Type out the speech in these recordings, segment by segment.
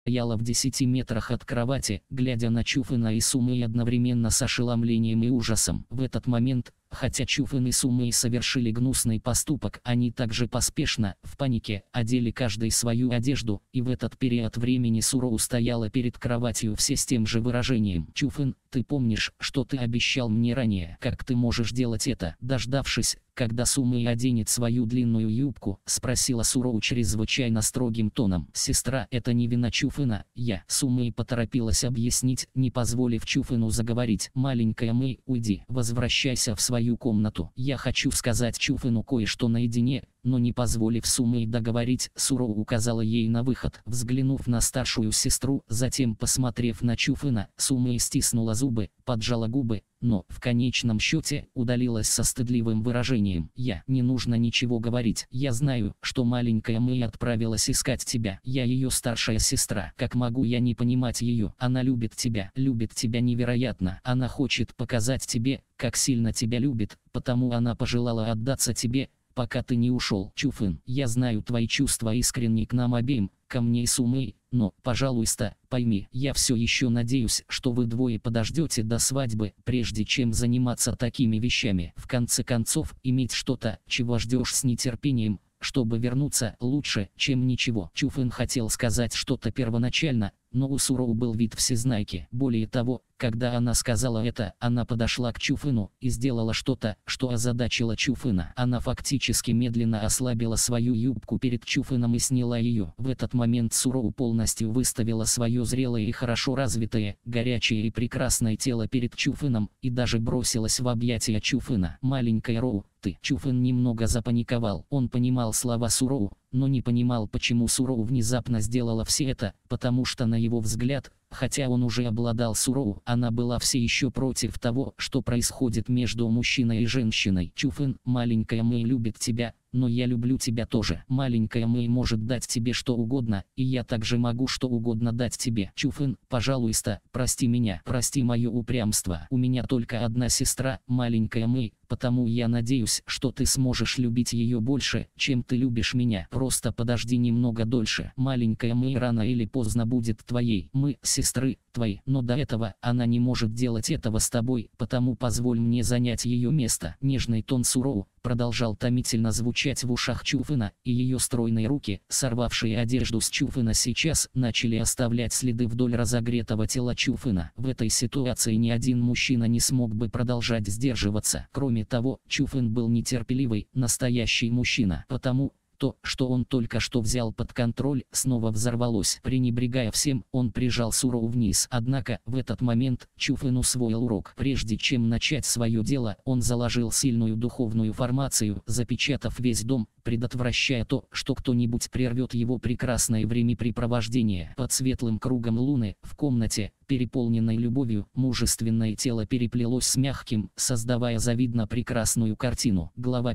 стояла в 10 метрах от кровати, глядя на Чуфына и Сумэй одновременно с ошеломлением и ужасом. В этот момент, хотя Чуфын и Сумэй совершили гнусный поступок, они также поспешно, в панике, одели каждый свою одежду, и в этот период времени Суроу стояла перед кроватью все с тем же выражением. «Чуфын, ты помнишь, что ты обещал мне ранее? Как ты можешь делать это?» Дождавшись, когда Сумэй оденет свою длинную юбку, спросила Суроу чрезвычайно строгим тоном. «Сестра, это не вина Чуфына, я». Сумэй поторопилась объяснить, не позволив Чуфыну заговорить. «Маленькая Мэй, уйди, возвращайся в свою комнату. Я хочу сказать Чуфыну кое-что наедине». Но не позволив Сумэй договорить, Суроу указала ей на выход. Взглянув на старшую сестру, затем посмотрев на Чуфына, Сумэй стиснула зубы, поджала губы, но, в конечном счете, удалилась со стыдливым выражением. Не нужно ничего говорить. Я знаю, что маленькая Мэй отправилась искать тебя. Я ее старшая сестра. Как могу я не понимать ее? Она любит тебя невероятно. Она хочет показать тебе, как сильно тебя любит, потому она пожелала отдаться тебе, пока ты не ушел. Чуфын, я знаю твои чувства искренни к нам обеим, ко мне и Сумэй, но, пожалуйста, пойми, я все еще надеюсь, что вы двое подождете до свадьбы, прежде чем заниматься такими вещами. В конце концов, иметь что-то, чего ждешь с нетерпением, чтобы вернуться, лучше, чем ничего. Чуфын хотел сказать что-то первоначально, но у Суроу был вид всезнайки. Более того, когда она сказала это, она подошла к Чуфыну и сделала что-то, что озадачило Чуфына. Она фактически медленно ослабила свою юбку перед Чуфыном и сняла ее. В этот момент Суроу полностью выставила свое зрелое и хорошо развитое, горячее и прекрасное тело перед Чуфыном и даже бросилась в объятия Чуфына. «Маленькая Роу, ты». Чуфын немного запаниковал. Он понимал слова Суроу, но не понимал, почему Суроу внезапно сделала все это, потому что на его взгляд, хотя он уже обладал Суроу, она была все еще против того, что происходит между мужчиной и женщиной. «Чуфын, маленькая Мэй любит тебя, но я люблю тебя тоже. Маленькая Мэй может дать тебе что угодно, и я также могу что угодно дать тебе. Чуфын, пожалуйста, прости меня, прости мое упрямство. У меня только одна сестра, маленькая Мэй, потому я надеюсь, что ты сможешь любить ее больше, чем ты любишь меня. Просто подожди немного дольше. Маленькая Мэй рано или поздно будет твоей. Мы, сестры, твои. Но до этого она не может делать этого с тобой, потому позволь мне занять ее место». Нежный тон Суроу продолжал томительно звучать в ушах Чуфына, и ее стройные руки, сорвавшие одежду с Чуфына, сейчас начали оставлять следы вдоль разогретого тела Чуфына. В этой ситуации ни один мужчина не смог бы продолжать сдерживаться. Кроме того, Чуфын был нетерпеливый, настоящий мужчина, потому то, что он только что взял под контроль, снова взорвалось. Пренебрегая всем, он прижал Суроу вниз. Однако, в этот момент, Чуфын усвоил урок. Прежде чем начать свое дело, он заложил сильную духовную формацию, запечатав весь дом, предотвращая то, что кто-нибудь прервет его прекрасное времяпрепровождение. Под светлым кругом луны, в комнате, переполненной любовью, мужественное тело переплелось с мягким, создавая завидно прекрасную картину. Глава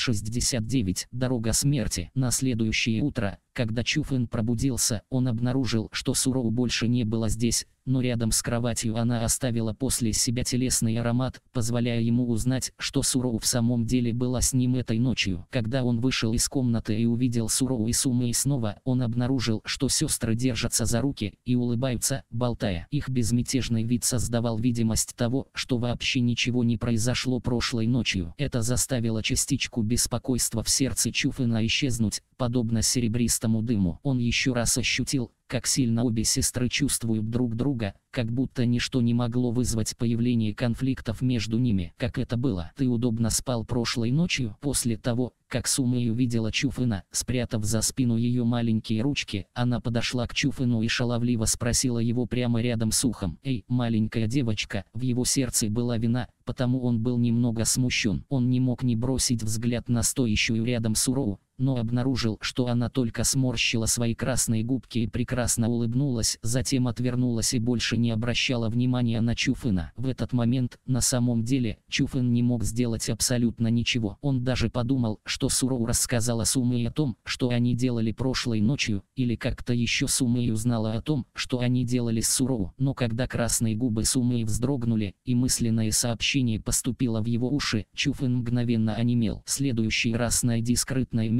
569. Дорога смерти. На следующее утро, когда Чуфын пробудился, он обнаружил, что Суроу больше не было здесь, но рядом с кроватью она оставила после себя телесный аромат, позволяя ему узнать, что Суроу в самом деле была с ним этой ночью. Когда он вышел из комнаты и увидел Суроу и Сумэй снова, он обнаружил, что сестры держатся за руки и улыбаются, болтая. Их безмятежный вид создавал видимость того, что вообще ничего не произошло прошлой ночью. Это заставило частичку беспокойства в сердце Чуфына исчезнуть, подобно серебристому дыму. Он еще раз ощутил, как сильно обе сестры чувствуют друг друга, как будто ничто не могло вызвать появление конфликтов между ними. Как это было? «Ты удобно спал прошлой ночью?» После того, как Сумэй увидела Чуфына, спрятав за спину ее маленькие ручки, она подошла к Чуфыну и шаловливо спросила его прямо рядом с ухом. «Эй, маленькая девочка!» В его сердце была вина, потому он был немного смущен. Он не мог не бросить взгляд на стоящую рядом Суроу, но обнаружил, что она только сморщила свои красные губки и прекрасно улыбнулась, затем отвернулась и больше не обращала внимания на Чуфына. В этот момент, на самом деле, Чуфын не мог сделать абсолютно ничего. Он даже подумал, что Суроу рассказала Сумэй о том, что они делали прошлой ночью, или как-то еще Сумэй узнала о том, что они делали с Суроу. Но когда красные губы Сумэй вздрогнули, и мысленное сообщение поступило в его уши, Чуфын мгновенно онемел. «В следующий раз найди скрытное место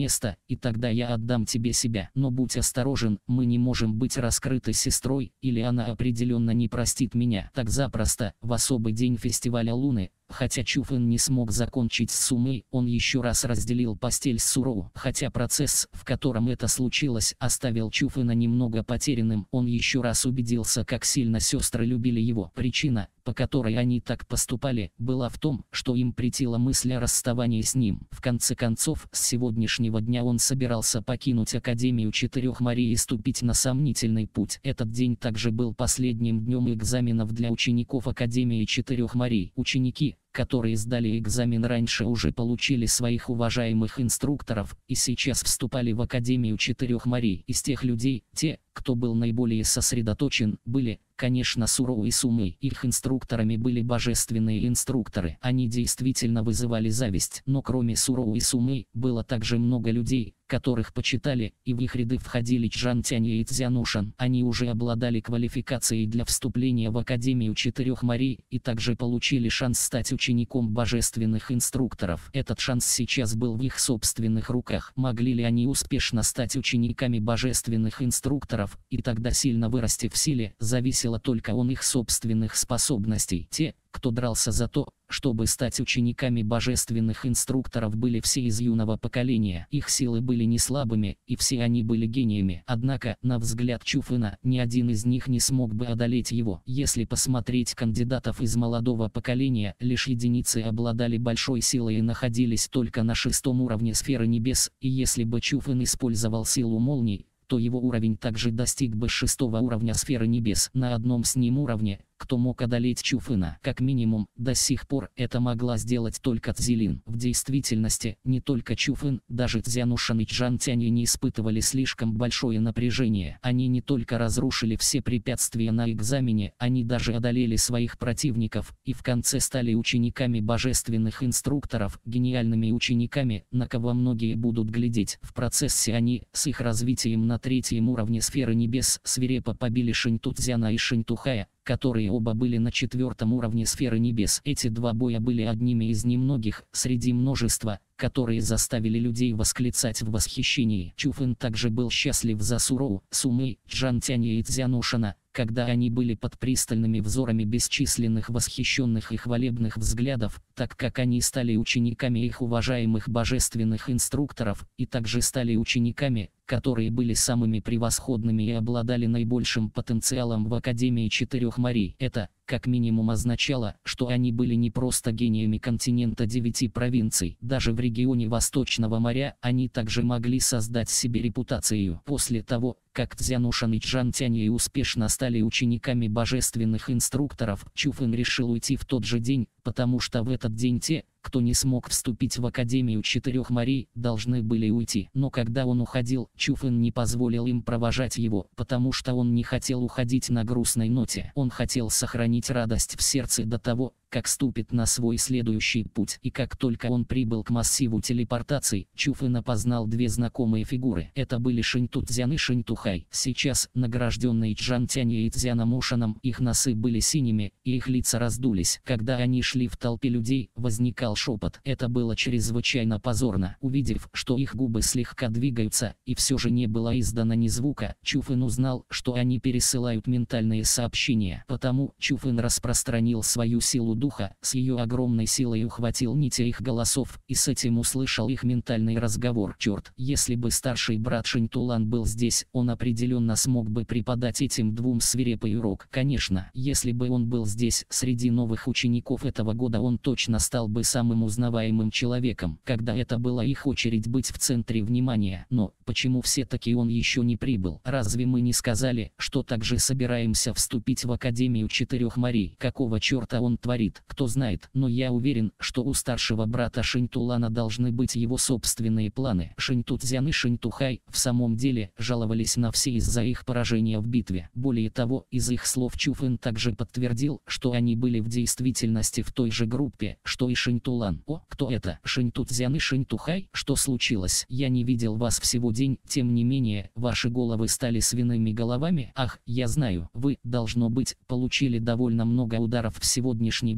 место, и тогда я отдам тебе себя. Но будь осторожен, мы не можем быть раскрытой сестрой, или она определенно не простит меня так запросто». В особый день фестиваля Луны, хотя Чуфэн не смог закончить с Сумэй, он еще раз разделил постель с Суроу. Хотя процесс, в котором это случилось, оставил Чуфэна немного потерянным, он еще раз убедился, как сильно сестры любили его. Причина, по которой они так поступали, была в том, что им претила мысль о расставании с ним. В конце концов, с сегодняшнего дня он собирался покинуть Академию Четырех Морей и ступить на сомнительный путь. Этот день также был последним днем экзаменов для учеников Академии Четырех Морей. Ученики, которые сдали экзамен раньше, уже получили своих уважаемых инструкторов и сейчас вступали в Академию Четырех Морей. Из тех людей, те, кто был наиболее сосредоточен, были, конечно, Суроу и Сумэй. Их инструкторами были божественные инструкторы. Они действительно вызывали зависть. Но кроме Суроу и Сумэй, было также много людей, которых почитали, и в их ряды входили Чжан Тянь и Цзянушан. Они уже обладали квалификацией для вступления в Академию Четырех Морей и также получили шанс стать учеником божественных инструкторов. Этот шанс сейчас был в их собственных руках. Могли ли они успешно стать учениками божественных инструкторов, и тогда сильно вырасти в силе, зависело только от их собственных способностей. Те, кто дрался за то, чтобы стать учениками божественных инструкторов, были все из юного поколения. Их силы были не слабыми, и все они были гениями. Однако, на взгляд Чуфэна, ни один из них не смог бы одолеть его. Если посмотреть кандидатов из молодого поколения, лишь единицы обладали большой силой и находились только на 6-м уровне сферы небес, и если бы Чуфэн использовал силу молний, то его уровень также достиг бы 6-го уровня сферы небес. На одном с ним уровне, кто мог одолеть Чуфэна? Как минимум, до сих пор это могла сделать только Цзилин. В действительности, не только Чуфэн, даже Цзянушан и Чжан Тянь не испытывали слишком большое напряжение. Они не только разрушили все препятствия на экзамене, они даже одолели своих противников, и в конце стали учениками божественных инструкторов, гениальными учениками, на кого многие будут глядеть. В процессе они, с их развитием на 3-м уровне сферы небес, свирепо побили Шэньтуцзяна и Шэньтухая, которые оба были на 4-м уровне сферы небес. Эти два боя были одними из немногих, среди множества, которые заставили людей восклицать в восхищении. Чуфэн также был счастлив за Суроу, Сумэй, Чжан Тяня и Цзянушана, когда они были под пристальными взорами бесчисленных восхищенных и хвалебных взглядов, так как они стали учениками их уважаемых божественных инструкторов, и также стали учениками, которые были самыми превосходными и обладали наибольшим потенциалом в Академии Четырех Морей. Это, как минимум, означало, что они были не просто гениями континента 9 провинций. Даже в регионе Восточного моря они также могли создать себе репутацию. После того, как Цзянушан и Чжан Тянь успешно стали учениками божественных инструкторов, Чуфэн решил уйти в тот же день, потому что в этот день те, кто не смог вступить в Академию Четырех Морей, должны были уйти. Но когда он уходил, Чуфэн не позволил им провожать его, потому что он не хотел уходить на грустной ноте. Он хотел сохранить радость в сердце до того, как ступит на свой следующий путь. И как только он прибыл к массиву телепортаций, Чуфэн опознал две знакомые фигуры. Это были Шэньтуцзян и Шэньтухай. Сейчас, награжденные Чжан Тянь и Цзяномушаном, их носы были синими, и их лица раздулись. Когда они шли в толпе людей, возникал шепот. Это было чрезвычайно позорно. Увидев, что их губы слегка двигаются, и все же не было издано ни звука, Чуфэн узнал, что они пересылают ментальные сообщения. Потому Чуфэн распространил свою силу духа, с ее огромной силой ухватил нити их голосов, и с этим услышал их ментальный разговор. Черт, если бы старший брат Шэньтулан был здесь, он определенно смог бы преподать этим двум свирепый урок. Конечно, если бы он был здесь, среди новых учеников этого года, он точно стал бы самым узнаваемым человеком, когда это была их очередь быть в центре внимания. Но, почему все-таки он еще не прибыл? Разве мы не сказали, что также собираемся вступить в Академию Четырех Морей? Какого черта он творит? Кто знает, но я уверен, что у старшего брата Шэньтулана должны быть его собственные планы. Шэньтуцзян и Шэньтухай в самом деле жаловались на все из-за их поражения в битве. Более того, из их слов Чуфэн также подтвердил, что они были в действительности в той же группе, что и Шэньтулан. О, кто это? Шэньтуцзян и Шэньтухай? Что случилось? Я не видел вас всего день, тем не менее, ваши головы стали свиными головами? Ах, я знаю, вы, должно быть, получили довольно много ударов в сегодняшней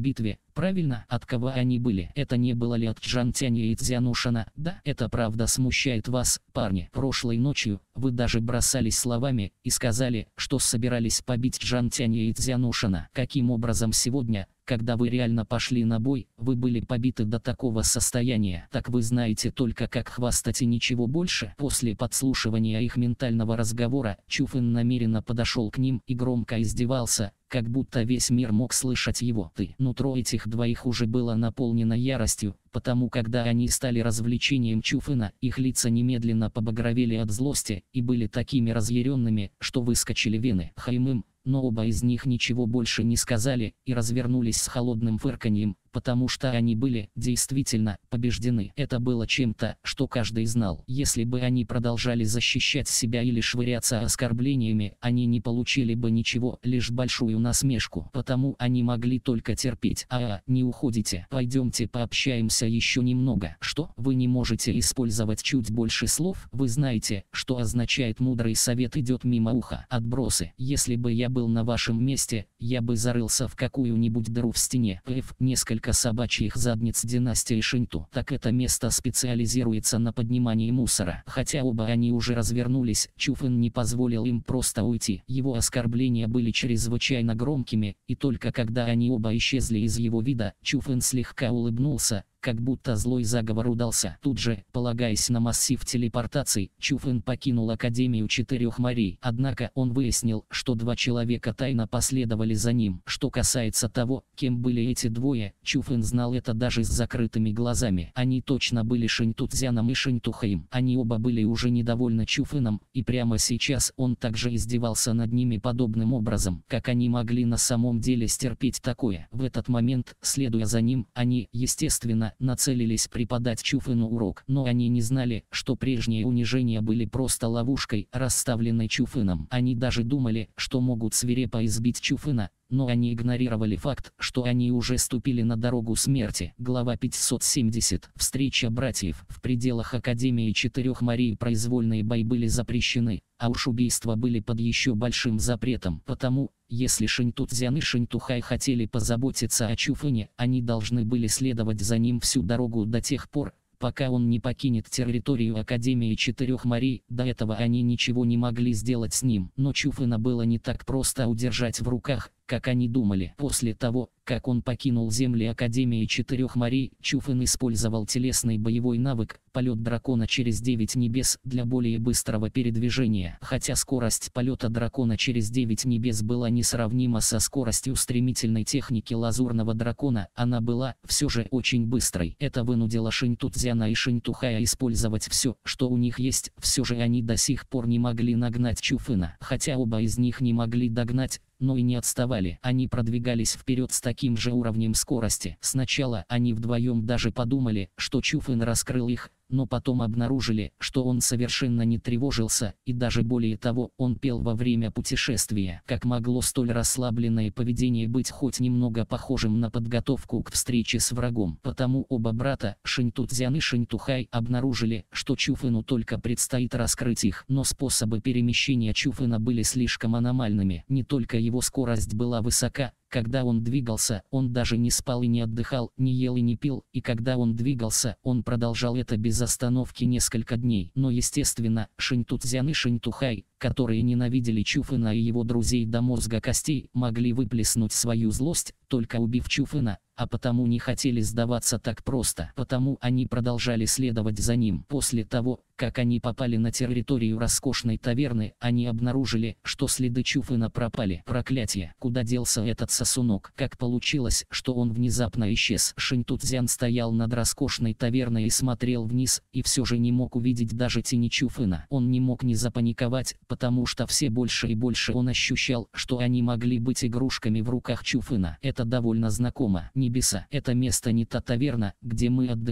битве, правильно? От кого они были? Это не было ли от Джантяня и Цзянушана? Да, это правда смущает вас, парни. Прошлой ночью вы даже бросались словами и сказали, что собирались побить Джантяня и Цзянушана. Каким образом сегодня, когда вы реально пошли на бой, вы были побиты до такого состояния? Так вы знаете только как хвастать и ничего больше? После подслушивания их ментального разговора, Чуфэн намеренно подошел к ним и громко издевался, как будто весь мир мог слышать его. Нутро этих двоих уже было наполнено яростью, потому когда они стали развлечением Чуфэна, их лица немедленно побагровели от злости и были такими разъяренными, что выскочили вены. Хаймым, но оба из них ничего больше не сказали и развернулись с холодным фырканьем, потому что они были, действительно, побеждены. Это было чем-то, что каждый знал. Если бы они продолжали защищать себя или швыряться оскорблениями, они не получили бы ничего, лишь большую насмешку. Потому они могли только терпеть. Не уходите. Пойдемте пообщаемся еще немного. Что? Вы не можете использовать чуть больше слов? Вы знаете, что означает мудрый совет идет мимо уха. Отбросы. Если бы я был на вашем месте, я бы зарылся в какую-нибудь дыру в стене. Несколько собачьих задниц династии Шинту. Так это место специализируется на поднимании мусора. Хотя оба они уже развернулись, Чуфэн не позволил им просто уйти. Его оскорбления были чрезвычайно громкими, и только когда они оба исчезли из его вида, Чуфэн слегка улыбнулся, как будто злой заговор удался. Тут же, полагаясь на массив телепортаций, Чуфэн покинул Академию Четырех морей. Однако он выяснил, что два человека тайно последовали за ним. Что касается того, кем были эти двое, Чуфэн знал это даже с закрытыми глазами. Они точно были Шинту Цзяном и Шинту Хаем. Они оба были уже недовольны Чуфэном, и прямо сейчас он также издевался над ними подобным образом. Как они могли на самом деле стерпеть такое? В этот момент, следуя за ним, они, естественно, нацелились преподать Чуфэну урок, но они не знали, что прежние унижения были просто ловушкой, расставленной Чуфэном. Они даже думали, что могут свирепо избить Чуфэна, но они игнорировали факт, что они уже ступили на дорогу смерти. Глава 570. Встреча братьев. В пределах Академии Четырех морей произвольные бои были запрещены, а уж убийства были под еще большим запретом. Потому, если Шинту Цзян и Шинту Хай хотели позаботиться о Чуфэне, они должны были следовать за ним всю дорогу до тех пор, пока он не покинет территорию Академии Четырех морей. До этого они ничего не могли сделать с ним. Но Чуфэна было не так просто удержать в руках, как они думали. После того, как он покинул земли Академии Четырех морей, Чуфэн использовал телесный боевой навык «Полет дракона через 9 небес» для более быстрого передвижения. Хотя скорость полета дракона через 9 небес была несравнима со скоростью стремительной техники лазурного дракона, она была все же очень быстрой. Это вынудило Шинту Цзяна и Шинту Хая использовать все, что у них есть. Все же они до сих пор не могли нагнать Чуфэна. Хотя оба из них не могли догнать, но и не отставали. Они продвигались вперед с таким же уровнем скорости. Сначала они вдвоем даже подумали, что Чуфэн раскрыл их, но потом обнаружили, что он совершенно не тревожился, и даже более того, он пел во время путешествия. Как могло столь расслабленное поведение быть хоть немного похожим на подготовку к встрече с врагом? Потому оба брата, Шинту Цзян и Шинту Хай, обнаружили, что Чуфэну только предстоит раскрыть их. Но способы перемещения Чуфэна были слишком аномальными. Не только его скорость была высока, когда он двигался, он даже не спал и не отдыхал, не ел и не пил, и когда он двигался, он продолжал это без остановки несколько дней. Но естественно, Шинту Цзян и Шинту Хай, которые ненавидели Чуфэна и его друзей до мозга костей, могли выплеснуть свою злость, только убив Чуфэна, а потому не хотели сдаваться так просто. Потому они продолжали следовать за ним. После того, как они попали на территорию роскошной таверны, они обнаружили, что следы Чуфэна пропали. Проклятие! Куда делся этот сосунок? Как получилось, что он внезапно исчез? Шинту Цзян стоял над роскошной таверной и смотрел вниз, и все же не мог увидеть даже тени Чуфэна. Он не мог не запаниковать, потому что все больше и больше он ощущал, что они могли быть игрушками в руках Чуфэна. Это довольно знакомо. Небеса. Это место не та таверна, где мы отдыхали,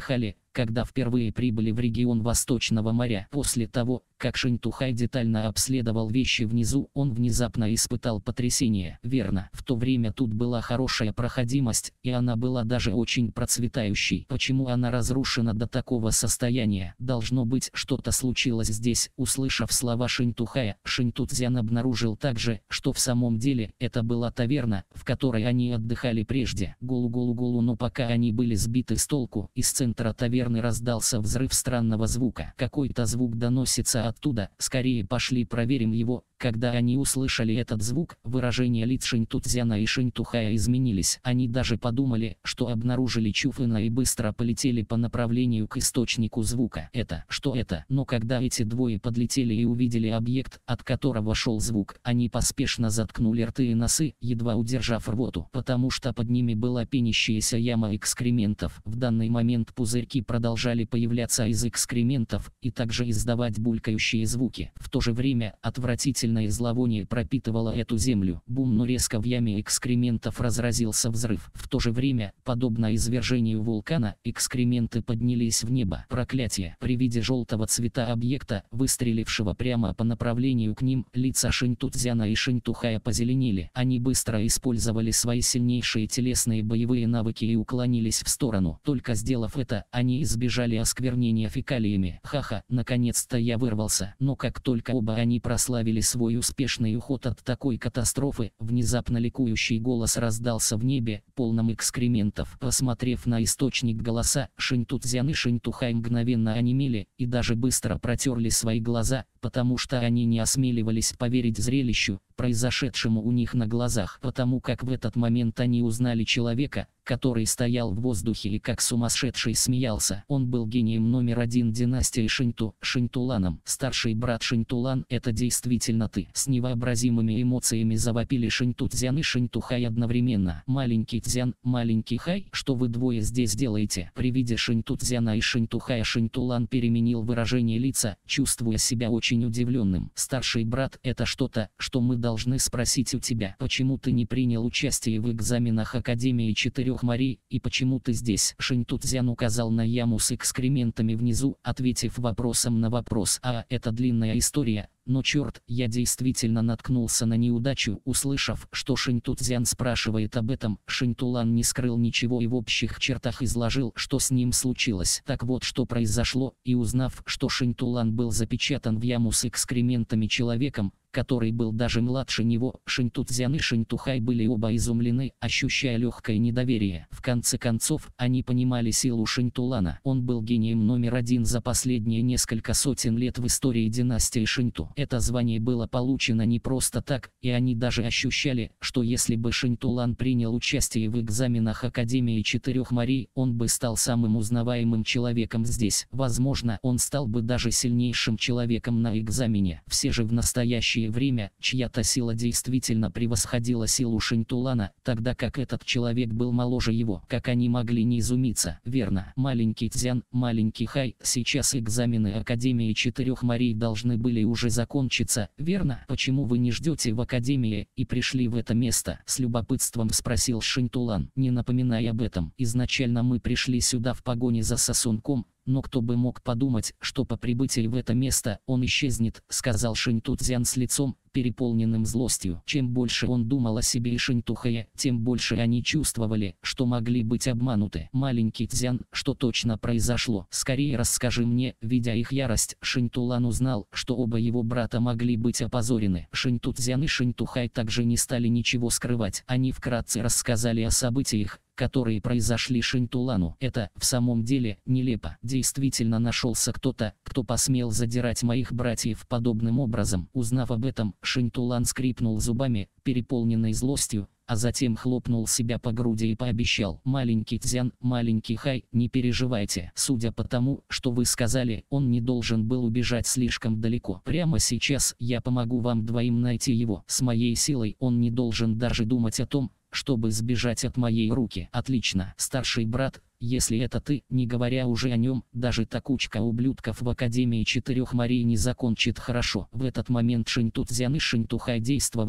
когда впервые прибыли в регион Восточного моря. После того, как Шинтухай детально обследовал вещи внизу, он внезапно испытал потрясение. Верно, в то время тут была хорошая проходимость, и она была даже очень процветающей. Почему она разрушена до такого состояния? Должно быть, что-то случилось здесь. Услышав слова Шинтухая, Шинтуцзян обнаружил также, что в самом деле это была таверна, в которой они отдыхали прежде. Гулу-гулу-гулу, но пока они были сбиты с толку, из центра таверны раздался взрыв странного звука. Какой-то звук доносится оттуда, скорее пошли проверим его. Когда они услышали этот звук, выражения лиц Шинтуцзяна и Шинтухая изменились. Они даже подумали, что обнаружили Чуфына, и быстро полетели по направлению к источнику звука. Что это? Но когда эти двое подлетели и увидели объект, от которого шел звук, они поспешно заткнули рты и носы, едва удержав рвоту, потому что под ними была пенящаяся яма экскрементов. В данный момент пузырьки продолжали появляться из экскрементов и также издавать булькающие звуки. В то же время отвратительное зловоние пропитывало эту землю. Бум, но резко в яме экскрементов разразился взрыв. В то же время, подобно извержению вулкана, экскременты поднялись в небо. Проклятие! При виде желтого цвета объекта, выстрелившего прямо по направлению к ним, лица Шинтуцзяна и Шинтухая позеленели. Они быстро использовали свои сильнейшие телесные боевые навыки и уклонились в сторону. Только сделав это, они избежали осквернения фекалиями. Ха-ха, наконец-то я вырвался. Но как только оба они прославили свой успешный уход от такой катастрофы, внезапно ликующий голос раздался в небе, полном экскрементов. Посмотрев на источник голоса, Шинтуцзян и Шинтухай мгновенно онемели и даже быстро протерли свои глаза, потому что они не осмеливались поверить зрелищу, произошедшему у них на глазах, потому как в этот момент они узнали человека, который стоял в воздухе и как сумасшедший смеялся. Он был гением номер один династии Шинту, Шинтуланом. Старший брат Шинтулан, это действительно ты. С невообразимыми эмоциями завопили Шинтуцзян и Шинтухай одновременно. Маленький Цзян, маленький Хай, что вы двое здесь делаете? При виде Шинтуцзяна и Шинтухая Шинтулан переменил выражение лица, чувствуя себя очень удивленным. Старший брат, это что-то, что мы должны спросить у тебя. Почему ты не принял участие в экзаменах Академии Четырех морей, и почему ты здесь? Шинтуцзян указал на яму с экскрементами внизу, ответив вопросом на вопрос. Это длинная история. Но черт, я действительно наткнулся на неудачу. Услышав, что Шинтуцзян спрашивает об этом, Шинтулан не скрыл ничего и в общих чертах изложил, что с ним случилось. Так вот, что произошло, и узнав, что Шинтулан был запечатан в яму с экскрементами человеком, который был даже младше него, Шинтуцзян и Шинтухай были оба изумлены, ощущая легкое недоверие. В конце концов, они понимали силу Шинтулана. Он был гением номер один за последние несколько сотен лет в истории династии Шинту. Это звание было получено не просто так, и они даже ощущали, что если бы Шинтулан принял участие в экзаменах Академии Четырех морей, он бы стал самым узнаваемым человеком здесь. Возможно, он стал бы даже сильнейшим человеком на экзамене. Все же в настоящее время чья-то сила действительно превосходила силу Шинтулана, тогда как этот человек был моложе его. Как они могли не изумиться? Верно, маленький Цзян, маленький Хай, сейчас экзамены Академии Четырех морей должны были уже закончиться, верно? Почему вы не ждете в Академии и пришли в это место? С любопытством спросил Шинтулан. Не напоминай об этом. Изначально мы пришли сюда в погоне за сосунком, но кто бы мог подумать, что по прибытии в это место он исчезнет, сказал Шинтуцзян с лицом, переполненным злостью. Чем больше он думал о себе и Шинтухае, тем больше они чувствовали, что могли быть обмануты. Маленький Цзян, что точно произошло? Скорее расскажи мне. Видя их ярость, Шинтулан узнал, что оба его брата могли быть опозорены. Шинтуцзян и Шинтухай также не стали ничего скрывать. Они вкратце рассказали о событиях, которые произошли Шинтулану. Это, в самом деле, нелепо. Действительно нашелся кто-то, кто посмел задирать моих братьев подобным образом. Узнав об этом, Шинтулан скрипнул зубами, переполненный злостью, а затем хлопнул себя по груди и пообещал: маленький Цзян, маленький Хай, не переживайте. Судя по тому, что вы сказали, он не должен был убежать слишком далеко. Прямо сейчас я помогу вам двоим найти его. С моей силой он не должен даже думать о том, чтобы сбежать от моей руки. Отлично, старший брат, если это ты, не говоря уже о нем, даже та кучка ублюдков в Академии Четырех морей не закончит хорошо. В этот момент Шинтуцзян и Шинтухай действовали,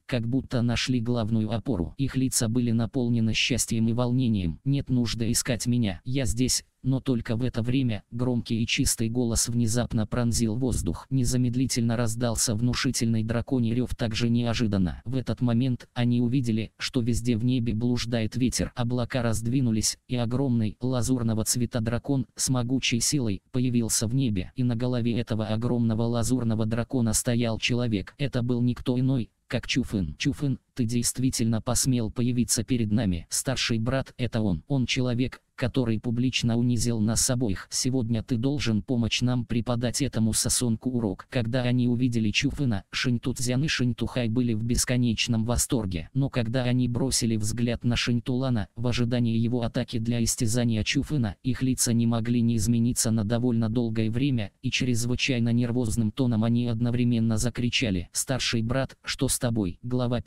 как будто нашли главную опору. Их лица были наполнены счастьем и волнением. «Нет нужды искать меня, я здесь». Но только в это время громкий и чистый голос внезапно пронзил воздух. Незамедлительно раздался внушительный драконий рев так же неожиданно. В этот момент они увидели, что везде в небе блуждает ветер. Облака раздвинулись, и огромный лазурного цвета дракон с могучей силой появился в небе. И на голове этого огромного лазурного дракона стоял человек. Это был никто иной, как Чуфын. «Чуфын, ты действительно посмел появиться перед нами. Старший брат — это он. Он человек, который публично унизил нас обоих. Сегодня ты должен помочь нам преподать этому сосунку урок». Когда они увидели Чуфына, Шинтуцзян и Шинтухай были в бесконечном восторге. Но когда они бросили взгляд на Шинтулана, в ожидании его атаки для истязания Чуфына, их лица не могли не измениться на довольно долгое время, и чрезвычайно нервозным тоном они одновременно закричали: «Старший брат, что с тобой?» Глава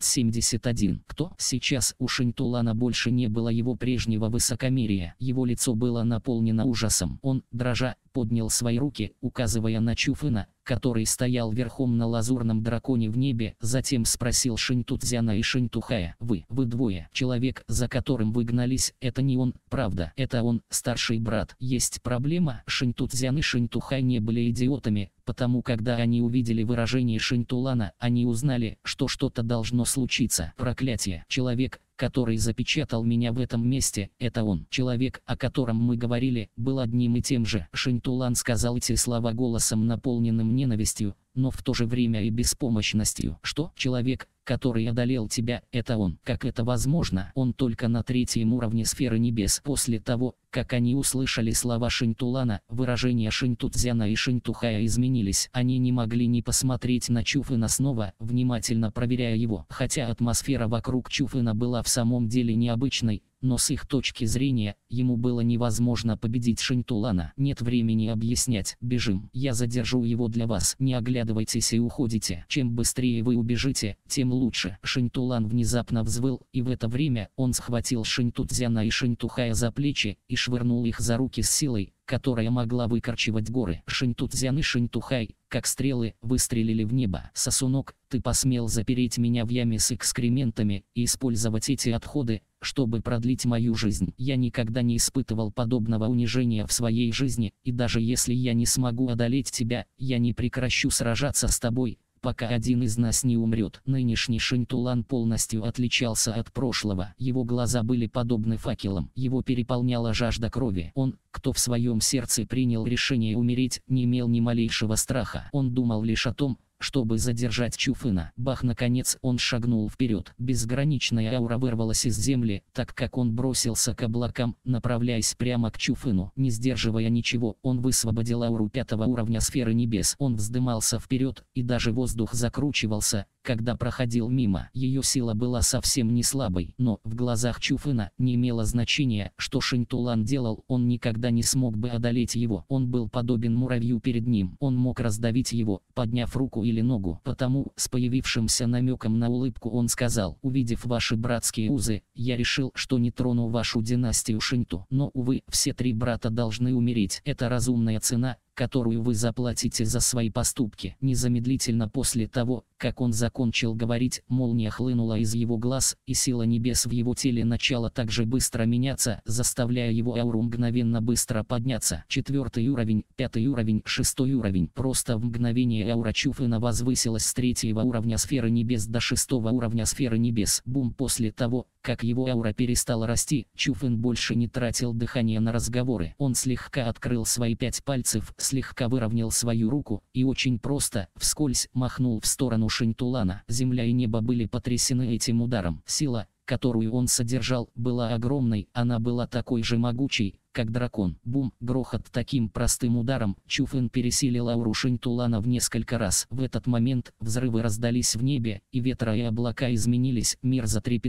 571. Кто? Сейчас у Шинтулана больше не было его прежнего высокомерия. Его лицо было наполнено ужасом. Он, дрожа, поднял свои руки, указывая на Чуфына, который стоял верхом на лазурном драконе в небе. Затем спросил Шинтуцзяна и Шинтухая: «Вы двое. Человек, за которым вы гнались, это не он, правда?» «Это он, старший брат». «Есть проблема?» Шинтуцзян и Шинтухай не были идиотами, потому когда они увидели выражение Шинтулана, они узнали, что что-то должно случиться. «Проклятие! Человек, который запечатал меня в этом месте, это он. Человек, о котором мы говорили, был одним и тем же». Шинтулан сказал эти слова голосом, наполненным ненавистью, но в то же время и беспомощностью. «Что? Человек, который одолел тебя, это он? Как это возможно? Он только на 3-м уровне сферы небес». После того, как они услышали слова Шинтулана, выражения Шинтуцзяна и Шинтухая изменились. Они не могли не посмотреть на Чуфына снова, внимательно проверяя его. Хотя атмосфера вокруг Чуфына была в самом деле необычной, но с их точки зрения, ему было невозможно победить Шинтулана. «Нет времени объяснять, бежим. Я задержу его для вас. Не оглядывайтесь и уходите. Чем быстрее вы убежите, тем лучше». Шинтулан внезапно взвыл, и в это время он схватил Шинтуцзяна и Шинтухая за плечи и швырнул их за руки с силой, которая могла выкорчевать горы. Шинтуцзян и Шинтухай, как стрелы, выстрелили в небо. «Сосунок, ты посмел запереть меня в яме с экскрементами и использовать эти отходы, чтобы продлить мою жизнь. Я никогда не испытывал подобного унижения в своей жизни, и даже если я не смогу одолеть тебя, я не прекращу сражаться с тобой, пока один из нас не умрет». Нынешний Шинтулан полностью отличался от прошлого. Его глаза были подобны факелам. Его переполняла жажда крови. Он, кто в своем сердце принял решение умереть, не имел ни малейшего страха. Он думал лишь о том, чтобы задержать Чуфына. Бах! Наконец он шагнул вперед. Безграничная аура вырвалась из земли, так как он бросился к облакам, направляясь прямо к Чуфыну. Не сдерживая ничего, он высвободил ауру 5-го уровня сферы небес. Он вздымался вперед, и даже воздух закручивался, когда проходил мимо. Ее сила была совсем не слабой, но в глазах Чуфына не имело значения, что Шинтулан делал. Он никогда не смог бы одолеть его. Он был подобен муравью перед ним. Он мог раздавить его, подняв руку или ногу. Потому, с появившимся намеком на улыбку, он сказал: «Увидев ваши братские узы, я решил, что не трону вашу династию Шинту. Но, увы, все 3 брата должны умереть. Это разумная цена, которую вы заплатите за свои поступки». Незамедлительно после того, как он закончил говорить, молния хлынула из его глаз, и сила небес в его теле начала также быстро меняться, заставляя его ауру мгновенно быстро подняться. 4-й уровень, 5-й уровень, 6-й уровень. Просто в мгновение аура Чуфына возвысилась с 3-го уровня сферы небес до 6-го уровня сферы небес. Бум! После того, как его аура перестала расти, Чуфын больше не тратил дыхание на разговоры. Он слегка открыл свои 5 пальцев, слегка выровнял свою руку и очень просто, вскользь, махнул в сторону Шинтулана. Земля и небо были потрясены этим ударом. Сила, которую он содержал, была огромной, она была такой же могучей, как дракон. Бум! Грохот! Таким простым ударом Чуфын пересилил ауру Шинтулана в несколько раз. В этот момент взрывы раздались в небе, и ветра и облака изменились. Мир затрепетал,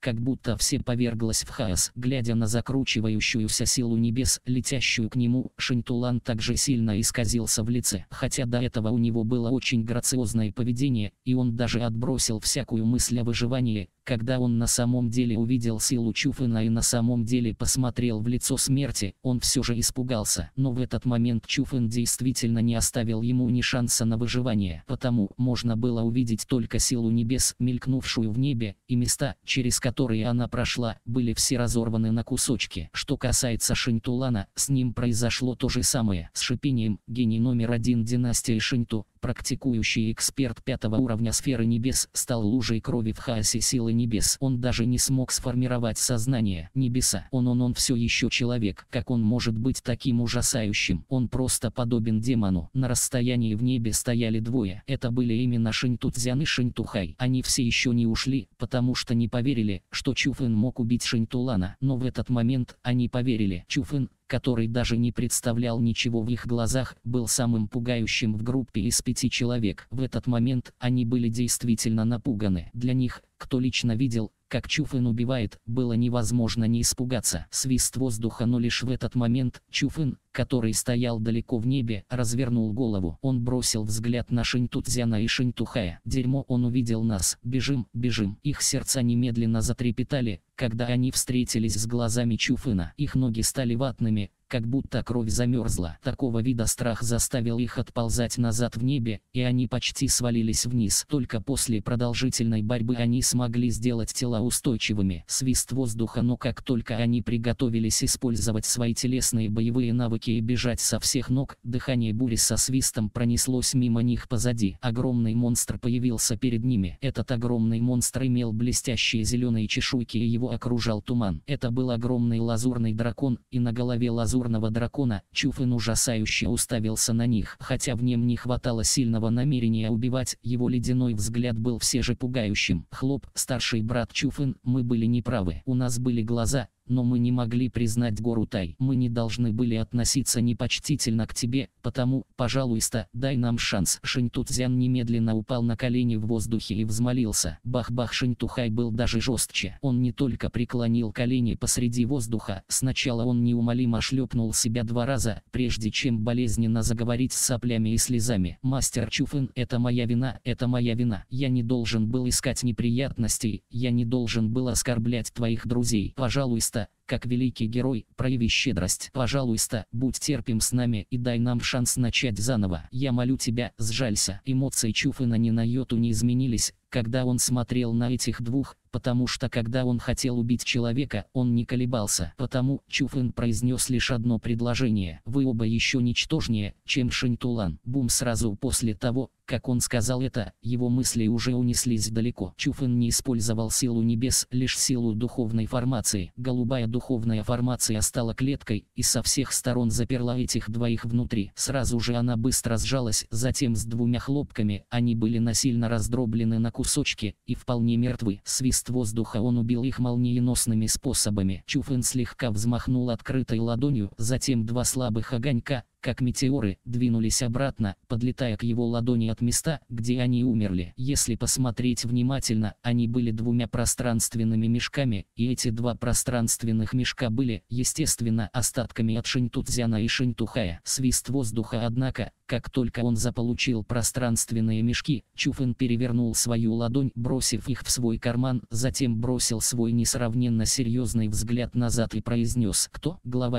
как будто все поверглось в хаос. Глядя на закручивающуюся силу небес, летящую к нему, Шинтулан также сильно исказился в лице. Хотя до этого у него было очень грациозное поведение, и он даже отбросил всякую мысль о выживании, когда он на самом деле увидел силу Чуфена и на самом деле посмотрел в лицо смерти, он все же испугался. Но в этот момент Чуфен действительно не оставил ему ни шанса на выживание, потому можно было увидеть только силу небес, мелькнувшую в небе, и места, через которые она прошла, были все разорваны на кусочки. Что касается Шинтулана, с ним произошло то же самое. С шипением, гений номер 1 династии Шинту, практикующий эксперт 5-го уровня сферы небес, стал лужей крови в хаосе силы небес. Он даже не смог сформировать сознание. Небеса. Он все еще человек. Как он может быть таким ужасающим? Он просто подобен демону. На расстоянии в небе стояли двое. Это были именно Шинтуцзян и Шинтухай. Они все еще не ушли, потому что не поверили, что Чуфен мог убить Шинтулана. Но в этот момент они поверили. Чуфен, который даже не представлял ничего в их глазах, был самым пугающим в группе из 5 человек. В этот момент они были действительно напуганы. Для них, кто лично видел, как Чуфен убивает, было невозможно не испугаться. Свист воздуха, но лишь в этот момент Чуфен, который стоял далеко в небе, развернул голову. Он бросил взгляд на Шинтуцзяна и Шинтухая. Дерьмо, он увидел нас. Бежим, бежим. Их сердца немедленно затрепетали, когда они встретились с глазами Чуфена. Их ноги стали ватными, как будто кровь замерзла. Такого вида страх заставил их отползать назад в небе, и они почти свалились вниз. Только после продолжительной борьбы они смогли сделать тела устойчивыми. Свист воздуха, но как только они приготовились использовать свои телесные боевые навыки и бежать со всех ног, дыхание бури со свистом пронеслось мимо них позади. Огромный монстр появился перед ними. Этот огромный монстр имел блестящие зеленые чешуйки, и его окружал туман. Это был огромный лазурный дракон, и на голове лазурного дракона Чуфен ужасающе уставился на них. Хотя в нем не хватало сильного намерения убивать, его ледяной взгляд был все же пугающим. Хлоп, старший брат Чуфен, мы были неправы. У нас были глаза, но мы не могли признать гору Тай. Мы не должны были относиться непочтительно к тебе, потому, пожалуйста, дай нам шанс. Шинтуцзян немедленно упал на колени в воздухе и взмолился. Бах-бах. Шинтухай был даже жестче. Он не только преклонил колени посреди воздуха, сначала он неумолимо шлепнул себя 2 раза, прежде чем болезненно заговорить с соплями и слезами. Мастер Чуфен, это моя вина, это моя вина. Я не должен был искать неприятностей, я не должен был оскорблять твоих друзей. Пожалуйста, как великий герой, прояви щедрость. Пожалуйста, будь терпим с нами и дай нам шанс начать заново. Я молю тебя, сжалься. Эмоции Чуфена ни на йоту не изменились, когда он смотрел на этих двух, потому что когда он хотел убить человека, он не колебался. Потому Чуфен произнес лишь одно предложение. Вы оба еще ничтожнее, чем Шинтулан. Бум. Сразу после того, как он сказал это, его мысли уже унеслись далеко. Чуфен не использовал силу небес, лишь силу духовной формации. Голубая духовная формация стала клеткой и со всех сторон заперла этих двоих внутри. Сразу же она быстро сжалась, затем с 2 хлопками они были насильно раздроблены на кусочки и вполне мертвы. Свист воздуха, он убил их молниеносными способами. Чуфен слегка взмахнул открытой ладонью, затем 2 слабых огонька, как метеоры, двинулись обратно, подлетая к его ладони от места, где они умерли. Если посмотреть внимательно, они были 2 пространственными мешками, и эти 2 пространственных мешка были, естественно, остатками от Шинтуцзяна и Шинтухая. Свист воздуха, однако, как только он заполучил пространственные мешки, Чуфен перевернул свою ладонь, бросив их в свой карман, затем бросил свой несравненно серьезный взгляд назад и произнес: «Кто?» Глава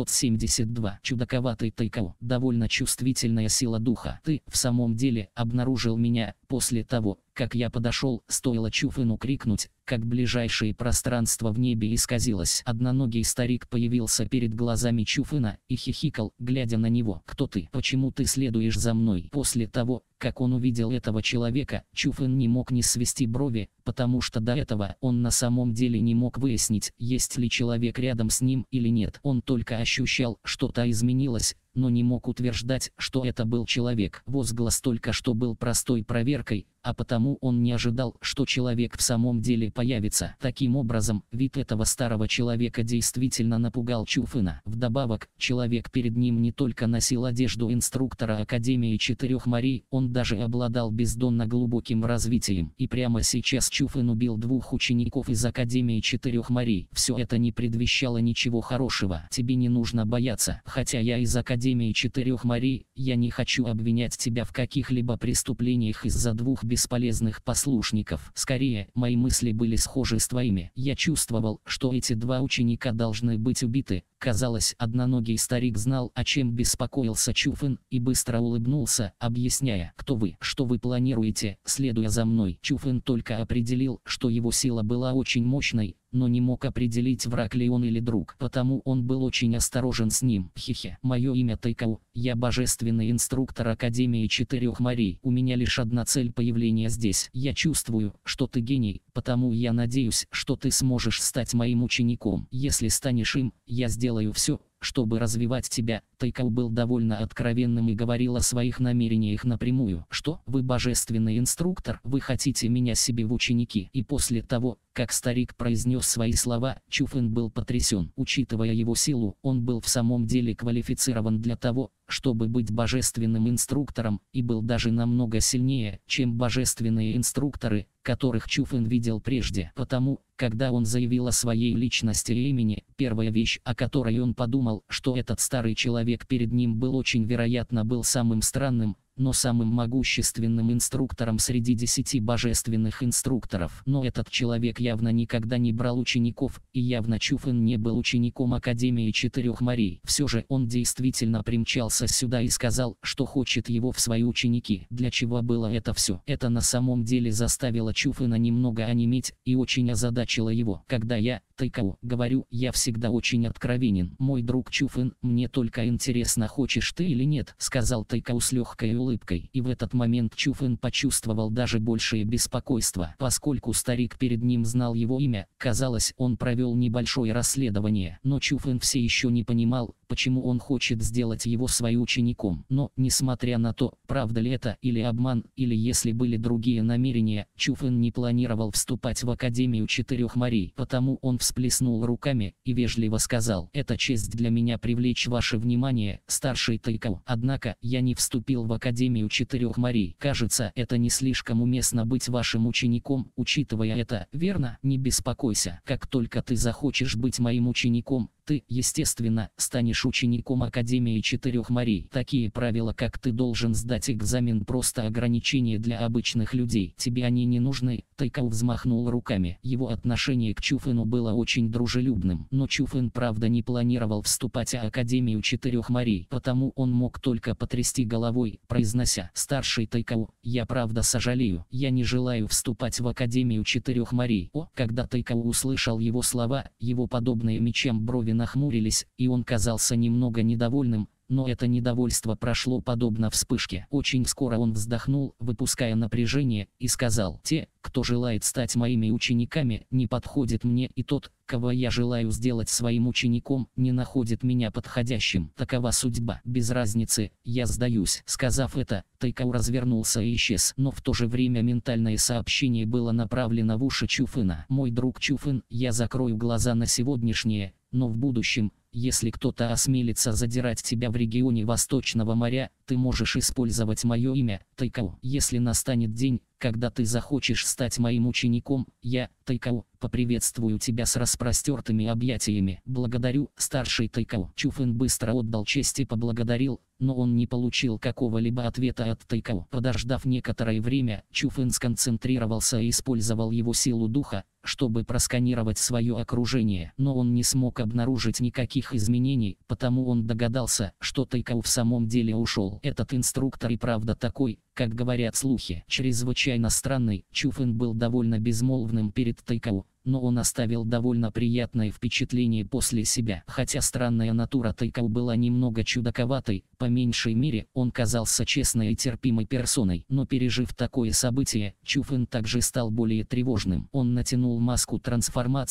572. Чудаковатый Тайкао. Довольно чувствительная сила духа. Ты, в самом деле, обнаружил меня. После того, как я подошел, стоило Чуфену крикнуть, как ближайшее пространство в небе исказилось. Одноногий старик появился перед глазами Чуфена и хихикал, глядя на него. «Кто ты? Почему ты следуешь за мной?» После того, как он увидел этого человека, Чуфен не мог не свести брови, потому что до этого он на самом деле не мог выяснить, есть ли человек рядом с ним или нет. Он только ощущал, что-то изменилось, но не мог утверждать, что это был человек. Возглас только что был простой проверкой, а потому он не ожидал, что человек в самом деле появится. Таким образом, вид этого старого человека действительно напугал Чуфена. Вдобавок, человек перед ним не только носил одежду инструктора Академии 4 морей, он даже обладал бездонно глубоким развитием. И прямо сейчас Чуфэн убил 2 учеников из Академии Четырех морей. Все это не предвещало ничего хорошего. Тебе не нужно бояться. Хотя я из Академии Четырех морей, я не хочу обвинять тебя в каких-либо преступлениях из-за 2 бесполезных послушников. Скорее, мои мысли были схожи с твоими. Я чувствовал, что эти 2 ученика должны быть убиты. Казалось, одноногий старик знал, о чем беспокоился Чуфэн, и быстро улыбнулся, объясняя: кто вы, что вы планируете, следуя за мной. Чуфэн только определил, что его сила была очень мощной, но не мог определить, враг ли он или друг, потому он был очень осторожен с ним. Хе-хе. Мое имя Тайкао, я божественный инструктор Академии Четырех морей. У меня лишь одна цель появления здесь. Я чувствую, что ты гений, потому я надеюсь, что ты сможешь стать моим учеником. Если станешь им, я сделаю все, чтобы развивать тебя. Тайкао был довольно откровенным и говорил о своих намерениях напрямую. Что? Вы божественный инструктор? Вы хотите меня себе в ученики? И после того, как старик произнес свои слова, Чуфэн был потрясен. Учитывая его силу, он был в самом деле квалифицирован для того, чтобы быть божественным инструктором, и был даже намного сильнее, чем божественные инструкторы, которых Чуфэн видел прежде. Потому, когда он заявил о своей личности и имени, первая вещь, о которой он подумал, что этот старый человек перед ним был очень вероятно был самым странным, но самым могущественным инструктором среди 10 божественных инструкторов. Но этот человек явно никогда не брал учеников, и явно Чуфэн не был учеником Академии Четырех морей. Все же он действительно примчался сюда и сказал, что хочет его в свои ученики. Для чего было это все? Это на самом деле заставило Чуфэна немного онеметь и очень озадачило его. Когда я, Тайкао, говорю, я всегда очень откровенен. Мой друг Чуфэн, мне только интересно, хочешь ты или нет, сказал Тайкао с легкой улыбкой. И в этот момент Чуфэн почувствовал даже большее беспокойство. Поскольку старик перед ним знал его имя, казалось, он провел небольшое расследование. Но Чуфэн все еще не понимал, почему он хочет сделать его своим учеником. Но, несмотря на то, правда ли это или обман, или если были другие намерения, Чуфэн не планировал вступать в Академию Четырех морей. Потому он всплеснул руками и вежливо сказал: «Это честь для меня привлечь ваше внимание, старший Тайкао. Однако, я не вступил в Академию Четырех морей. Кажется, это не слишком уместно быть вашим учеником, учитывая это, верно? Не беспокойся. Как только ты захочешь быть моим учеником, ты, естественно, станешь учеником Академии Четырех морей. Такие правила, как ты должен сдать экзамен, просто ограничения для обычных людей. Тебе они не нужны». Тайкао взмахнул руками. Его отношение к Чуфэну было очень дружелюбным. Но Чуфэн правда не планировал вступать в Академию Четырех морей. Потому он мог только потрясти головой, произнося: «Старший Тайкао, я правда сожалею. Я не желаю вступать в Академию Четырех морей». Когда Тайкао услышал его слова, его подобные мечам брови нахмурились, и он казался немного недовольным. Но это недовольство прошло подобно вспышке. Очень скоро он вздохнул, выпуская напряжение, и сказал: «Те, кто желает стать моими учениками, не подходит мне, и тот, кого я желаю сделать своим учеником, не находит меня подходящим. Такова судьба. Без разницы, я сдаюсь». Сказав это, Тайкао развернулся и исчез. Но в то же время ментальное сообщение было направлено в уши Чуфэна. «Мой друг Чуфэн, я закрою глаза на сегодняшнее, но в будущем, если кто-то осмелится задирать тебя в регионе Восточного моря, ты можешь использовать мое имя, Тайкао. Если настанет день, когда ты захочешь стать моим учеником, я, Тайкао, поприветствую тебя с распростертыми объятиями. Благодарю, старший Тайкао». Чуфэн быстро отдал честь и поблагодарил, но он не получил какого-либо ответа от Тайкао. Подождав некоторое время, Чуфэн сконцентрировался и использовал его силу духа, чтобы просканировать свое окружение. Но он не смог обнаружить никаких изменений, потому он догадался, что Тайкао в самом деле ушел. Этот инструктор и правда такой, как говорят слухи, чрезвычайно странный. Чуфэн был довольно безмолвным перед Тайкао, но он оставил довольно приятное впечатление после себя. Хотя странная натура Тайкао была немного чудаковатой, по меньшей мере, он казался честной и терпимой персоной. Но пережив такое событие, Чуфэн также стал более тревожным. Он натянул маску трансформации,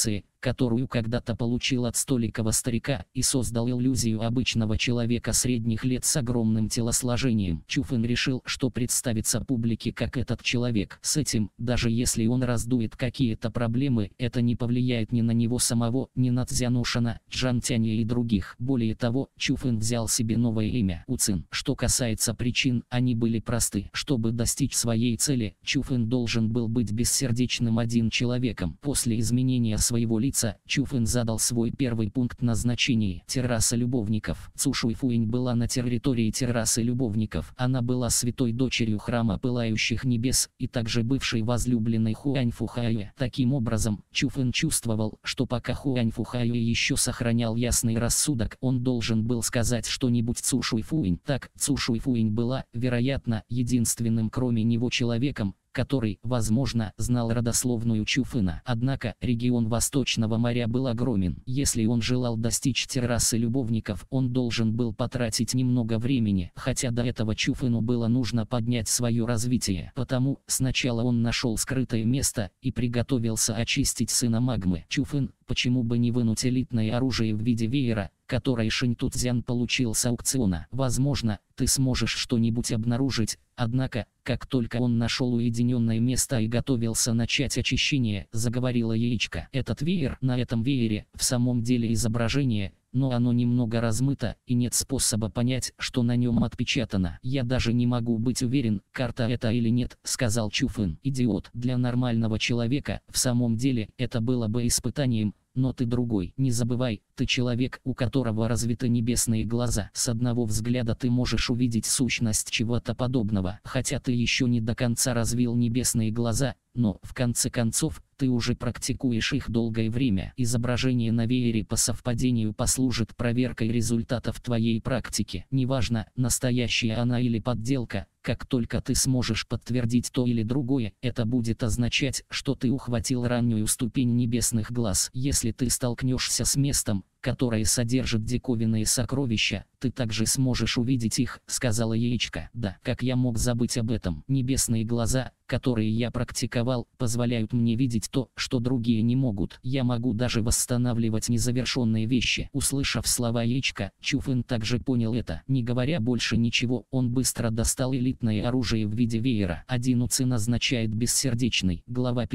которую когда-то получил от столикого старика, и создал иллюзию обычного человека средних лет с огромным телосложением. Чуфэн решил, что представится публике как этот человек. С этим, даже если он раздует какие-то проблемы, это не повлияет ни на него самого, ни на Цзянушана, Джантяня и других. Более того, Чуфэн взял себе новое имя — Уцин. Что касается причин, они были просты. Чтобы достичь своей цели, Чуфэн должен был быть бессердечным один человеком. После изменения своего лица, Чуфэн задал свой первый пункт назначения — терраса любовников. Цушуйфуинь была на территории террасы любовников. Она была святой дочерью храма Пылающих Небес и также бывшей возлюбленной Хуаньфухае. Таким образом, Чуфэн чувствовал, что пока Хуаньфухае еще сохранял ясный рассудок, он должен был сказать что-нибудь Цушуйфуинь. Так, Цушуйфуинь была, вероятно, единственным кроме него человеком, который, возможно, знал родословную Чуфэна. Однако, регион Восточного моря был огромен. Если он желал достичь террасы любовников, он должен был потратить немного времени, хотя до этого Чуфэну было нужно поднять свое развитие. Потому, сначала он нашел скрытое место и приготовился очистить сына магмы. Чуфэн, почему бы не вынуть элитное оружие в виде веера, который Шиньтуцзян получил с аукциона. Возможно, ты сможешь что-нибудь обнаружить. Однако, как только он нашел уединенное место и готовился начать очищение, заговорила яичко. Этот веер, на этом веере, в самом деле изображение, но оно немного размыто, и нет способа понять, что на нем отпечатано. Я даже не могу быть уверен, карта это или нет, сказал Чуфэн. Идиот. Для нормального человека, в самом деле, это было бы испытанием, но ты другой. Не забывай, ты человек, у которого развиты небесные глаза. С одного взгляда ты можешь увидеть сущность чего-то подобного, хотя ты еще не до конца развил небесные глаза, но, в конце концов, ты уже практикуешь их долгое время. Изображение на веере по совпадению послужит проверкой результатов твоей практики. Неважно, настоящая она или подделка, как только ты сможешь подтвердить то или другое, это будет означать, что ты ухватил раннюю ступень небесных глаз. Если ты столкнешься с местом, которое содержит диковинные сокровища, ты также сможешь увидеть их, сказала яичко. Да, как я мог забыть об этом? Небесные глаза, которые я практиковал, позволяют мне видеть то, что другие не могут. Я могу даже восстанавливать незавершенные вещи. Услышав слова яичко, Чуфэн также понял это. Не говоря больше ничего, он быстро достал элитное оружие в виде веера. Один Уцин означает бессердечный. Глава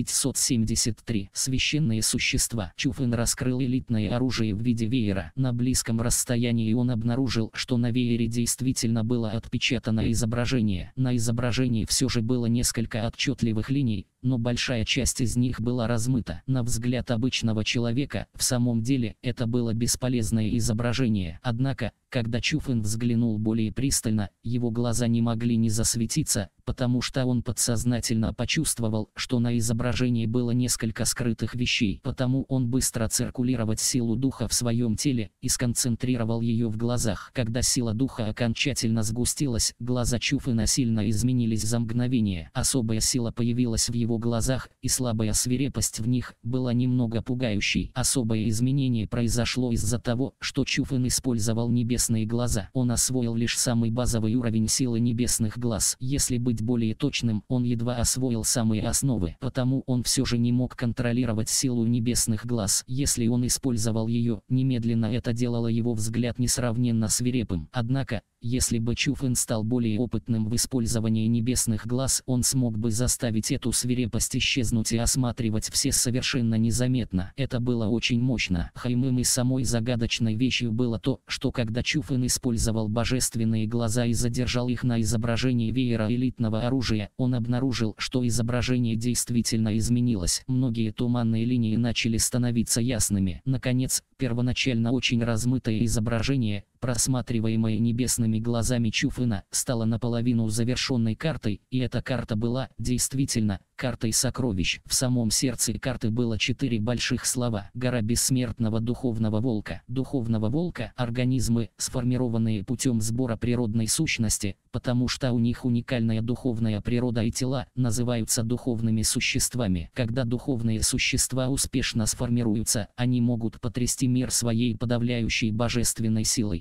573. Священные существа. Чуфэн раскрыл элитное оружие в виде веера. На близком расстоянии он обнаружил, что на веере действительно было отпечатано изображение. На изображении все же было несколько отчетливых линий, но большая часть из них была размыта. На взгляд обычного человека, в самом деле, это было бесполезное изображение. Однако, когда Чуфэн взглянул более пристально, его глаза не могли не засветиться, потому что он подсознательно почувствовал, что на изображении было несколько скрытых вещей. Потому он быстро циркулировал силу духа в своем теле и сконцентрировал ее в глазах. Когда сила духа окончательно сгустилась, глаза Чуфэна сильно изменились за мгновение. Особая сила появилась в его глазах, и слабая свирепость в них была немного пугающей. Особое изменение произошло из-за того, что Чуфэн использовал небесные глаза. Он освоил лишь самый базовый уровень силы небесных глаз. Если быть более точным, он едва освоил самые основы. Потому он все же не мог контролировать силу небесных глаз. Если он использовал ее, немедленно это делало его взгляд несравненно свирепым. Однако, если бы Чуфэн стал более опытным в использовании небесных глаз, он смог бы заставить эту свирепость исчезнуть и осматривать все совершенно незаметно. Это было очень мощно. Хаймым и самой загадочной вещью было то, что когда Чуфэн использовал божественные глаза и задержал их на изображении веера элитного оружия, он обнаружил, что изображение действительно изменилось. Многие туманные линии начали становиться ясными. Наконец, первоначально очень размытое изображение, просматриваемое небесными глазами Чуфэна, стала наполовину завершенной картой, и эта карта была, действительно, картой сокровищ. В самом сердце карты было 4 больших слова. Гора бессмертного духовного волка. Духовного волка – организмы, сформированные путем сбора природной сущности, потому что у них уникальная духовная природа и тела, называются духовными существами. Когда духовные существа успешно сформируются, они могут потрясти мир своей подавляющей божественной силой.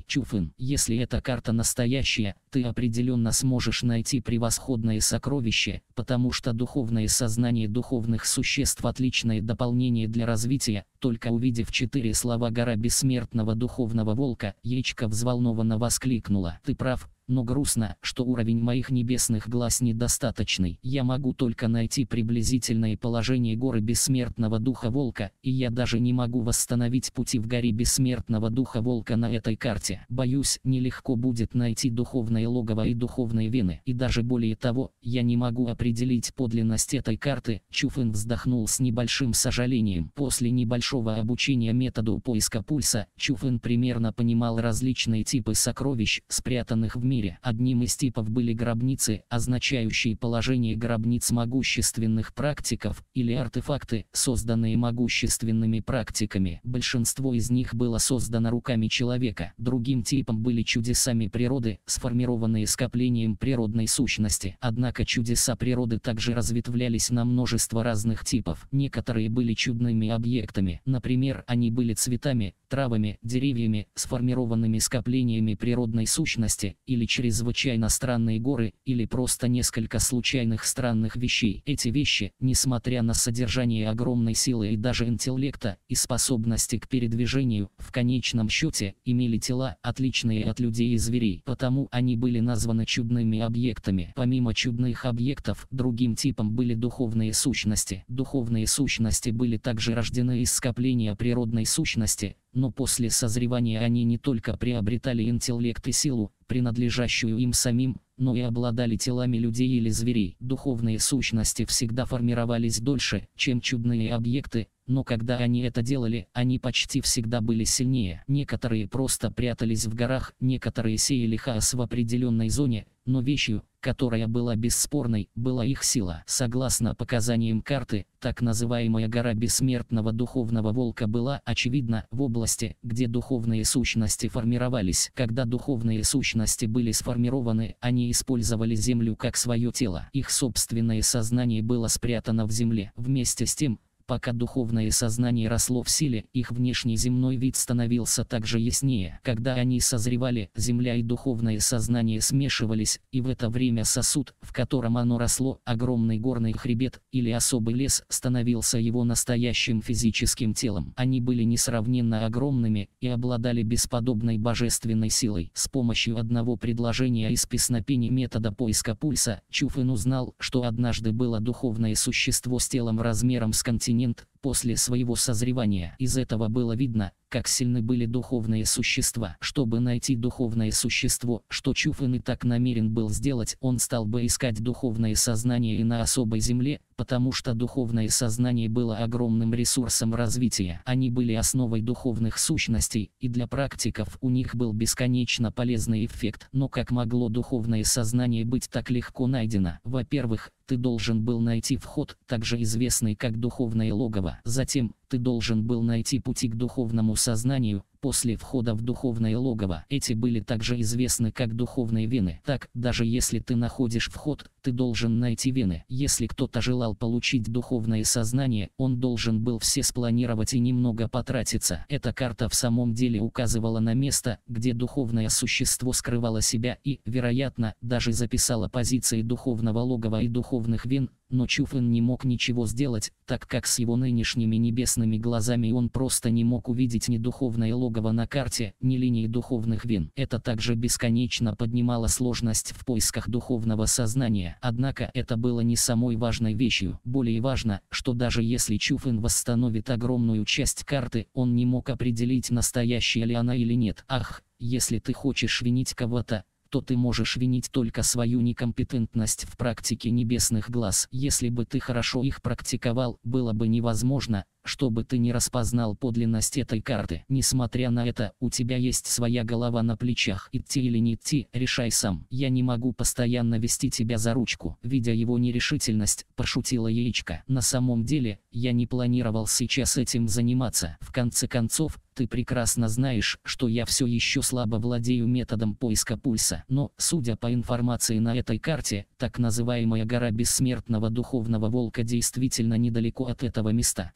Чуфын. Если эта карта настоящая, ты определенно сможешь найти превосходное сокровище, потому что духовное сознание духовных существ – отличное дополнение для развития. Только увидев 4 слова «Гора бессмертного духовного волка», яичко взволнованно воскликнула: «Ты прав, но грустно, что уровень моих небесных глаз недостаточный. Я могу только найти приблизительное положение горы бессмертного духа волка, и я даже не могу восстановить пути в горе бессмертного духа волка на этой карте. Боюсь, нелегко будет найти духовное логово и духовные вены, и даже более того, я не могу определить подлинность этой карты». Чуфын вздохнул с небольшим сожалением. После небольшого обучения методу поиска пульса, Чуфын примерно понимал различные типы сокровищ, спрятанных в мире. Одним из типов были гробницы, означающие положение гробниц могущественных практиков, или артефакты, созданные могущественными практиками. Большинство из них было создано руками человека. Другим типом были чудесами природы, сформированные скоплением природной сущности. Однако чудеса природы также разветвлялись на множество разных типов. Некоторые были чудными объектами, например, они были цветами, травами, деревьями, сформированными скоплениями природной сущности, или чрезвычайно странные горы, или просто несколько случайных странных вещей. Эти вещи, несмотря на содержание огромной силы и даже интеллекта, и способности к передвижению, в конечном счете, имели тела, отличные от людей и зверей, потому они были названы чудными объектами. Помимо чудных объектов, другим типом были духовные сущности. Духовные сущности были также рождены из скопления природной сущности, но после созревания они не только приобретали интеллект и силу, принадлежащую им самим, но и обладали телами людей или зверей. Духовные сущности всегда формировались дольше, чем чудные объекты, но когда они это делали, они почти всегда были сильнее. Некоторые просто прятались в горах, некоторые сеяли хаос в определенной зоне, но вещью, которая была бесспорной, была их сила. Согласно показаниям карты, так называемая гора бессмертного духовного волка была, очевидно, в области, где духовные сущности формировались. Когда духовные сущности были сформированы, они использовали землю как свое тело. Их собственное сознание было спрятано в земле. Вместе с тем, пока духовное сознание росло в силе, их внешний земной вид становился также яснее. Когда они созревали, земля и духовное сознание смешивались, и в это время сосуд, в котором оно росло, огромный горный хребет или особый лес, становился его настоящим физическим телом. Они были несравненно огромными и обладали бесподобной божественной силой. С помощью одного предложения из песнопений метода поиска пульса, Чуфын узнал, что однажды было духовное существо с телом размером с континент после своего созревания. Из этого было видно, как сильны были духовные существа. Чтобы найти духовное существо, что Чуфын и так намерен был сделать, он стал бы искать духовное сознание и на особой земле, потому что духовное сознание было огромным ресурсом развития. Они были основой духовных сущностей, и для практиков у них был бесконечно полезный эффект. Но как могло духовное сознание быть так легко найдено? Во-первых, ты должен был найти вход, также известный как духовное логово. Затем, ты должен был найти пути к духовному сознанию. После входа в духовное логово эти были также известны как духовные вены. Так, даже если ты находишь вход, ты должен найти вены. Если кто-то желал получить духовное сознание, он должен был все спланировать и немного потратиться. Эта карта в самом деле указывала на место, где духовное существо скрывало себя и, вероятно, даже записала позиции духовного логова и духовных вен, но Чуфын не мог ничего сделать, так как с его нынешними небесными глазами он просто не мог увидеть ни духовное логово на карте, ни линии духовных вен. Это также бесконечно поднимало сложность в поисках духовного сознания. Однако это было не самой важной вещью. Более важно, что даже если Чуфын восстановит огромную часть карты, он не мог определить, настоящая ли она или нет. Ах, если ты хочешь винить кого-то, то ты можешь винить только свою некомпетентность в практике небесных глаз. Если бы ты хорошо их практиковал, было бы невозможно, чтобы ты не распознал подлинность этой карты. Несмотря на это, у тебя есть своя голова на плечах. Идти или не идти, решай сам. Я не могу постоянно вести тебя за ручку. Видя его нерешительность, пошутила яичко. На самом деле, я не планировал сейчас этим заниматься. В конце концов, ты прекрасно знаешь, что я все еще слабо владею методом поиска пульса. Но, судя по информации на этой карте, так называемая гора бессмертного духовного волка действительно недалеко от этого места. Поскольку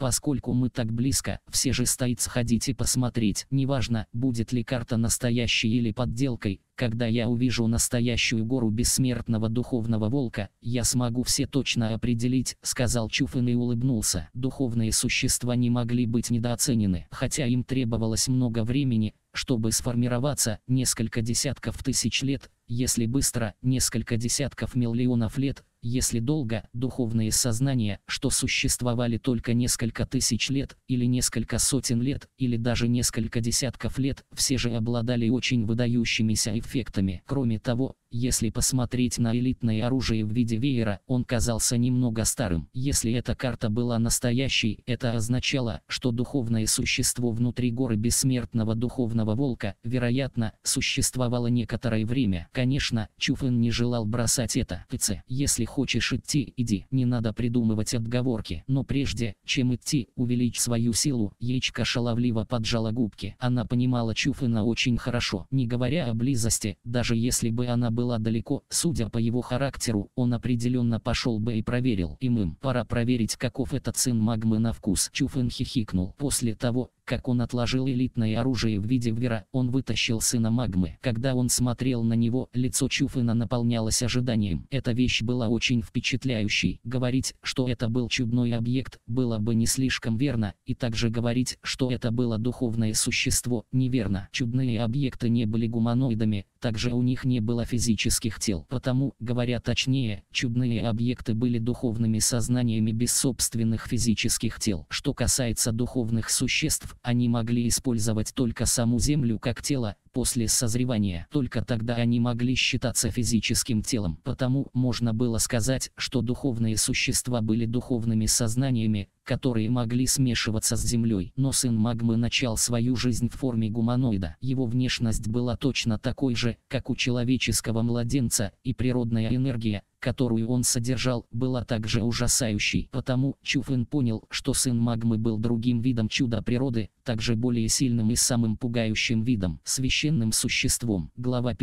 поскольку мы так близко, все же стоит сходить и посмотреть. Неважно, будет ли карта настоящей или подделкой. Когда я увижу настоящую гору бессмертного духовного волка, я смогу все точно определить, сказал Чуфэн и улыбнулся. Духовные существа не могли быть недооценены, хотя им требовалось много времени, чтобы сформироваться, несколько десятков тысяч лет, если быстро, несколько десятков миллионов лет, если долго, духовные сознания, что существовали только несколько тысяч лет, или несколько сотен лет, или даже несколько десятков лет, все же обладали очень выдающимися эффектами. Кроме того, если посмотреть на элитное оружие в виде веера, он казался немного старым. Если эта карта была настоящей, это означало, что духовное существо внутри горы бессмертного духовного волка, вероятно, существовало некоторое время. Конечно, Чуфэн не желал бросать это. Если хочешь идти, иди. Не надо придумывать отговорки. Но прежде, чем идти, увеличь свою силу. Яичко шаловливо поджала губки. Она понимала Чуфэна очень хорошо. Не говоря о близости, даже если бы она была далеко, судя по его характеру, он определенно пошел бы и проверил. Пора проверить, каков этот сын магмы на вкус. Чуфэн хихикнул. После того, как он отложил элитное оружие в виде веера, он вытащил сына магмы. Когда он смотрел на него, лицо Чуфэна наполнялось ожиданием. Эта вещь была очень впечатляющей. Говорить, что это был чудной объект, было бы не слишком верно, и также говорить, что это было духовное существо, неверно. Чудные объекты не были гуманоидами, также у них не было физических тел. Потому, говоря точнее, чудные объекты были духовными сознаниями без собственных физических тел. Что касается духовных существ, они могли использовать только саму Землю как тело. После созревания только тогда они могли считаться физическим телом. Потому можно было сказать, что духовные существа были духовными сознаниями, которые могли смешиваться с землей. Но сын магмы начал свою жизнь в форме гуманоида. Его внешность была точно такой же, как у человеческого младенца, и природная энергия, которую он содержал, была также ужасающей. Потому Чуфэн понял, что сын магмы был другим видом чуда природы, также более сильным и самым пугающим видом, священным существом. Глава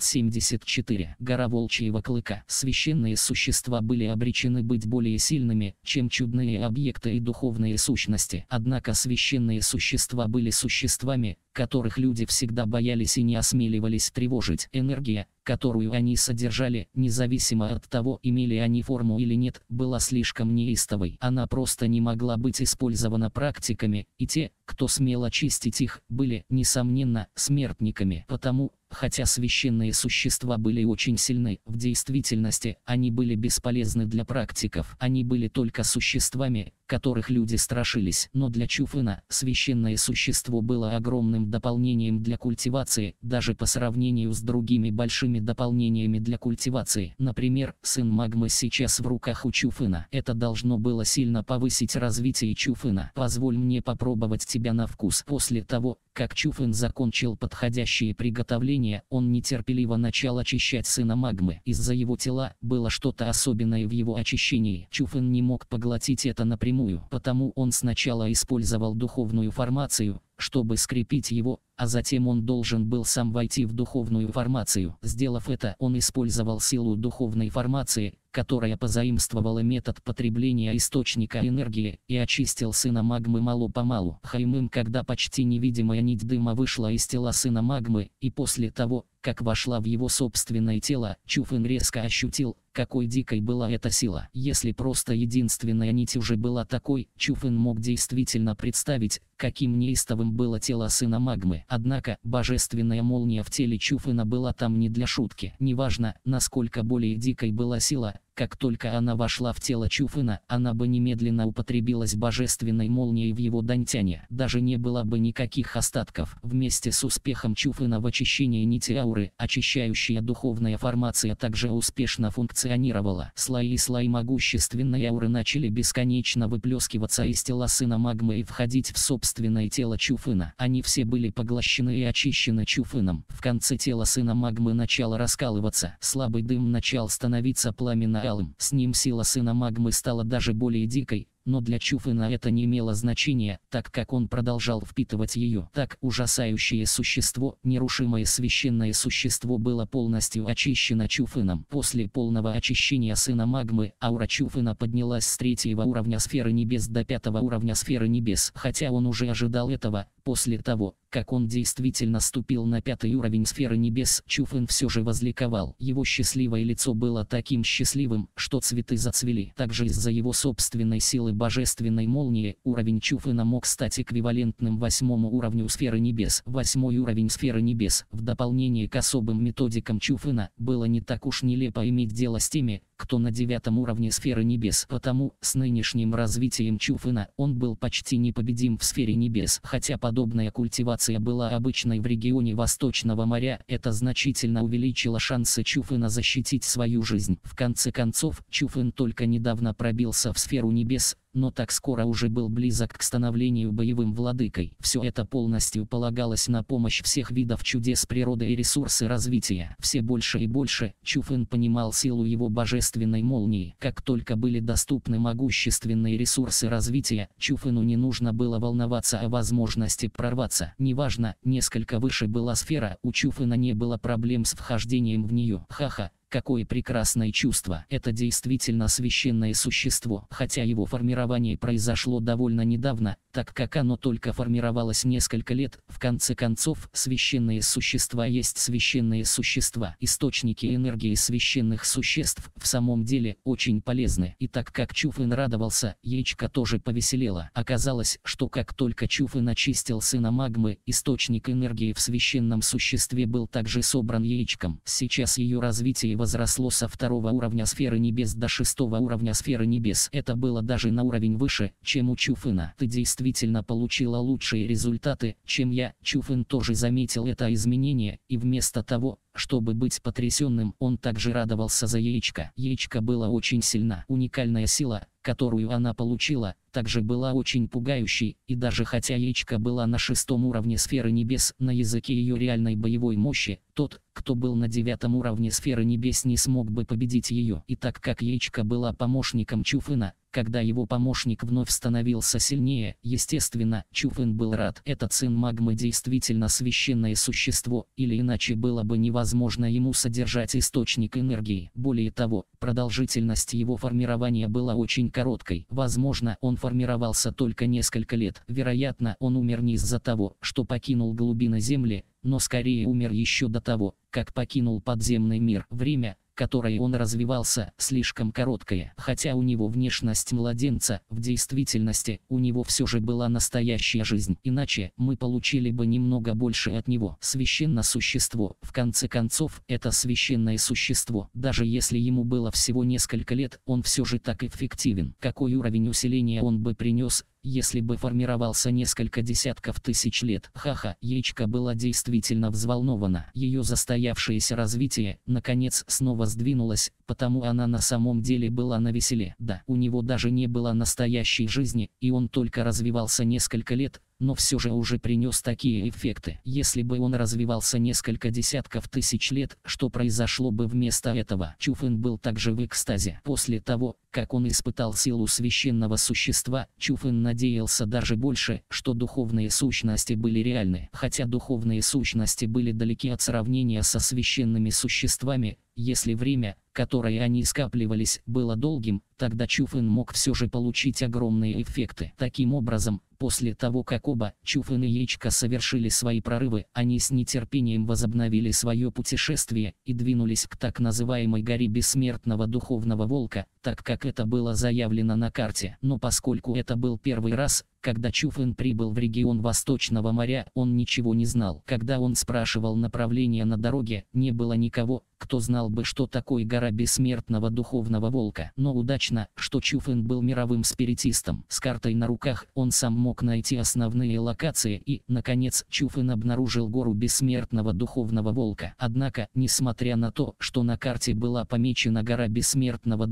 574. Гора Волчьего Клыка. Священные существа были обречены быть более сильными, чем чудные объекты и духовные сущности. Однако священные существа были существами, которых люди всегда боялись и не осмеливались тревожить. Энергия, которую они содержали, независимо от того, имели они форму или нет, была слишком неистовой. Она просто не могла быть использована практиками, и те, кто смел очистить их, были, несомненно, смертниками. Потому, хотя священные существа были очень сильны, в действительности, они были бесполезны для практиков. Они были только существами, которых люди страшились. Но для Чуфэна, священное существо было огромным дополнением для культивации, даже по сравнению с другими большими дополнениями для культивации. Например, сын магмы сейчас в руках у Чуфэна. Это должно было сильно повысить развитие Чуфэна. Позволь мне попробовать тебя на вкус. После того, как Чуфэн закончил подходящие приготовления, он нетерпеливо начал очищать сына магмы. Из-за его тела было что-то особенное в его очищении. Чуфэн не мог поглотить это напрямую, потому он сначала использовал духовную формацию, чтобы скрепить его, а затем он должен был сам войти в духовную формацию. Сделав это, он использовал силу духовной формации, которая позаимствовала метод потребления источника энергии, и очистил сына магмы мало-помалу. Когда почти невидимая нить дыма вышла из тела сына магмы, и после того, как вошла в его собственное тело, Чуфэн резко ощутил, какой дикой была эта сила. Если просто единственная нить уже была такой, Чуфэн мог действительно представить, каким неистовым было тело сына магмы. Однако, божественная молния в теле Чуфэна была там не для шутки. Неважно, насколько более дикой была сила, как только она вошла в тело Чуфэна, она бы немедленно употребилась божественной молнией в его дантяне. Даже не было бы никаких остатков. Вместе с успехом Чуфэна в очищении нити ауры, очищающая духовная формация также успешно функционировала. Слои могущественной ауры начали бесконечно выплескиваться из тела сына магмы и входить в собственное тело Чуфэна. Они все были поглощены и очищены Чуфэном. В конце тела сына магмы начало раскалываться. Слабый дым начал становиться пламенно-алым. С ним сила сына магмы стала даже более дикой, но для Чуфена это не имело значения, так как он продолжал впитывать ее. Так ужасающее существо, нерушимое священное существо было полностью очищено Чуфеном. После полного очищения сына магмы, аура Чуфена поднялась с 3-го уровня сферы небес до 5-го уровня сферы небес. Хотя он уже ожидал этого, после того, как он действительно ступил на 5-й уровень сферы небес, Чуфен все же возликовал. Его счастливое лицо было таким счастливым, что цветы зацвели. Также из-за его собственной силы божественной молнии, уровень Чуфена мог стать эквивалентным 8-му уровню сферы небес. 8-й уровень сферы небес, в дополнение к особым методикам Чуфена, было не так уж нелепо иметь дело с теми, кто на 9-м уровне сферы небес. Потому, с нынешним развитием Чуфена, он был почти непобедим в сфере небес. Хотя подобная культивация была обычной в регионе Восточного моря, это значительно увеличило шансы Чуфена защитить свою жизнь. В конце концов, Чуфен только недавно пробился в сферу небес, но так скоро уже был близок к становлению боевым владыкой. Все это полностью полагалось на помощь всех видов чудес природы и ресурсы развития. Все больше и больше Чуфен понимал силу его божественной молнии. Как только были доступны могущественные ресурсы развития, Чуфену не нужно было волноваться о возможности прорваться. Неважно, несколько выше была сфера, у Чуфена не было проблем с вхождением в нее. Ха-ха. Какое прекрасное чувство. Это действительно священное существо. Хотя его формирование произошло довольно недавно, так как оно только формировалось несколько лет, в конце концов, священные существа есть священные существа. Источники энергии священных существ в самом деле очень полезны. И так как Чуфен радовался, яичко тоже повеселело. Оказалось, что как только Чуфен очистил сына магмы, источник энергии в священном существе был также собран яичком. Сейчас ее развитие возросло со 2-го уровня сферы небес до 6-го уровня сферы небес. Это было даже на уровень выше, чем у Чуфена. Ты действительно получила лучшие результаты, чем я. Чуфен тоже заметил это изменение, и вместо того, чтобы быть потрясенным, он также радовался за яичко. Яичко было очень сильна. Уникальная сила, которую она получила, также была очень пугающей, и даже хотя яичко была на 6-м уровне сферы небес, на языке ее реальной боевой мощи, тот, кто был на 9-м уровне сферы небес, не смог бы победить ее. И так как яичко была помощником Чуфена, когда его помощник вновь становился сильнее, естественно, Чуфен был рад. Этот сын магмы действительно священное существо, или иначе было бы невозможно ему содержать источник энергии. Более того, продолжительность его формирования была очень короткой. Возможно, он формировался только несколько лет. Вероятно, он умер не из-за того, что покинул глубины Земли, но скорее умер еще до того, как покинул подземный мир. Время, которое он развивался, слишком короткое. Хотя у него внешность младенца, в действительности, у него все же была настоящая жизнь. Иначе, мы получили бы немного больше от него. Священное существо, в конце концов, это священное существо. Даже если ему было всего несколько лет, он все же так эффективен. Какой уровень усиления он бы принес, если бы формировался несколько десятков тысяч лет? Ха-ха, яичко была действительно взволнована. Ее застоявшееся развитие, наконец, снова сдвинулось, потому она на самом деле была навеселе. Да, у него даже не было настоящей жизни, и он только развивался несколько лет, но все же уже принес такие эффекты. Если бы он развивался несколько десятков тысяч лет, что произошло бы вместо этого? Чуфен был также в экстазе. После того, как он испытал силу священного существа, Чуфен надеялся даже больше, что духовные сущности были реальны. Хотя духовные сущности были далеки от сравнения со священными существами, если время, которое они скапливались, было долгим, тогда Чуфен мог все же получить огромные эффекты. Таким образом, после того как оба, Чуфен и яичко, совершили свои прорывы, они с нетерпением возобновили свое путешествие и двинулись к так называемой горе бессмертного духовного волка, так как это было заявлено на карте. Но поскольку это был первый раз, когда Чуфен прибыл в регион Восточного моря, он ничего не знал. Когда он спрашивал направление на дороге, не было никого, кто знал бы, что такое гора бессмертного духовного волка. Но удачно, что Чуфен был мировым спиритистом. С картой на руках он сам мог найти основные локации и, наконец, Чуфен обнаружил гору бессмертного духовного волка. Однако, несмотря на то, что на карте была помечена гора бессмертного духовного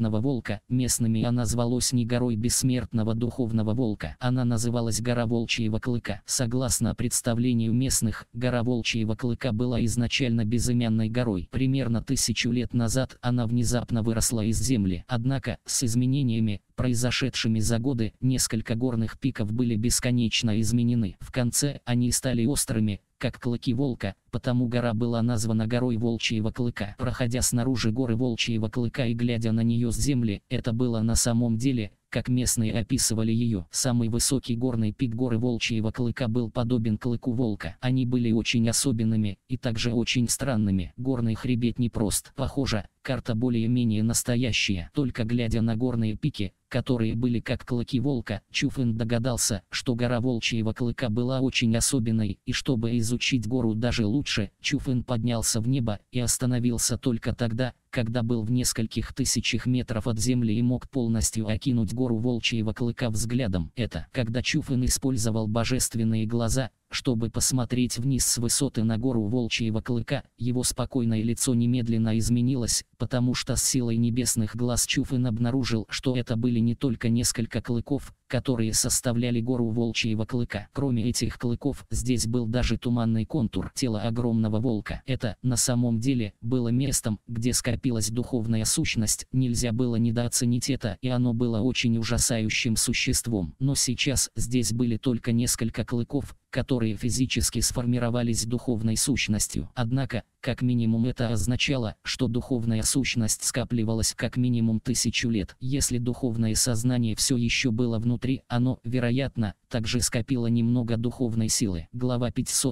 огромного волка, местными она звалась не горой бессмертного духовного волка, она называлась гора Волчьего Клыка. Согласно представлению местных, гора Волчьего Клыка была изначально безымянной горой. Примерно 1000 лет назад она внезапно выросла из земли. Однако, с изменениями, произошедшими за годы, несколько горных пиков были бесконечно изменены. В конце они стали острыми, как клыки волка, потому гора была названа горой Волчьего Клыка. Проходя снаружи горы Волчьего Клыка и глядя на нее с земли, это было на самом деле, как местные описывали ее. Самый высокий горный пик горы Волчьего Клыка был подобен клыку волка. Они были очень особенными и также очень странными. Горный хребет непрост. Похоже, карта более-менее настоящая. Только глядя на горные пики, которые были как клыки волка, Чуфын догадался, что гора Волчьего Клыка была очень особенной, и чтобы изучить гору даже лучше, Чуфын поднялся в небо и остановился только тогда, когда был в нескольких тысячах метров от земли и мог полностью окинуть гору Волчьего Клыка взглядом. Это когда Чуфын использовал божественные глаза, чтобы посмотреть вниз с высоты на гору Волчьего Клыка, его спокойное лицо немедленно изменилось, потому что с силой небесных глаз Чуфын обнаружил, что это были не только несколько клыков, которые составляли гору Волчьего Клыка. Кроме этих клыков, здесь был даже туманный контур тела огромного волка. Это, на самом деле, было местом, где скопилась духовная сущность. Нельзя было недооценить это, и оно было очень ужасающим существом. Но сейчас здесь были только несколько клыков, которые физически сформировались духовной сущностью. Однако, как минимум это означало, что духовная сущность скапливалась как минимум 1000 лет. Если духовное сознание все еще было внутри, оно, вероятно, также скопило немного духовной силы. Глава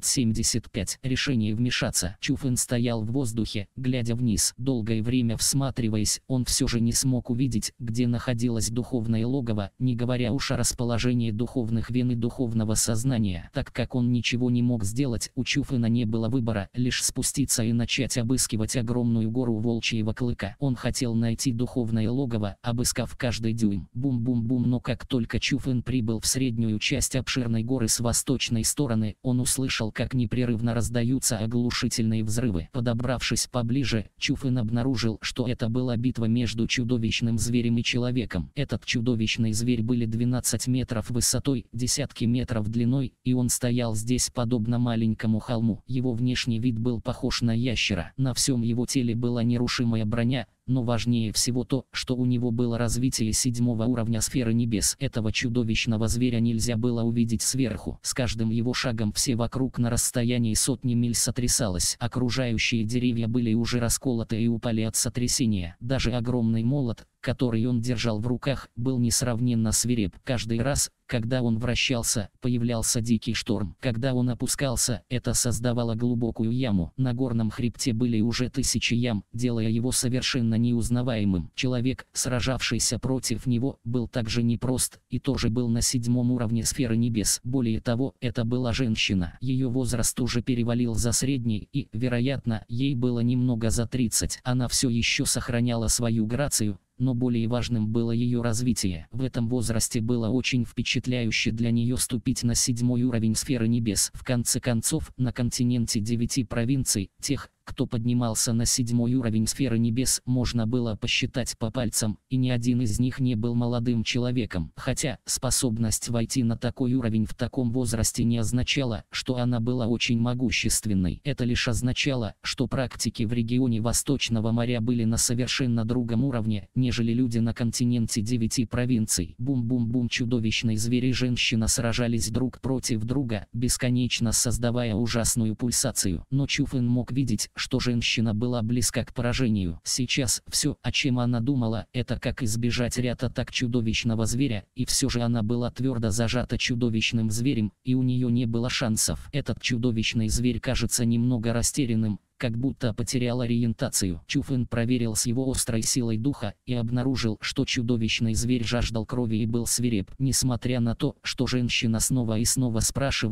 575. Решение вмешаться. Чуфын стоял в воздухе, глядя вниз. Долгое время всматриваясь, он все же не смог увидеть, где находилось духовное логово, не говоря уж о расположении духовных вен и духовного сознания. Так как он ничего не мог сделать, у Чуфына не было выбора, лишь спуститься и начать обыскивать огромную гору Волчьего Клыка. Он хотел найти духовное логово, обыскав каждый дюйм. Бум-бум-бум, но как только Чуфын прибыл в среднюю часть обширной горы с восточной стороны, он услышал, как непрерывно раздаются оглушительные взрывы. Подобравшись поближе, Чуфын обнаружил, что это была битва между чудовищным зверем и человеком. Этот чудовищный зверь были 12 метров высотой, десятки метров длиной, и он стоял здесь подобно маленькому холму. Его внешний вид был похож на ящера. На всем его теле была нерушимая броня, но важнее всего то, что у него было развитие 7-го уровня сферы небес. Этого чудовищного зверя нельзя было увидеть сверху. С каждым его шагом все вокруг на расстоянии сотни миль сотрясалось. Окружающие деревья были уже расколоты и упали от сотрясения. Даже огромный молот, который он держал в руках, был несравненно свиреп. Каждый раз, когда он вращался, появлялся дикий шторм. Когда он опускался, это создавало глубокую яму. На горном хребте были уже 1000 ям, делая его совершенно неузнаваемым. Человек, сражавшийся против него, был также непрост, и тоже был на 7-м уровне сферы небес. Более того, это была женщина. Ее возраст уже перевалил за средний, и, вероятно, ей было немного за 30. Она все еще сохраняла свою грацию, но более важным было ее развитие. В этом возрасте было очень впечатляюще для нее ступить на 7-й уровень сферы небес. В конце концов, на континенте 9 провинций, тех, кто поднимался на 7-й уровень сферы небес, можно было посчитать по пальцам, и ни один из них не был молодым человеком. Хотя, способность войти на такой уровень в таком возрасте не означала, что она была очень могущественной. Это лишь означало, что практики в регионе Восточного моря были на совершенно другом уровне, нежели люди на континенте 9 провинций. Бум-бум-бум, чудовищные звери и женщина сражались друг против друга, бесконечно создавая ужасную пульсацию. Но Чуфын мог видеть, что женщина была близка к поражению. Сейчас все, о чем она думала, это как избежать ряд атак чудовищного зверя, и все же она была твердо зажата чудовищным зверем, и у нее не было шансов. Этот чудовищный зверь кажется немного растерянным, как будто потерял ориентацию. Чуфын проверил с его острой силой духа и обнаружил, что чудовищный зверь жаждал крови и был свиреп. Несмотря на то, что женщина снова и снова спрашивала,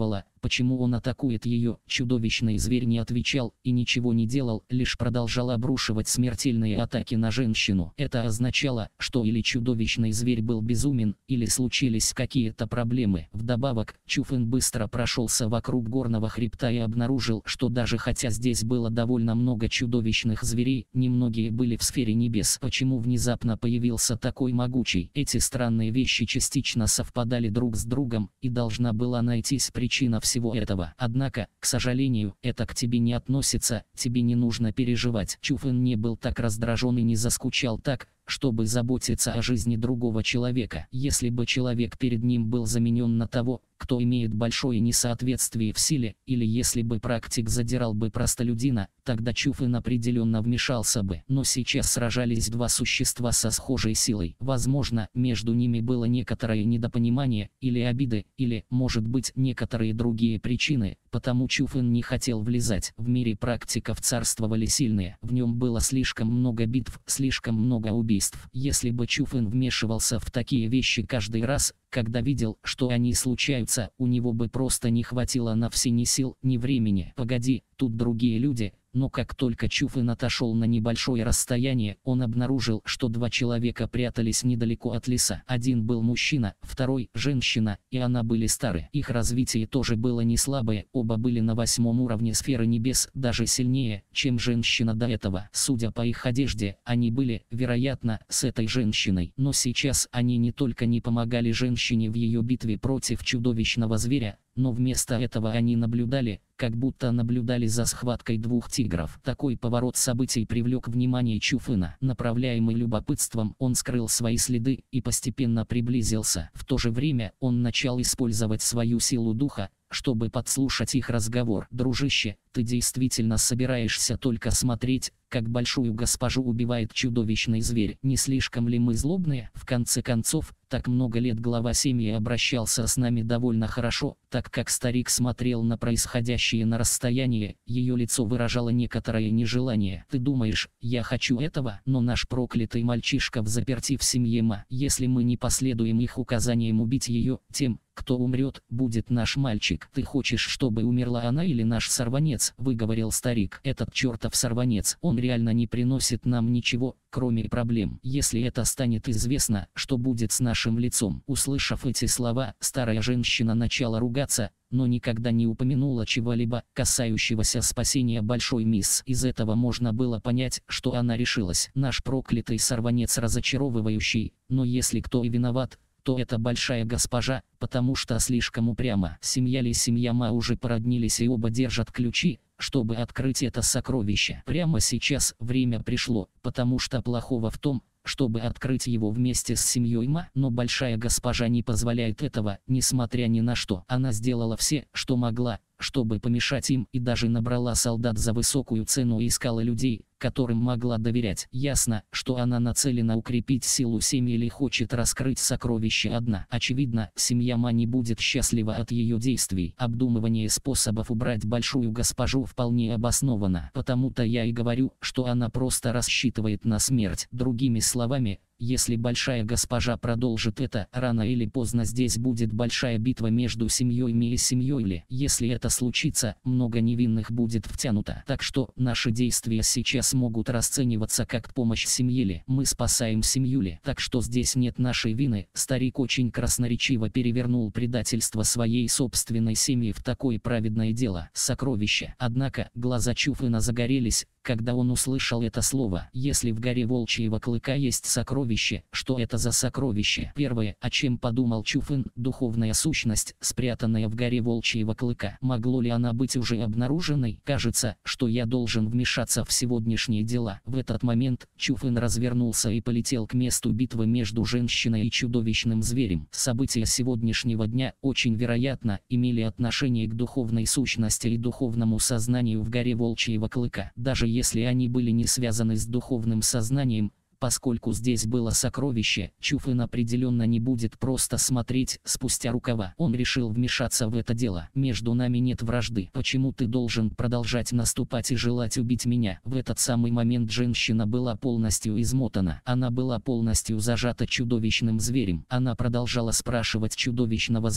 почему он атакует ее. Чудовищный зверь не отвечал и ничего не делал, лишь продолжал обрушивать смертельные атаки на женщину. Это означало, что или чудовищный зверь был безумен, или случились какие-то проблемы. Вдобавок, Чуфэн быстро прошелся вокруг горного хребта и обнаружил, что даже хотя здесь было довольно много чудовищных зверей, немногие были в сфере небес. Почему внезапно появился такой могучий? Эти странные вещи частично совпадали друг с другом, и должна была найтись причина всего этого. Однако, к сожалению, это к тебе не относится, тебе не нужно переживать. Чуфэн не был так раздражен и не заскучал так, чтобы заботиться о жизни другого человека. Если бы человек перед ним был заменен на того, кто имеет большое несоответствие в силе, или если бы практик задирал бы простолюдина, тогда Чуфэн определенно вмешался бы. Но сейчас сражались два существа со схожей силой. Возможно, между ними было некоторое недопонимание, или обиды, или, может быть, некоторые другие причины, потому Чуфэн не хотел влезать. В мире практиков царствовали сильные, в нем было слишком много битв, слишком много убийств. Если бы Чуфэн вмешивался в такие вещи каждый раз, когда видел, что они случаются, у него бы просто не хватило на все ни сил, ни времени. Погоди, тут другие люди. Но как только Чуфэн отошел на небольшое расстояние, он обнаружил, что два человека прятались недалеко от леса. Один был мужчина, второй – женщина, и она были стары. Их развитие тоже было не слабое, оба были на 8-м уровне сферы небес, даже сильнее, чем женщина до этого. Судя по их одежде, они были, вероятно, с этой женщиной. Но сейчас они не только не помогали женщине в ее битве против чудовищного зверя, но вместо этого они наблюдали, как будто наблюдали за схваткой двух тигров. Такой поворот событий привлек внимание Чуфэна. Направляемый любопытством, он скрыл свои следы и постепенно приблизился. В то же время он начал использовать свою силу духа, чтобы подслушать их разговор. «Дружище, ты действительно собираешься только смотреть, как большую госпожу убивает чудовищный зверь? Не слишком ли мы злобные? В конце концов, так много лет глава семьи обращался с нами довольно хорошо». Так как старик смотрел на происходящее на расстоянии, ее лицо выражало некоторое нежелание. «Ты думаешь, я хочу этого? Но наш проклятый мальчишка взаперти в семье Ма. Если мы не последуем их указаниям убить ее, тем, кто умрет, будет наш мальчик. Ты хочешь, чтобы умерла она или наш сорванец?» — выговорил старик. «Этот чертов сорванец, он реально не приносит нам ничего, кроме проблем. Если это станет известно, что будет с нашим лицом?» Услышав эти слова, старая женщина начала ругаться, но никогда не упомянула чего-либо, касающегося спасения большой мисс. Из этого можно было понять, что она решилась. «Наш проклятый сорванец разочаровывающий, но если кто и виноват, то это большая госпожа, потому что слишком упряма. Семья Ли и семья Ма уже породнились и оба держат ключи, чтобы открыть это сокровище. Прямо сейчас время пришло, потому что плохого в том, чтобы открыть его вместе с семьей Ма, но большая госпожа не позволяет этого, несмотря ни на что. Она сделала все, что могла, чтобы помешать им, и даже набрала солдат за высокую цену и искала людей, которым могла доверять. Ясно, что она нацелена укрепить силу семьи или хочет раскрыть сокровище одна. Очевидно, семья Ма не будет счастлива от ее действий. Обдумывание способов убрать большую госпожу вполне обосновано. Потому-то я и говорю, что она просто рассчитывает на смерть. Другими словами, если большая госпожа продолжит это, рано или поздно здесь будет большая битва между семьей Ми и семьей Ли. Если это случится, много невинных будет втянуто. Так что наши действия сейчас могут расцениваться как помощь семье Ли. Мы спасаем семью Ли. Так что здесь нет нашей вины. Старик очень красноречиво перевернул предательство своей собственной семьи в такое праведное дело. Сокровище. Однако, глаза Чуфэна загорелись, когда он услышал это слово. Если в горе Волчьего Клыка есть сокровище, что это за сокровище? Первое, о чем подумал Чуфэн, духовная сущность, спрятанная в горе Волчьего Клыка. Могло ли она быть уже обнаруженной? Кажется, что я должен вмешаться в сегодняшние дела. В этот момент Чуфэн развернулся и полетел к месту битвы между женщиной и чудовищным зверем. События сегодняшнего дня, очень вероятно, имели отношение к духовной сущности и духовному сознанию в горе Волчьего Клыка. Даже если они были не связаны с духовным сознанием, поскольку здесь было сокровище, Чуфэн определенно не будет просто смотреть спустя рукава. Он решил вмешаться в это дело. «Между нами нет вражды. Почему ты должен продолжать наступать и желать убить меня?» В этот самый момент женщина была полностью измотана. Она была полностью зажата чудовищным зверем. Она продолжала спрашивать чудовищного зверя,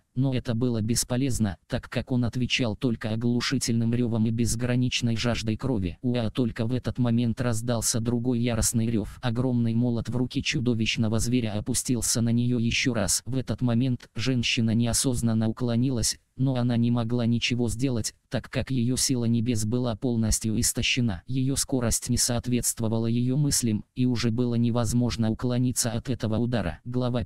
но это было бесполезно, так как он отвечал только оглушительным ревом и безграничной жаждой крови. Только в этот момент раздался другой яростный рев. Огромный молот в руке чудовищного зверя опустился на нее еще раз. В этот момент женщина неосознанно уклонилась, но она не могла ничего сделать, так как ее сила небес была полностью истощена. Ее скорость не соответствовала ее мыслям, и уже было невозможно уклониться от этого удара. Глава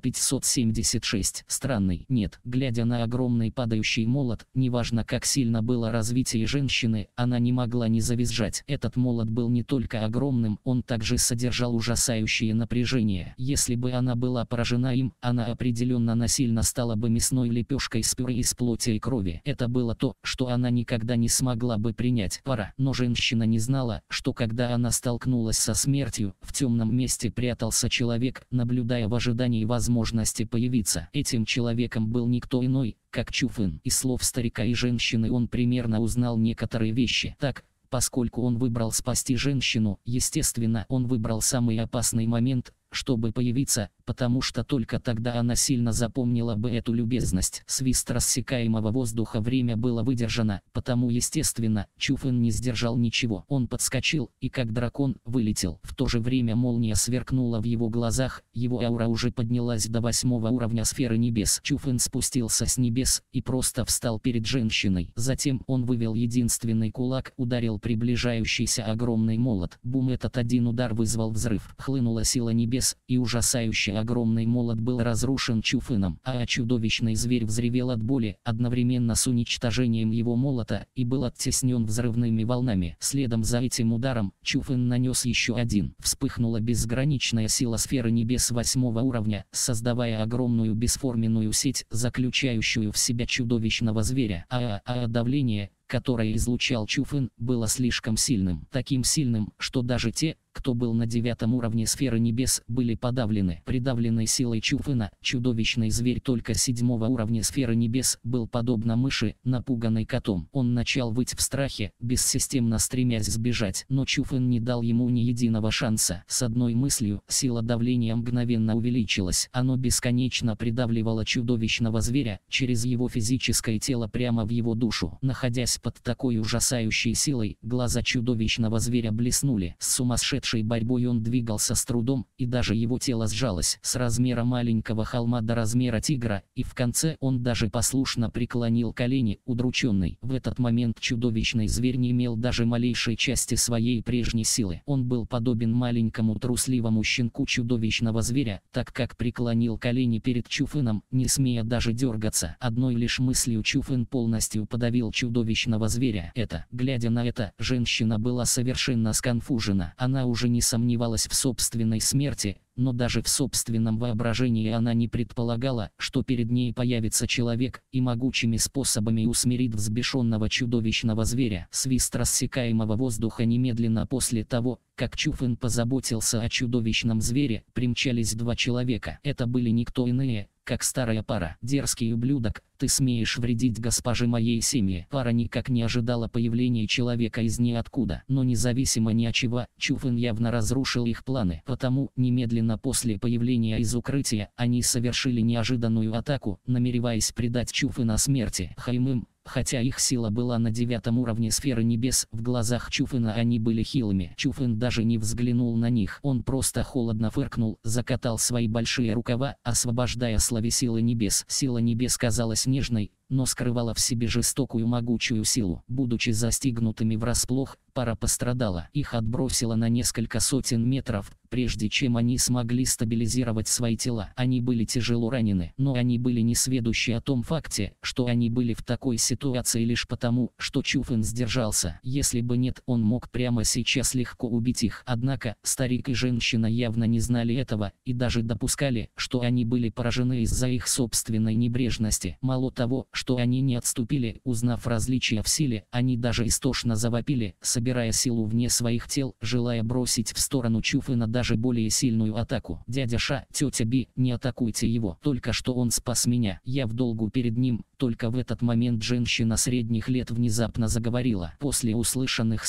576. Странный. Нет, глядя на огромный падающий молот, неважно как сильно было развитие женщины, она не могла не завизжать. Этот молот был не только огромным, он также содержал ужасающее напряжение. Если бы она была поражена им, она определенно насильно стала бы мясной лепешкой с пюре из плоти и крови. Это было то, что она никогда не смогла бы принять. Пора. Но женщина не знала, что когда она столкнулась со смертью, в темном месте прятался человек, наблюдая в ожидании возможности появиться. Этим человеком был никто иной, как Чуфын. Из слов старика и женщины он примерно узнал некоторые вещи. Так, поскольку он выбрал спасти женщину, естественно, он выбрал самый опасный момент, чтобы появиться, потому что только тогда она сильно запомнила бы эту любезность. Свист рассекаемого воздуха, время было выдержано, потому естественно, Чуфын не сдержал ничего. Он подскочил и как дракон вылетел. В то же время молния сверкнула в его глазах, его аура уже поднялась до 8-го уровня сферы небес. Чуфын спустился с небес и просто встал перед женщиной. Затем он вывел единственный кулак, ударил приближающийся огромный молот. Бум! Этот один удар вызвал взрыв. Хлынула сила небес, и ужасающий огромный молот был разрушен Чуфыном, а чудовищный зверь взревел от боли, одновременно с уничтожением его молота, и был оттеснен взрывными волнами. Следом за этим ударом, Чуфын нанес еще один. Вспыхнула безграничная сила сферы небес 8-го уровня, создавая огромную бесформенную сеть, заключающую в себя чудовищного зверя. Давление, которое излучал Чуфын, было слишком сильным. Таким сильным, что даже те, кто был на 9-м уровне сферы небес, были подавлены. Придавленной силой Чуфына, чудовищный зверь только 7-го уровня сферы небес был подобно мыши, напуганной котом. Он начал выть в страхе, бессистемно стремясь сбежать, но Чуфын не дал ему ни единого шанса. С одной мыслью, сила давления мгновенно увеличилась. Оно бесконечно придавливало чудовищного зверя, через его физическое тело прямо в его душу. Находясь под такой ужасающей силой, глаза чудовищного зверя блеснули. С сумасшедшей борьбой он двигался с трудом, и даже его тело сжалось с размера маленького холма до размера тигра, и в конце он даже послушно преклонил колени, удрученный. В этот момент чудовищный зверь не имел даже малейшей части своей прежней силы. Он был подобен маленькому трусливому щенку чудовищного зверя, так как преклонил колени перед Чуфыном, не смея даже дергаться. Одной лишь мыслью Чуфын полностью подавил чудовищного зверя. Глядя на это, женщина была совершенно сконфужена. Она уже не сомневалась в собственной смерти, но даже в собственном воображении она не предполагала, что перед ней появится человек и могучими способами усмирит взбешенного чудовищного зверя. Свист рассекаемого воздуха немедленно после того, как Чуфын позаботился о чудовищном звере, примчались два человека. Это были никто иные, как старая пара. «Дерзкий ублюдок, ты смеешь вредить госпоже моей семье». Пара никак не ожидала появления человека из ниоткуда, но независимо ни от чего, Чуфын явно разрушил их планы. Потому, немедленно после появления из укрытия, они совершили неожиданную атаку, намереваясь предать Чуфына смерти. Хотя их сила была на 9-м уровне сферы небес, в глазах Чуфына они были хилыми. Чуфын даже не взглянул на них. Он просто холодно фыркнул, закатал свои большие рукава, освобождая славе силы небес. Сила небес казалась нежной, но скрывала в себе жестокую могучую силу. Будучи застигнутыми врасплох, пара пострадала. Их отбросило на несколько сотен метров, прежде чем они смогли стабилизировать свои тела. Они были тяжело ранены, но они были несведущи о том факте, что они были в такой ситуации лишь потому, что Чуфын сдержался. Если бы нет, он мог прямо сейчас легко убить их. Однако, старик и женщина явно не знали этого, и даже допускали, что они были поражены из-за их собственной небрежности. Мало того, что они не отступили, узнав различия в силе, они даже истошно завопили, собирая силу вне своих тел, желая бросить в сторону Чуфына даже более сильную атаку. «Дядя Ша, тетя Би, не атакуйте его, только что он спас меня, я в долгу перед ним». Только в этот момент женщина средних лет внезапно заговорила. После услышанных слов,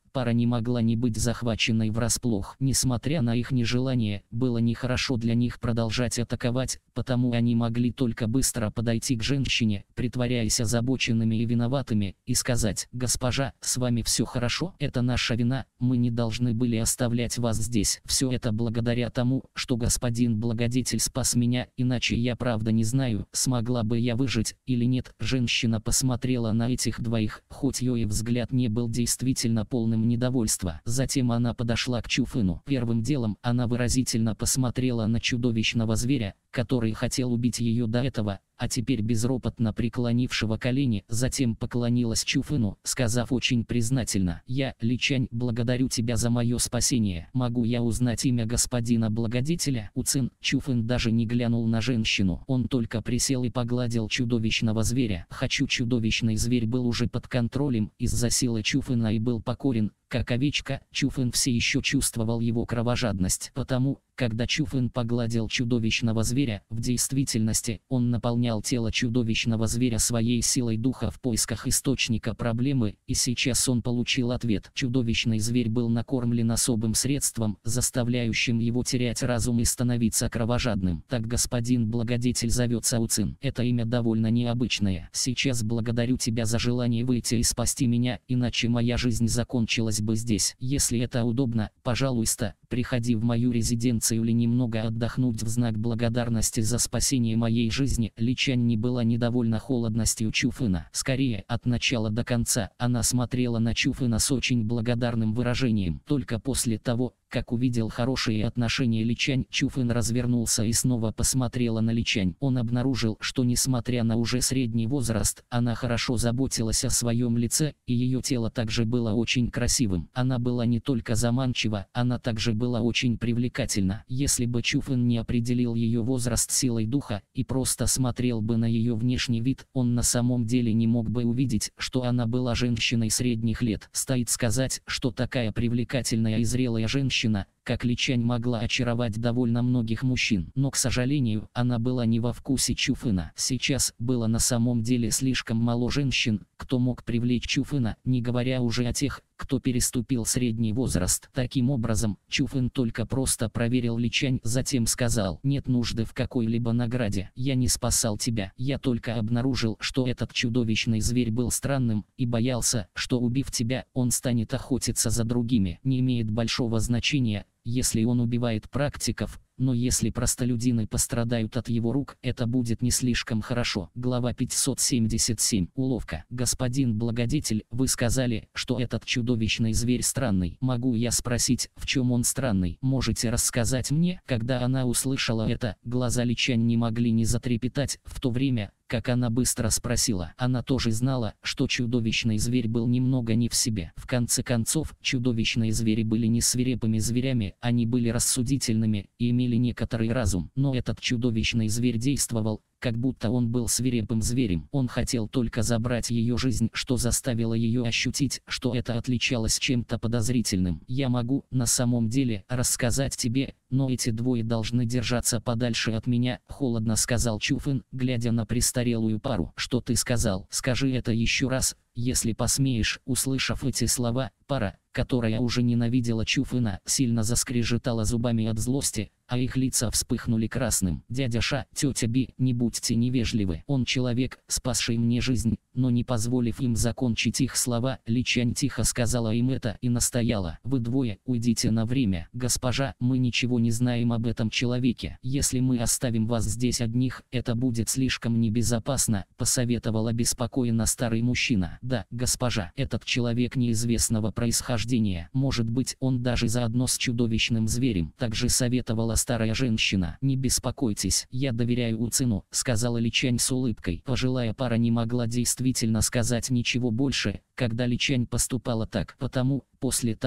Пара не могла не быть захваченной врасплох. Несмотря на их нежелание, было нехорошо для них продолжать атаковать, потому они могли только быстро подойти к женщине, притворяясь озабоченными и виноватыми, и сказать: «Госпожа, с вами все хорошо? Это наша вина, мы не должны были оставлять вас здесь. Все это благодаря тому, что господин благодетель спас меня, иначе я правда не знаю, смогла бы я выжить или нет». Женщина посмотрела на этих двоих, хоть ее взгляд не был действительно полным недовольства. Затем она подошла к Чуфыну. Первым делом она выразительно посмотрела на чудовищного зверя, который хотел убить ее до этого, а теперь безропотно преклонившего колени, затем поклонилась Чуфыну, сказав очень признательно: «Я, Личань, благодарю тебя за мое спасение. Могу я узнать имя господина благодетеля?» Уцин. Чуфын даже не глянул на женщину, он только присел и погладил чудовищного зверя. Чудовищный зверь был уже под контролем из-за силы Чуфына и был покорен, как овечка. Чуфын все еще чувствовал его кровожадность, потому, когда Чуфын погладил чудовищного зверя, в действительности он наполнял тело чудовищного зверя своей силой духа в поисках источника проблемы, и сейчас он получил ответ. Чудовищный зверь был накормлен особым средством, заставляющим его терять разум и становиться кровожадным. Так господин благодетель зовется Уцин. Это имя довольно необычное. Сейчас благодарю тебя за желание выйти и спасти меня, иначе моя жизнь закончилась бы здесь. Если это удобно, пожалуйста, приходи в мою резиденцию или немного отдохнуть в знак благодарности за спасение моей жизни. Личань не была недовольна холодностью Чуфына. Скорее, от начала до конца, она смотрела на Чуфына с очень благодарным выражением. Только после того, как увидел хорошие отношения Личань, Чуфын развернулся и снова посмотрела на Личань. Он обнаружил, что несмотря на уже средний возраст, она хорошо заботилась о своем лице, и ее тело также было очень красивым. Она была не только заманчива, она также была очень привлекательна. Если бы Чуфын не определил ее возраст силой духа, и просто смотрел бы на ее внешний вид, он на самом деле не мог бы увидеть, что она была женщиной средних лет. Стоит сказать, что такая привлекательная и зрелая женщина, как Личань, могла очаровать довольно многих мужчин. Но, к сожалению, она была не во вкусе Чуфына. Сейчас было на самом деле слишком мало женщин, кто мог привлечь Чуфына, не говоря уже о тех, кто переступил средний возраст. Таким образом, Чуфын только просто проверил Личань, затем сказал: «Нет нужды в какой-либо награде. Я не спасал тебя. Я только обнаружил, что этот чудовищный зверь был странным, и боялся, что убив тебя, он станет охотиться за другими. Не имеет большого значения, если он убивает практиков, но если простолюдины пострадают от его рук, это будет не слишком хорошо». Глава 577. Уловка. Господин благодетель, вы сказали, что этот чудовищный зверь странный. Могу я спросить, в чем он странный? Можете рассказать мне? Когда она услышала это, глаза Личань не могли не затрепетать, в то время, как она быстро спросила. Она тоже знала, что чудовищный зверь был немного не в себе. В конце концов, чудовищные звери были не свирепыми зверями, они были рассудительными и имели некоторый разум. Но этот чудовищный зверь действовал, как будто он был свирепым зверем. Он хотел только забрать ее жизнь, что заставило ее ощутить, что это отличалось чем-то подозрительным. «Я могу, на самом деле, рассказать тебе, но эти двое должны держаться подальше от меня», — холодно сказал Чуфын, глядя на престарелую пару. «Что ты сказал? Скажи это еще раз, если посмеешь». Услышав эти слова, пара, которая уже ненавидела Чуфына, сильно заскрежетала зубами от злости, а их лица вспыхнули красным. «Дядя Ша, тетя Би, не будьте невежливы. Он человек, спасший мне жизнь». Но не позволив им закончить их слова, Личань тихо сказала им это и настояла: «Вы двое, уйдите на время. Госпожа, мы ничего не знаем об этом человеке. Если мы оставим вас здесь одних, это будет слишком небезопасно», — посоветовал обеспокоенно старый мужчина. «Да, госпожа, этот человек неизвестного происхождения. Может быть, он даже заодно с чудовищным зверем», — также советовала старая женщина. «Не беспокойтесь, я доверяю Уцину», — сказала Личань с улыбкой. Пожилая пара не могла действительно сказать ничего больше, когда Личань поступала так. Потому, после того,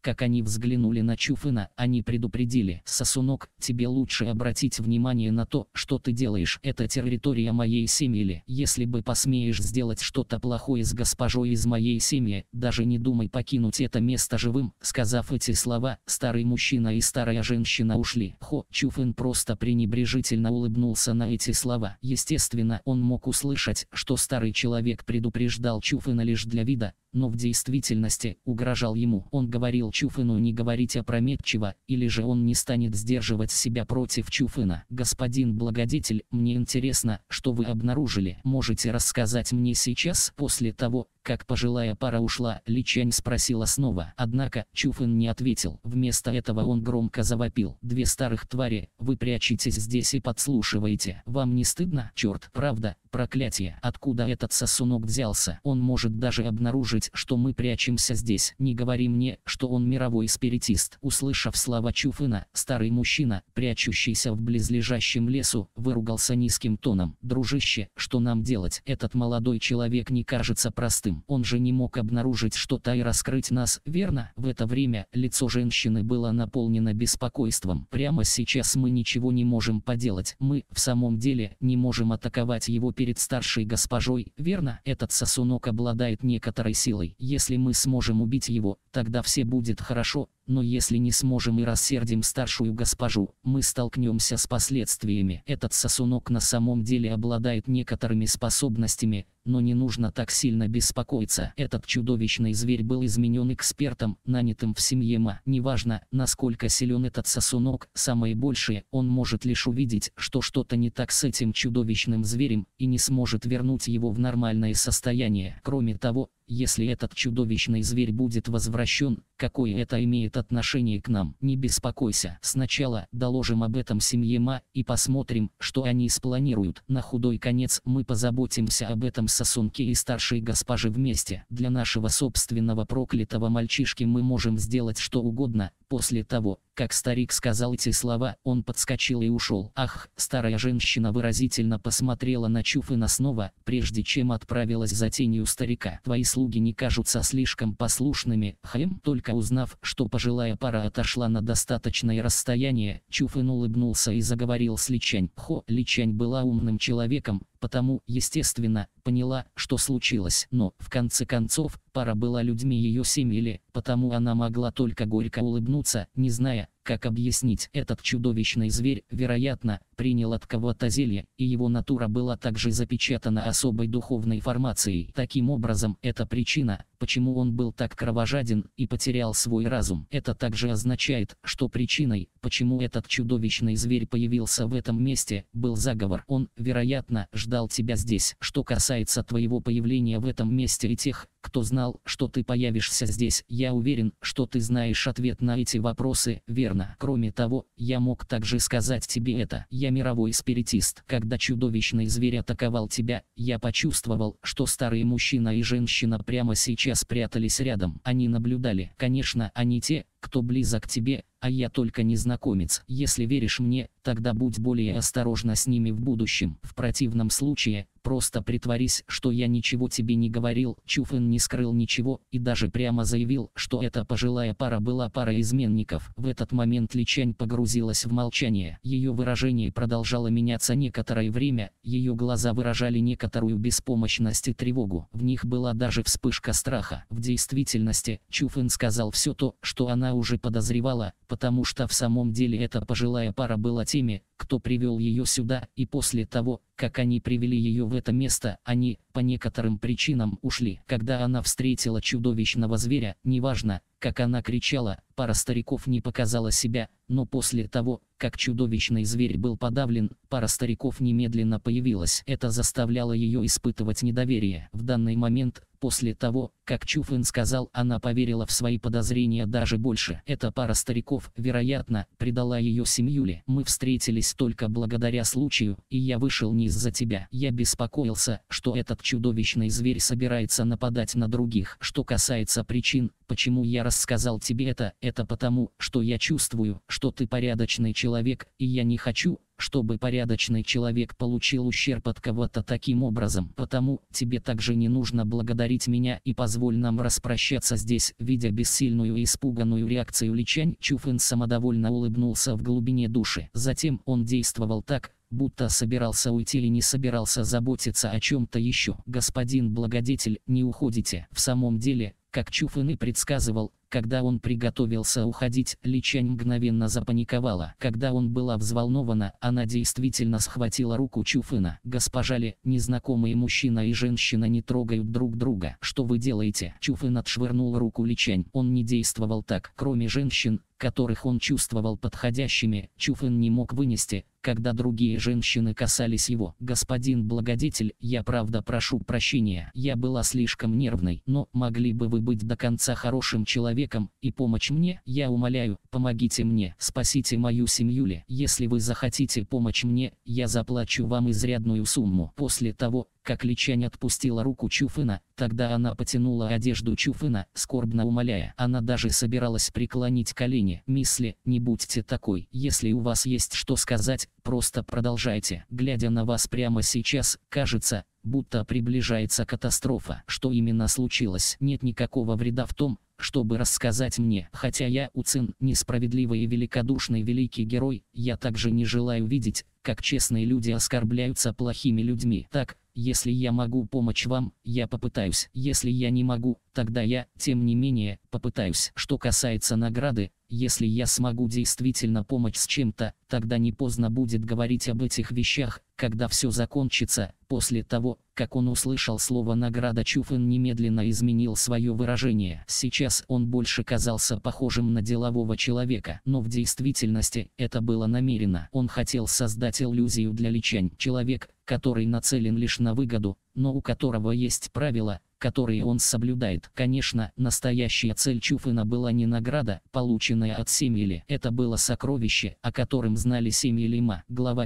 как они взглянули на Чуфына, они предупредили: «Сосунок, тебе лучше обратить внимание на то, что ты делаешь. Это территория моей семьи. Если бы посмеешь сделать что-то плохое с госпожой из моей семьи, даже не думай покинуть это место живым». Сказав эти слова, старый мужчина и старая женщина ушли. Чуфын просто пренебрежительно улыбнулся на эти слова. Естественно, он мог услышать, что старый человек предупреждал Чуфына лишь для вида, но в действительности угрожал ему. Он говорил Чуфыну не говорить опрометчиво, или же он не станет сдерживать себя против Чуфына. «Господин благодетель, мне интересно, что вы обнаружили. Можете рассказать мне сейчас?» После того, как пожилая пара ушла, Ли Чань спросила снова. Однако Чуфын не ответил. Вместо этого он громко завопил: «Две старых твари, вы прячетесь здесь и подслушиваете. Вам не стыдно? Черт, правда, проклятие. Откуда этот сосунок взялся? Он может даже обнаружить, что мы прячемся здесь. Не говори мне, что он мировой спиритист». Услышав слова Чуфына, старый мужчина, прячущийся в близлежащем лесу, выругался низким тоном. «Дружище, что нам делать? Этот молодой человек не кажется простым. Он же не мог обнаружить что-то и раскрыть нас, верно?» В это время лицо женщины было наполнено беспокойством. «Прямо сейчас мы ничего не можем поделать. Мы, в самом деле, не можем атаковать его перед старшей госпожой, верно? Этот сосунок обладает некоторой силой. Если мы сможем убить его, тогда все будет хорошо. Но если не сможем и рассердим старшую госпожу, мы столкнемся с последствиями. Этот сосунок на самом деле обладает некоторыми способностями, но не нужно так сильно беспокоиться. Этот чудовищный зверь был изменен экспертом, нанятым в семье Ма. Неважно, насколько силен этот сосунок, самое большее, он может лишь увидеть, что что-то не так с этим чудовищным зверем, и не сможет вернуть его в нормальное состояние. Кроме того, если этот чудовищный зверь будет возвращен, какое это имеет отношение к нам? Не беспокойся. Сначала доложим об этом семье Ма и посмотрим, что они спланируют. На худой конец мы позаботимся об этом сосунке и старшей госпоже вместе. Для нашего собственного проклятого мальчишки мы можем сделать что угодно». После того, как старик сказал эти слова, он подскочил и ушел. «Ах!» Старая женщина выразительно посмотрела на Чуфына снова, прежде чем отправилась за тенью старика. «Твои слуги не кажутся слишком послушными, Хэм?» Только узнав, что пожилая пара отошла на достаточное расстояние, Чуфын улыбнулся и заговорил с Ли Чань. Ли Чань была умным человеком, потому, естественно, поняла, что случилось. Но, в конце концов, пара была людьми ее семьи, потому она могла только горько улыбнуться, не зная, как объяснить. Этот чудовищный зверь, вероятно, принял от кого-то зелье, и его натура была также запечатана особой духовной формацией. Таким образом, это причина, почему он был так кровожаден и потерял свой разум. Это также означает, что причиной, почему этот чудовищный зверь появился в этом месте, был заговор. Он, вероятно, ждал тебя здесь. Что касается твоего появления в этом месте и тех, кто знал, что ты появишься здесь, я уверен, что ты знаешь ответ на эти вопросы, верно? Кроме того, я мог также сказать тебе это. Я мировой спиритист. Когда чудовищный зверь атаковал тебя, я почувствовал, что старый мужчина и женщина прямо сейчас прятались рядом. Они наблюдали. Конечно, они те, кто близок к тебе, а я только незнакомец. Если веришь мне, тогда будь более осторожна с ними в будущем. В противном случае, просто притворись, что я ничего тебе не говорил». Чуфын не скрыл ничего и даже прямо заявил, что эта пожилая пара была парой изменников. В этот момент Ли Чань погрузилась в молчание. Ее выражение продолжало меняться некоторое время, ее глаза выражали некоторую беспомощность и тревогу. В них была даже вспышка страха. В действительности, Чуфын сказал все то, что она уже подозревала, потому что в самом деле эта пожилая пара была теми, кто привел ее сюда, и после того, как они привели ее в это место, они, по некоторым причинам, ушли. Когда она встретила чудовищного зверя, неважно, как она кричала, пара стариков не показала себя, но после того, как чудовищный зверь был подавлен, пара стариков немедленно появилась. Это заставляло ее испытывать недоверие. В данный момент, после того, как Чуфын сказал, она поверила в свои подозрения даже больше. Эта пара стариков, вероятно, предала ее семью. Мы встретились только благодаря случаю, и я вышел не из-за тебя. Я беспокоился, что этот чудовищный зверь собирается нападать на других. Что касается причин, почему я рассказал тебе это потому, что я чувствую, что ты порядочный человек, и я не хочу, чтобы порядочный человек получил ущерб от кого-то таким образом. Потому тебе также не нужно благодарить меня и позволить позволь нам распрощаться здесь». Видя бессильную и испуганную реакцию Личань, Чуфэн самодовольно улыбнулся в глубине души. Затем он действовал так, будто собирался уйти и не собирался заботиться о чем-то еще. «Господин благодетель, не уходите». В самом деле, как Чуфэн и предсказывал, когда он приготовился уходить, Личань мгновенно запаниковала. Когда он была взволнована, она действительно схватила руку Чуфэна. «Госпожа Ли, незнакомые мужчина и женщина не трогают друг друга. Что вы делаете?» Чуфэн отшвырнул руку Личань. Он не действовал так. Кроме женщин, которых он чувствовал подходящими, Чуфэн не мог вынести, когда другие женщины касались его. «Господин благодетель, я правда прошу прощения. Я была слишком нервной, но могли бы вы быть до конца хорошим человеком и помочь мне? Я умоляю, помогите мне, спасите мою семью Ли. Если вы захотите помочь мне, я заплачу вам изрядную сумму». После того, как Личань отпустила руку Чуфэна, тогда она потянула одежду Чуфэна, скорбно умоляя. Она даже собиралась преклонить колени. «Мисс Ли, не будьте такой. Если у вас есть что сказать, просто продолжайте. Глядя на вас прямо сейчас, кажется, будто приближается катастрофа». «Что именно случилось?» «Нет никакого вреда в том, чтобы рассказать мне. Хотя я Уцин, несправедливый и великодушный великий герой, я также не желаю видеть, как честные люди оскорбляются плохими людьми. Так, если я могу помочь вам, я попытаюсь. Если я не могу, тогда я, тем не менее, попытаюсь. Что касается награды, если я смогу действительно помочь с чем-то, тогда не поздно будет говорить об этих вещах, когда все закончится». После того, как он услышал слово «награда», Чуфэн немедленно изменил свое выражение. Сейчас он больше казался похожим на делового человека, но в действительности это было намеренно. Он хотел создать иллюзию для Личань. Человек, который нацелен лишь на выгоду, но у которого есть правила, которые он соблюдает. Конечно, настоящая цель Чуфэна была не награда, полученная от семьи Ли. Это было сокровище, о котором знали семьи Лима. Глава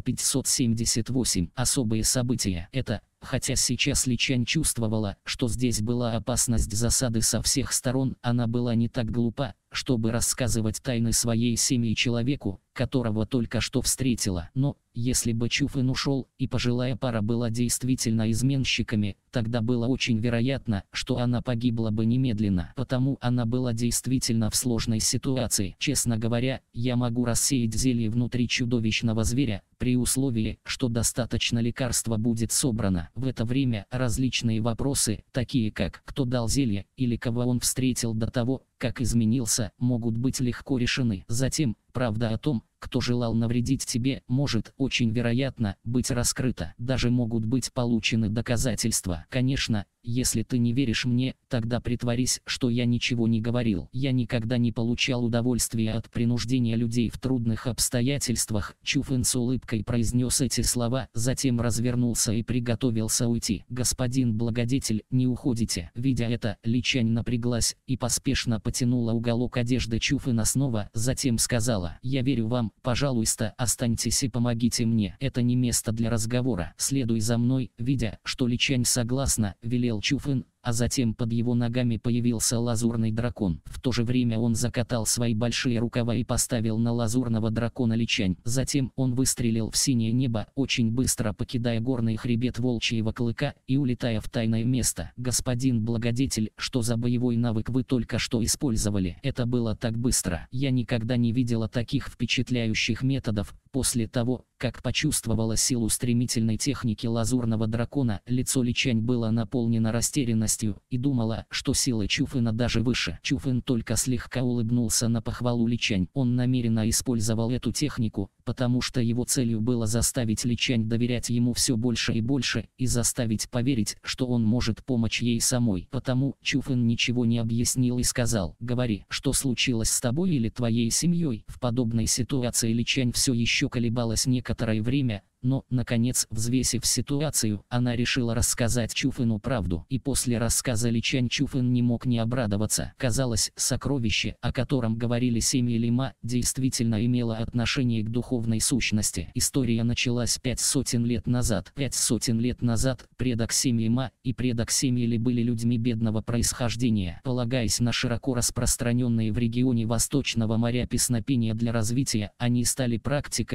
578. Особые события. Хотя сейчас Личань чувствовала, что здесь была опасность засады со всех сторон, она была не так глупа, чтобы рассказывать тайны своей семьи человеку, которого только что встретила. Но, если бы Чуфэн ушел, и пожилая пара была действительно изменщиками, тогда было очень вероятно, что она погибла бы немедленно. Потому она была действительно в сложной ситуации. Честно говоря, я могу рассеять зелье внутри чудовищного зверя, при условии, что достаточно лекарства будет собрано. В это время различные вопросы, такие как «кто дал зелье» или «кого он встретил до того, как изменился», могут быть легко решены. Затем, правда о том, кто желал навредить тебе, может, очень вероятно, быть раскрыта. Даже могут быть получены доказательства. Конечно, если ты не веришь мне, тогда притворись, что я ничего не говорил. Я никогда не получал удовольствия от принуждения людей в трудных обстоятельствах. Чуфэн с улыбкой произнес эти слова, затем развернулся и приготовился уйти. «Господин благодетель, не уходите». Видя это, Личань напряглась и поспешно потянула уголок одежды Чуфэна снова, затем сказала: «Я верю вам, пожалуйста, останьтесь и помогите мне. Это не место для разговора. Следуй за мной». Видя, что Личань согласна, велел Чуфэн, а затем под его ногами появился лазурный дракон. В то же время он закатал свои большие рукава и поставил на лазурного дракона Личань. Затем он выстрелил в синее небо, очень быстро покидая горный хребет волчьего клыка и улетая в тайное место. «Господин благодетель, что за боевой навык вы только что использовали? Это было так быстро. Я никогда не видела таких впечатляющих методов». После того, как почувствовала силу стремительной техники лазурного дракона, лицо Личань было наполнено растерянностью и думала, что сила Чуфэна даже выше. Чуфэн только слегка улыбнулся на похвалу Личань. Он намеренно использовал эту технику, потому что его целью было заставить Личань доверять ему все больше и больше, и заставить поверить, что он может помочь ей самой. Потому Чуфэн ничего не объяснил и сказал: «Говори, что случилось с тобой или твоей семьей?» В подобной ситуации Личань все еще колебалась некоторое время, но, наконец, взвесив ситуацию, она решила рассказать Чуфэну правду. И после рассказа Личань Чуфэн не мог не обрадоваться. Казалось, сокровище, о котором говорили семьи Лима, действительно имело отношение к духовной сущности. История началась 500 лет назад. 500 лет назад предок семьи Лима и предок семьи Ли были людьми бедного происхождения. Полагаясь на широко распространенные в регионе Восточного моря песнопения для развития, они стали практиками,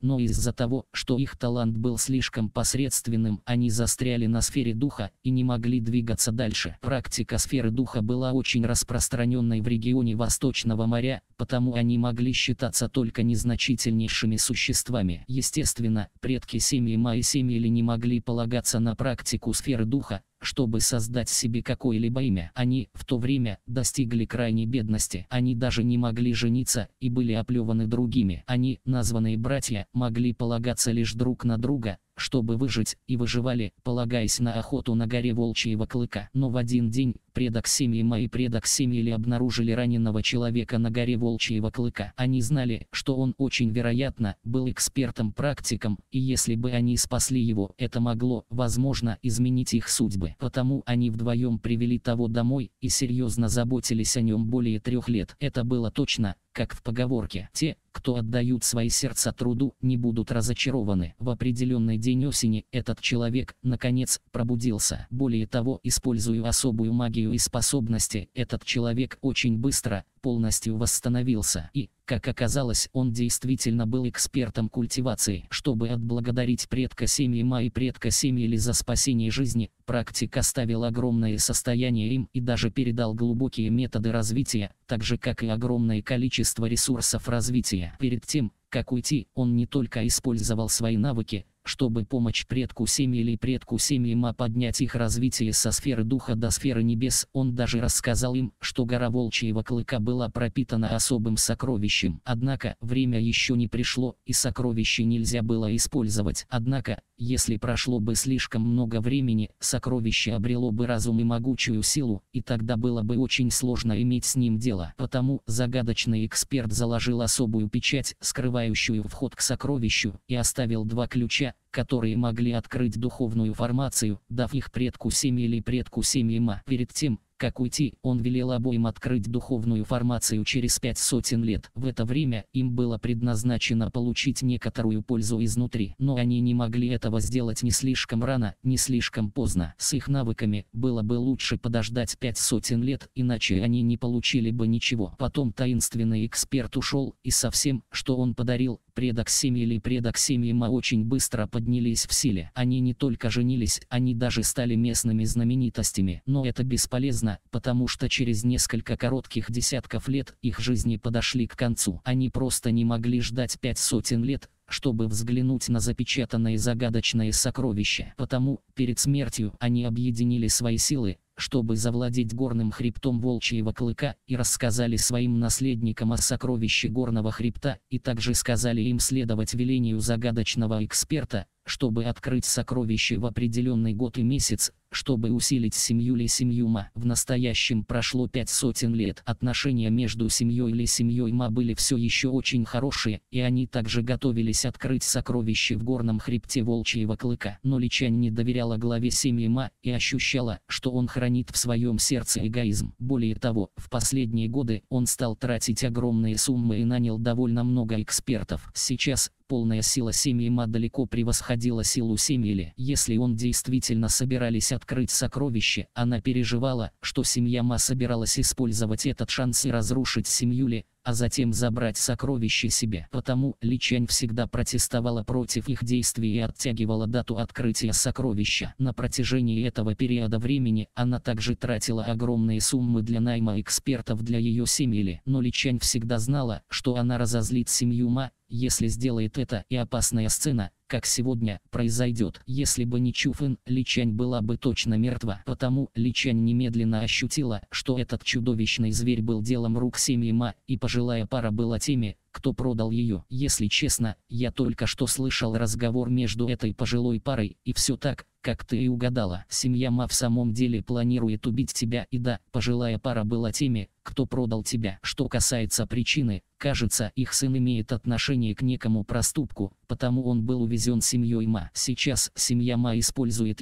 но из-за того, что их талант был слишком посредственным, они застряли на сфере духа и не могли двигаться дальше. Практика сферы духа была очень распространенной в регионе Восточного моря, потому они могли считаться только незначительнейшими существами. Естественно, предки семьи Ма и семьи Ли не могли полагаться на практику сферы духа, чтобы создать себе какое-либо имя. Они в то время достигли крайней бедности. Они даже не могли жениться и были оплеваны другими. Они, названные братья, могли полагаться лишь друг на друга, чтобы выжить, и выживали, полагаясь на охоту на горе Волчьего Клыка. Но в один день предок семьи Ма и предок семьи Ли обнаружили раненого человека на горе Волчьего Клыка. Они знали, что он очень вероятно был экспертом-практиком, и если бы они спасли его, это могло, возможно, изменить их судьбы. Потому они вдвоем привели того домой и серьезно заботились о нем более 3 лет. Это было точно, как в поговорке: те, кто отдают свои сердца труду, не будут разочарованы. В определенный день осени этот человек, наконец, пробудился. Более того, используя особую магию и способности, этот человек очень быстро, полностью восстановился. И, как оказалось, он действительно был экспертом культивации. Чтобы отблагодарить предка семьи Ма и предка семьи Ли за спасение жизни, практик оставил огромное состояние им и даже передал глубокие методы развития, так же как и огромное количество ресурсов развития. Перед тем, как уйти, он не только использовал свои навыки, чтобы помочь предку семьи или предку семьи Ма поднять их развитие со сферы духа до сферы небес, он даже рассказал им, что гора Волчьего Клыка была пропитана особым сокровищем. Однако, время еще не пришло, и сокровище нельзя было использовать. Однако, если прошло бы слишком много времени, сокровище обрело бы разум и могучую силу, и тогда было бы очень сложно иметь с ним дело. Потому загадочный эксперт заложил особую печать, скрывающую вход к сокровищу, и оставил 2 ключа, которые могли открыть духовную формацию, дав их предку семьи или предку семьи Ма. Перед тем, как уйти, он велел обоим открыть духовную формацию через 500 лет. В это время им было предназначено получить некоторую пользу изнутри, но они не могли этого сделать ни слишком рано, ни слишком поздно. С их навыками было бы лучше подождать 500 лет, иначе они не получили бы ничего. Потом таинственный эксперт ушел, и со всем, что он подарил, предок семьи или предок семьи Ма очень быстро поднялись в силе. Они не только женились, они даже стали местными знаменитостями. Но это бесполезно, потому что через несколько коротких десятков лет их жизни подошли к концу. Они просто не могли ждать 500 лет, чтобы взглянуть на запечатанное загадочное сокровище. Потому, перед смертью, они объединили свои силы, чтобы завладеть горным хребтом Волчьего Клыка, и рассказали своим наследникам о сокровище горного хребта, и также сказали им следовать велению загадочного эксперта, чтобы открыть сокровище в определенный год и месяц, чтобы усилить семью Ли и семью Ма. В настоящем прошло 500 лет. Отношения между семьей Ли и семьей Ма были все еще очень хорошие, и они также готовились открыть сокровище в горном хребте Волчьего Клыка. Но Ли Чань не доверяла главе семьи Ма и ощущала, что он хранит в своем сердце эгоизм. Более того, в последние годы он стал тратить огромные суммы и нанял довольно много экспертов. Сейчас полная сила семьи Ма далеко превосходила силу семьи Ли. Если он действительно собирались открыть сокровище, она переживала, что семья Ма собиралась использовать этот шанс и разрушить семью Ли, а затем забрать сокровище себе. Потому Ли Чань всегда протестовала против их действий и оттягивала дату открытия сокровища. На протяжении этого периода времени она также тратила огромные суммы для найма экспертов для ее семьи Ли. Но Ли Чань всегда знала, что она разозлит семью Ма, если сделает это, и опасная сцена, как сегодня, произойдет. Если бы не Чуфэн, Ли Чань была бы точно мертва. Потому Ли Чань немедленно ощутила, что этот чудовищный зверь был делом рук семьи Ма, и пожилая пара была теми, кто продал ее. Если честно, я только что слышал разговор между этой пожилой парой, и все так, как ты и угадала. Семья Ма в самом деле планирует убить тебя, и да, пожилая пара была теми, кто продал тебя. Что касается причины, кажется, их сын имеет отношение к некому проступку, потому он был увезен семьей Ма. Сейчас семья Ма использует его,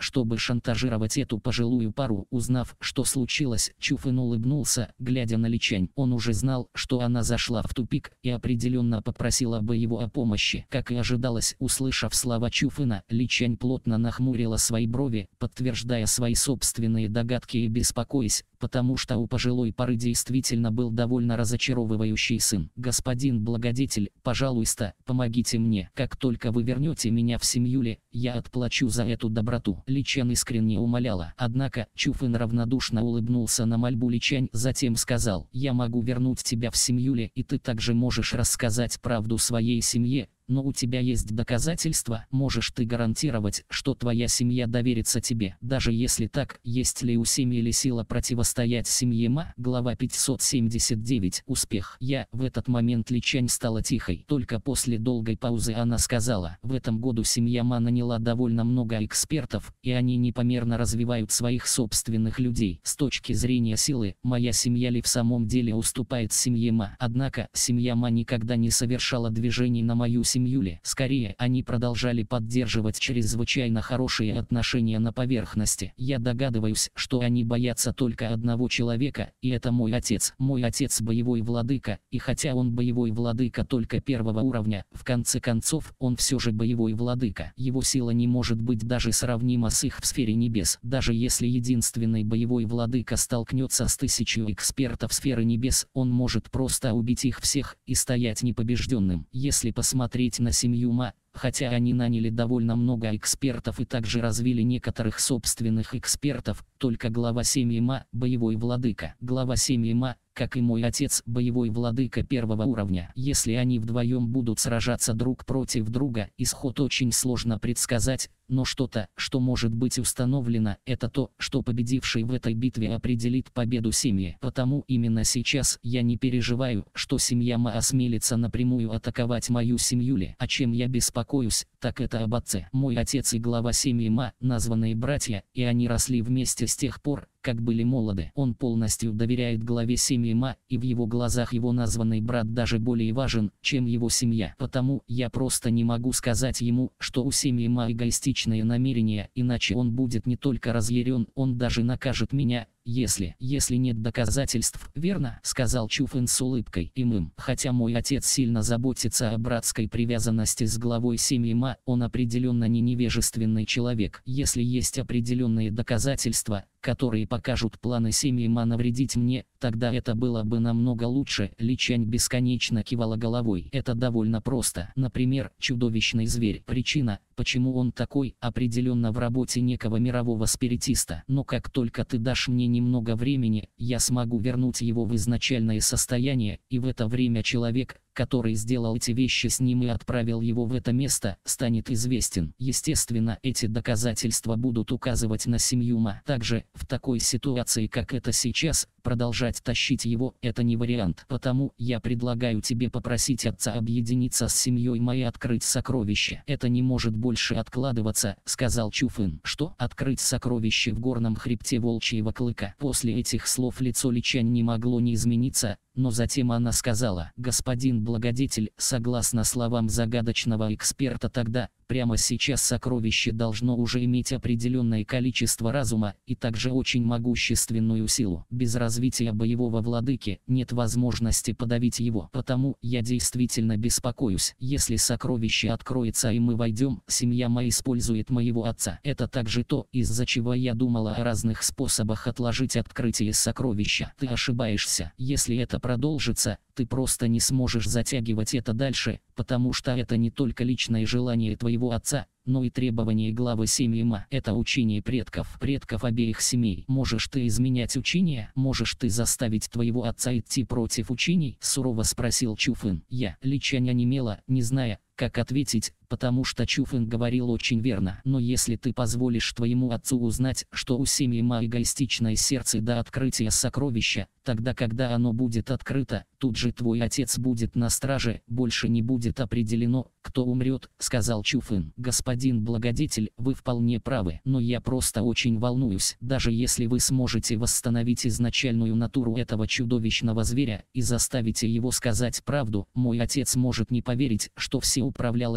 чтобы шантажировать эту пожилую пару. Узнав, что случилось, Чуфэн улыбнулся, глядя на Личань. Он уже знал, что она зашла в тупик и определенно попросила бы его о помощи. Как и ожидалось, услышав слова Чуфэна, Личань плотно нахмурила свои брови, подтверждая свои собственные догадки и беспокоясь, потому что у пожилой пары действительно был довольно разочаровывающий сын. «Господин благодетель, пожалуйста, помогите мне. Как только вы вернете меня в семью, я отплачу за эту доброту». Личань искренне умоляла. Однако Чуфэн равнодушно улыбнулся на мольбу Личань, затем сказал: «Я могу вернуть тебя в семью, и ты также можешь рассказать правду своей семье. Но у тебя есть доказательства? Можешь ты гарантировать, что твоя семья доверится тебе? Даже если так, есть ли у семьи сила противостоять семье Ма?» Глава 579. Успех. В этот момент Личань стала тихой. Только после долгой паузы она сказала: «В этом году семья Ма наняла довольно много экспертов, и они непомерно развивают своих собственных людей. С точки зрения силы, моя семья в самом деле уступает семье Ма. Однако, семья Ма никогда не совершала движений на мою семью. Скорее, они продолжали поддерживать чрезвычайно хорошие отношения на поверхности. Я догадываюсь, что они боятся только одного человека, и это мой отец. Мой отец боевой владыка, и хотя он боевой владыка только первого уровня, в конце концов, он все же боевой владыка. Его сила не может быть даже сравнима с их в сфере небес. Даже если единственный боевой владыка столкнется с 1000 экспертов сферы небес, он может просто убить их всех и стоять непобежденным. Если посмотреть на семью Ма, хотя они наняли довольно много экспертов и также развили некоторых собственных экспертов, только глава семьи Ма – боевой владыка. Глава семьи Ма, как и мой отец, боевой владыка первого уровня. Если они вдвоем будут сражаться друг против друга, исход очень сложно предсказать, но что-то, что может быть установлено, это то, что победивший в этой битве определит победу семьи. Потому именно сейчас я не переживаю, что семья Ма осмелится напрямую атаковать мою семью. О чем я беспокоюсь, так это об отце. Мой отец и глава семьи Ма – названные братья, и они росли вместе с тех пор, как были молоды. Он полностью доверяет главе семьи Ма, и в его глазах его названный брат даже более важен, чем его семья. Потому я просто не могу сказать ему, что у семьи Ма эгоистичные намерения, иначе он будет не только разъярен, он даже накажет меня, если нет доказательств. «Верно», — сказал Чуфэн с улыбкой. Хотя мой отец сильно заботится о братской привязанности с главой семьи Ма, он определенно не невежественный человек. Если есть определенные доказательства, которые покажут планы семьи Ма навредить мне, тогда это было бы намного лучше. Личань бесконечно кивала головой. Это довольно просто. Например, чудовищный зверь. Причина, почему он такой, определенно в работе некого мирового спиритиста. Но как только ты дашь мне немного времени, я смогу вернуть его в изначальное состояние, и в это время человек, который сделал эти вещи с ним и отправил его в это место, станет известен. Естественно, эти доказательства будут указывать на семью Ма. Также, в такой ситуации, как это сейчас, продолжать тащить его – это не вариант. Потому я предлагаю тебе попросить отца объединиться с семьей Ма и открыть сокровище. Это не может больше откладываться, сказал Чуфэн. Что? Открыть сокровище в горном хребте Волчьего Клыка? После этих слов лицо Личань не могло не измениться, но затем она сказала: «Господин благодетель, согласно словам загадочного эксперта, тогда, прямо сейчас сокровище должно уже иметь определенное количество разума и также очень могущественную силу. Без развития боевого владыки нет возможности подавить его. Потому я действительно беспокоюсь. Если сокровище откроется и мы войдем, семья Ма использует моего отца. Это также то, из-за чего я думала о разных способах отложить открытие сокровища. Ты ошибаешься. Если это продолжится, ты просто не сможешь затягивать это дальше, потому что это не только личное желание твоего отца, но и требование главы семьи Ма. Это учение предков обеих семей. Можешь ты изменять учение? Можешь ты заставить твоего отца идти против учений? Сурово спросил Чуфэн. Личань онемела, не зная, как ответить, потому что Чуфэн говорил очень верно. Но если ты позволишь твоему отцу узнать, что у семьи Ма эгоистичное сердце до открытия сокровища, тогда когда оно будет открыто, тут же твой отец будет на страже, больше не будет определено, кто умрет, сказал Чуфэн. Господин благодетель, вы вполне правы, но я просто очень волнуюсь. Даже если вы сможете восстановить изначальную натуру этого чудовищного зверя и заставите его сказать правду, мой отец может не поверить, что все управлялось главой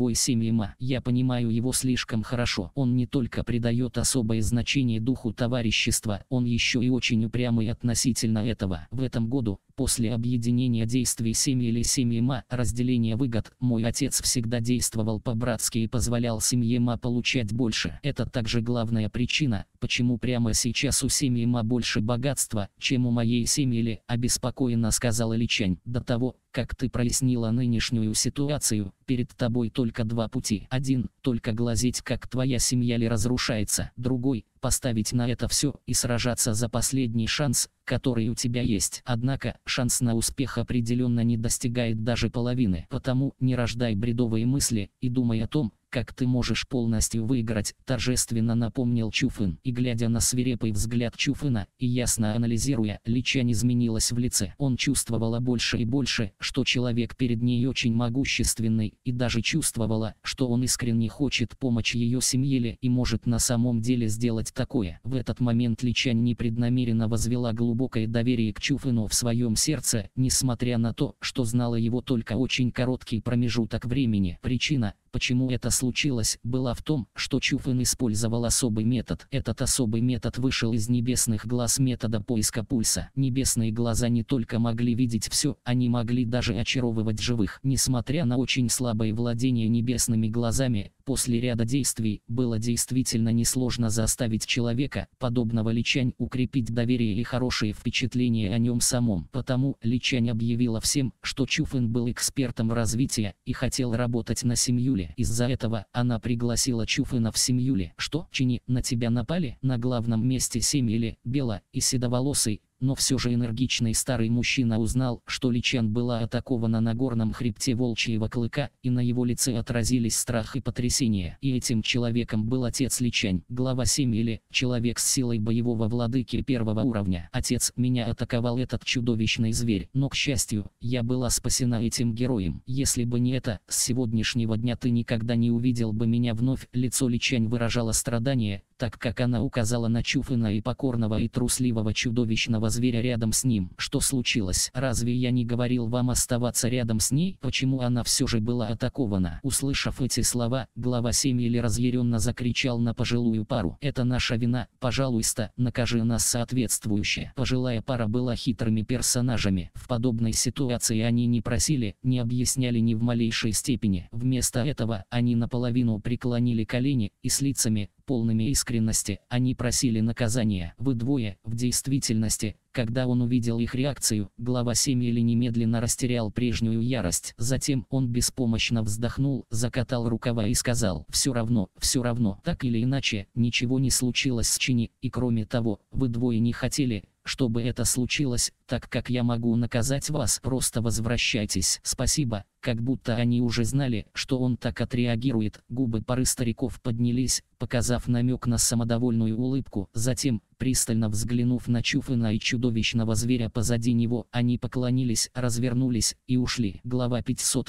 твой семья. Я понимаю его слишком хорошо. Он не только придает особое значение духу товарищества, он еще и очень упрямый относительно этого. В этом году, после объединения действий семьи или семьи разделения выгод, мой отец всегда действовал по-братски и позволял семье получать больше. Это также главная причина, почему прямо сейчас у семьи больше богатства, чем у моей семьи, обеспокоенно сказала Личань. До того, как ты прояснила нынешнюю ситуацию, перед тобой только два пути. Один – только глазеть, как твоя семья разрушается. Другой – поставить на это все и сражаться за последний шанс, который у тебя есть. Однако, шанс на успех определенно не достигает даже половины. Потому не рождай бредовые мысли и думай о том, как ты можешь полностью выиграть, торжественно напомнил Чуфын. И глядя на свирепый взгляд Чуфына и ясно анализируя, Личань изменилась в лице. Он чувствовала больше и больше, что человек перед ней очень могущественный, и даже чувствовала, что он искренне хочет помочь ее семье и может на самом деле сделать такое. В этот момент Личань непреднамеренно возвела глубокое доверие к Чуфыну в своем сердце, несмотря на то, что знала его только очень короткий промежуток времени. Причина, почему это случилось, была в том, что Чуфын использовал особый метод. Этот особый метод вышел из небесных глаз метода поиска пульса. Небесные глаза не только могли видеть все, они могли даже очаровывать живых. Несмотря на очень слабое владение небесными глазами, после ряда действий было действительно несложно заставить человека, подобного Личань, укрепить доверие и хорошие впечатления о нем самом. Потому Личань объявила всем, что Чуфын был экспертом в развитии и хотел работать на семью. Из-за этого она пригласила Чуфына в семью. Что, Чини, на тебя напали? На главном месте семьи Бела и седоволосый, но все же энергичный старый мужчина узнал, что Личань была атакована на горном хребте волчьего клыка, и на его лице отразились страх и потрясение. И этим человеком был отец Личань, глава семьи, человек с силой боевого владыки первого уровня. Отец, меня атаковал этот чудовищный зверь, но, к счастью, я была спасена этим героем. Если бы не это, с сегодняшнего дня ты никогда не увидел бы меня вновь. Лицо Личань выражало страдание, так как она указала на Чуфына и покорного и трусливого чудовищного зверя рядом с ним. Что случилось? Разве я не говорил вам оставаться рядом с ней? Почему она все же была атакована? Услышав эти слова, глава семьи разъяренно закричал на пожилую пару. Это наша вина, пожалуйста, накажи нас соответствующе. Пожилая пара была хитрыми персонажами. В подобной ситуации они не просили, не объясняли ни в малейшей степени. Вместо этого, они наполовину преклонили колени и с лицами, полными искренности, они просили наказания. Вы двое, в действительности, когда он увидел их реакцию, глава семьи немедленно растерял прежнюю ярость. Затем он беспомощно вздохнул, закатал рукава и сказал: все равно, так или иначе, ничего не случилось с Чини, и кроме того, вы двое не хотели, чтобы это случилось, так как я могу наказать вас. Просто возвращайтесь. Спасибо. Как будто они уже знали, что он так отреагирует. Губы пары стариков поднялись, показав намек на самодовольную улыбку. Затем, пристально взглянув на Чуфына и чудовищного зверя позади него, они поклонились, развернулись и ушли. Глава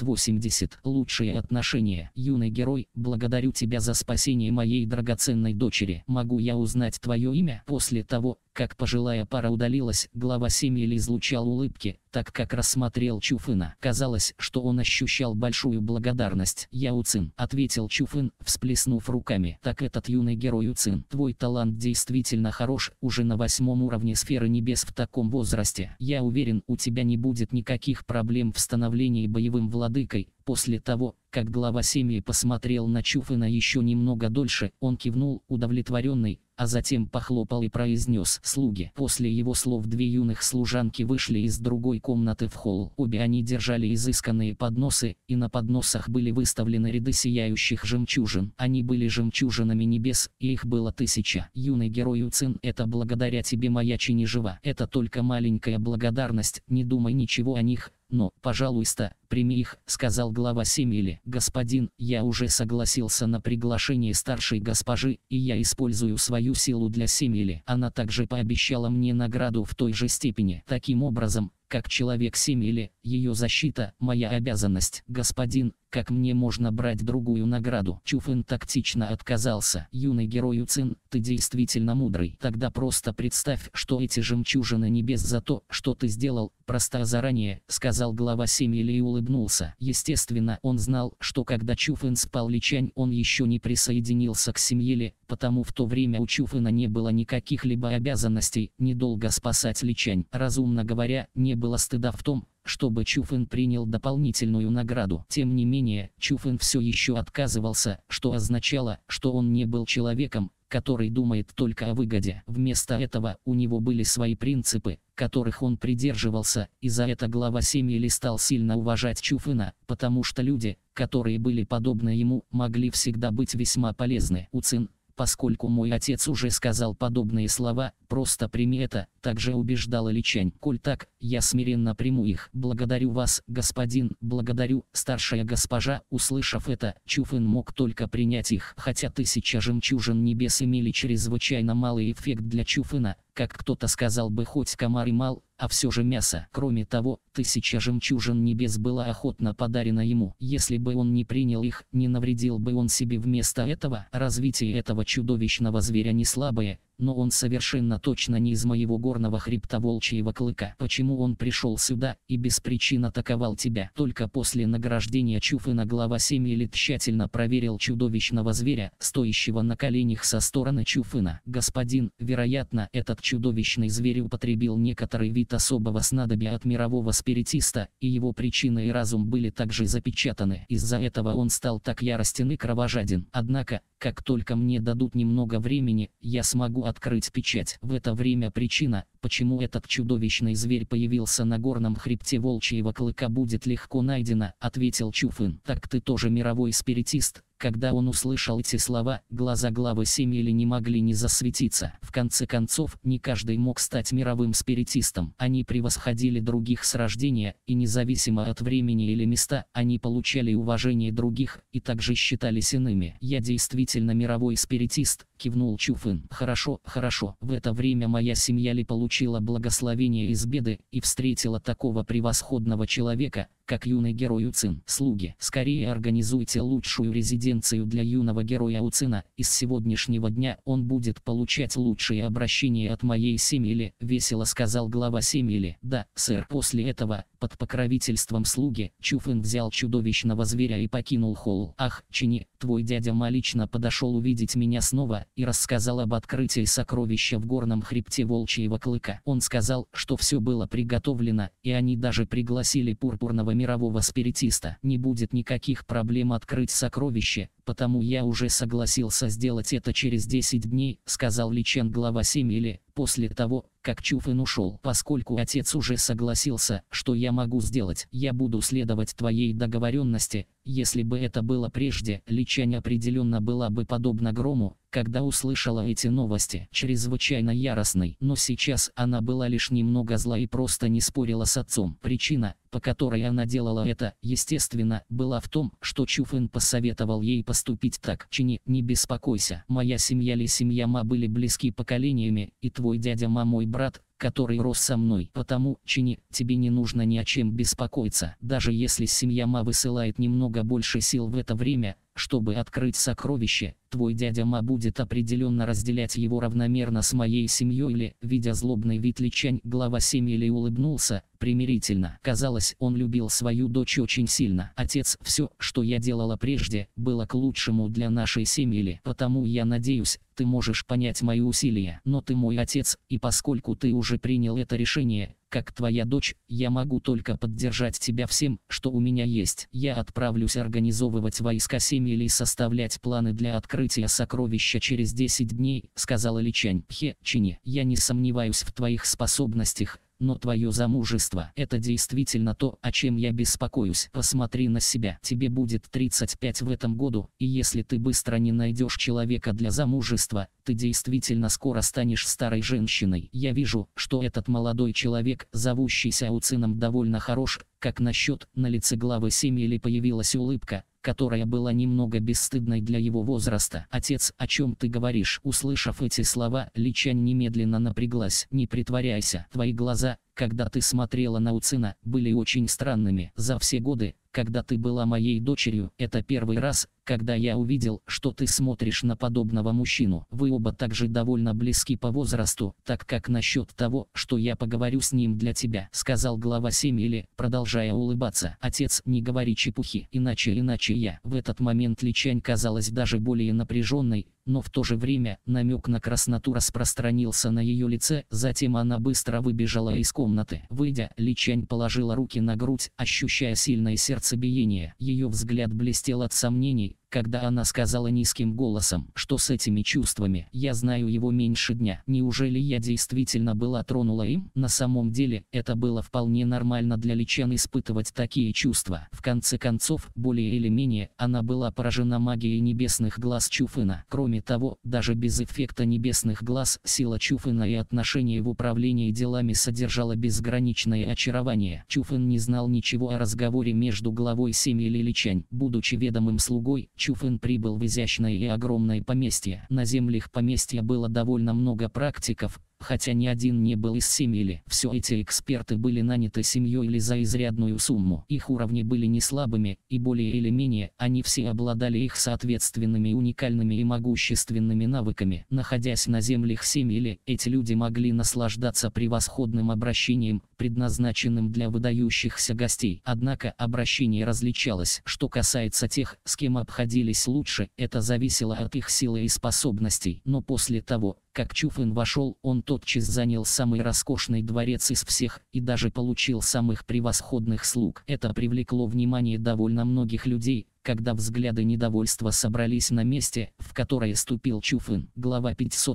580. Лучшие отношения. Юный герой, благодарю тебя за спасение моей драгоценной дочери. Могу я узнать твое имя? После того, как пожилая пара удалилась, глава семьи излучал улыбки, так как рассмотрел Чуфына. Казалось, что он ощущал большую благодарность. «Я Уцин», — ответил Чуфын, всплеснув руками. «Так этот юный герой Уцин. Твой талант действительно хорош, уже на 8-м уровне сферы небес в таком возрасте. Я уверен, у тебя не будет никаких проблем в становлении боевым владыкой». После того, как глава семьи посмотрел на Чуфына еще немного дольше, он кивнул, удовлетворенный, а затем похлопал и произнес: «Слуги». После его слов две юных служанки вышли из другой комнаты в холл. Обе они держали изысканные подносы, и на подносах были выставлены ряды сияющих жемчужин. Они были жемчужинами небес, и их было 1000. Юный герой Уцин, это благодаря тебе моя Чини жива. Это только маленькая благодарность, не думай ничего о них. «Но, пожалуйста, прими их», — сказал глава семьи. «Господин, я уже согласился на приглашение старшей госпожи, и я использую свою силу для семьи. Она также пообещала мне награду в той же степени. Таким образом, как человек семьи, ее защита – моя обязанность. Господин, как мне можно брать другую награду?» Чуфын тактично отказался. «Юный герой Уцин, ты действительно мудрый. Тогда просто представь, что эти жемчужины небес за то, что ты сделал, просто заранее», — сказал глава семьи и улыбнулся. улыбнулся. Естественно, он знал, что когда Чуфэн спал Личань, он еще не присоединился к семье Ли, потому в то время у Чуфэна не было никаких либо обязанностей недолго спасать Личань. Разумно говоря, не было стыда в том, чтобы Чуфэн принял дополнительную награду. Тем не менее, Чуфэн все еще отказывался, что означало, что он не был человеком, который думает только о выгоде. Вместо этого у него были свои принципы, которых он придерживался, и за это глава семьи стал сильно уважать Чуфэна, потому что люди, которые были подобны ему, могли всегда быть весьма полезны. Уцин, поскольку мой отец уже сказал подобные слова, просто прими это, также убеждала Личань. Коль так, я смиренно приму их. Благодарю вас, господин, благодарю, старшая госпожа. Услышав это, Чуфэн мог только принять их. Хотя 1000 жемчужин небес имели чрезвычайно малый эффект для Чуфэна, как кто-то сказал бы, хоть комар и мал, а все же мясо. Кроме того, 1000 жемчужин небес была охотно подарена ему. Если бы он не принял их, не навредил бы он себе вместо этого. Развитие этого чудовищного зверя не слабое, но он совершенно точно не из моего горного хребта волчьего клыка. Почему он пришел сюда и без причин атаковал тебя? Только после награждения Чуфэна глава семьи тщательно проверил чудовищного зверя, стоящего на коленях со стороны Чуфэна. Господин, вероятно, этот чудовищный зверь употребил некоторый вид особого снадобья от мирового спиритиста, и его причины и разум были также запечатаны. Из-за этого он стал так яростен и кровожаден. Однако, как только мне дадут немного времени, я смогу открыть печать. В это время причина, почему этот чудовищный зверь появился на горном хребте волчьего клыка, будет легко найдена, ответил Чуфэн. Так ты тоже мировой спиритист? Когда он услышал эти слова, глаза главы семьи не могли не засветиться. В конце концов, не каждый мог стать мировым спиритистом. Они превосходили других с рождения, и независимо от времени или места, они получали уважение других, и также считались иными. Я действительно мировой спиритист, кивнул Чуфэн. Хорошо, хорошо. В это время моя семья получила благословение из беды и встретила такого превосходного человека, как юный герой Уцин. Слуги, скорее организуйте лучшую резиденцию для юного героя Уцина, и с сегодняшнего дня он будет получать лучшие обращения от моей семьи, весело сказал глава семьи. Да, сэр. После этого, под покровительством слуги, Чуфэн взял чудовищного зверя и покинул холл. Ах, Чини, твой дядя Ма лично подошел увидеть меня снова и рассказал об открытии сокровища в горном хребте волчьего клыка. Он сказал, что все было приготовлено, и они даже пригласили пурпурного мирового спиритиста. Не будет никаких проблем открыть сокровище, потому я уже согласился сделать это через 10 дней, сказал Личан, глава семьи, после того, как Чуфэн ушел. Поскольку отец уже согласился, что я могу сделать, я буду следовать твоей договоренности. Если бы это было прежде, Личань определенно была бы подобна грому, когда услышала эти новости, чрезвычайно яростной. Но сейчас она была лишь немного зла и просто не спорила с отцом. Причина, по которой она делала это, естественно, была в том, что Чуфэн посоветовал ей поступить так. Чини, не беспокойся, моя семья семья Ма были близки поколениями, и твой дядя Ма мой брат, который рос со мной. Потому, Чини, тебе не нужно ни о чем беспокоиться. Даже если семья Ма высылает немного больше сил в это время, чтобы открыть сокровище, твой дядя Ма будет определенно разделять его равномерно с моей семьей. Видя злобный вид Личань, глава семьи улыбнулся примирительно. Казалось, он любил свою дочь очень сильно. Отец, все, что я делала прежде, было к лучшему для нашей семьи, потому я надеюсь, ты можешь понять мои усилия. Но ты мой отец, и поскольку ты уже принял это решение, как твоя дочь, я могу только поддержать тебя всем, что у меня есть. Я отправлюсь организовывать войска семьи и составлять планы для открытия сокровища через 10 дней, сказала Личань. Чини, я не сомневаюсь в твоих способностях, но твое замужество – это действительно то, о чем я беспокоюсь. Посмотри на себя. Тебе будет 35 в этом году, и если ты быстро не найдешь человека для замужества, ты действительно скоро станешь старой женщиной. Я вижу, что этот молодой человек, зовущийся Уцином, довольно хорош. Как насчет, на лице главы семьи появилась улыбка, которая была немного бесстыдной для его возраста. «Отец, о чем ты говоришь?» Услышав эти слова, Личань немедленно напряглась. «Не притворяйся, твои глаза, когда ты смотрела на Уцина, были очень странными. За все годы, когда ты была моей дочерью, это первый раз, когда я увидел, что ты смотришь на подобного мужчину. Вы оба также довольно близки по возрасту, так как насчет того, что я поговорю с ним для тебя, сказал глава семьи, продолжая улыбаться. Отец, не говори чепухи, иначе я. В этот момент Личань казалась даже более напряженной, но в то же время намек на красноту распространился на ее лице, затем она быстро выбежала из комнаты. Выйдя, Личань положила руки на грудь, ощущая сильное сердцебиение. Ее взгляд блестел от сомнений, когда она сказала низким голосом, что с этими чувствами, я знаю его меньше дня. Неужели я действительно была тронула им? На самом деле, это было вполне нормально для Личан испытывать такие чувства. В конце концов, более или менее, она была поражена магией небесных глаз Чуфына. Кроме того, даже без эффекта небесных глаз, сила Чуфына и отношение в управлении делами содержала безграничное очарование. Чуфын не знал ничего о разговоре между главой семьи Личань. Будучи ведомым слугой, Чуфын прибыл в изящное и огромное поместье. На землях поместья было довольно много практиков, хотя ни один не был из семьи. Все эти эксперты были наняты семьей или за изрядную сумму. Их уровни были не слабыми, и более или менее, они все обладали их соответственными уникальными и могущественными навыками. Находясь на землях семьи, эти люди могли наслаждаться превосходным обращением, предназначенным для выдающихся гостей. Однако обращение различалось. Что касается тех, с кем обходились лучше, это зависело от их силы и способностей. Но после того, как Чуфын вошел, он тотчас занял самый роскошный дворец из всех и даже получил самых превосходных слуг. Это привлекло внимание довольно многих людей, когда взгляды недовольства собрались на месте, в которое ступил Чуфын. Глава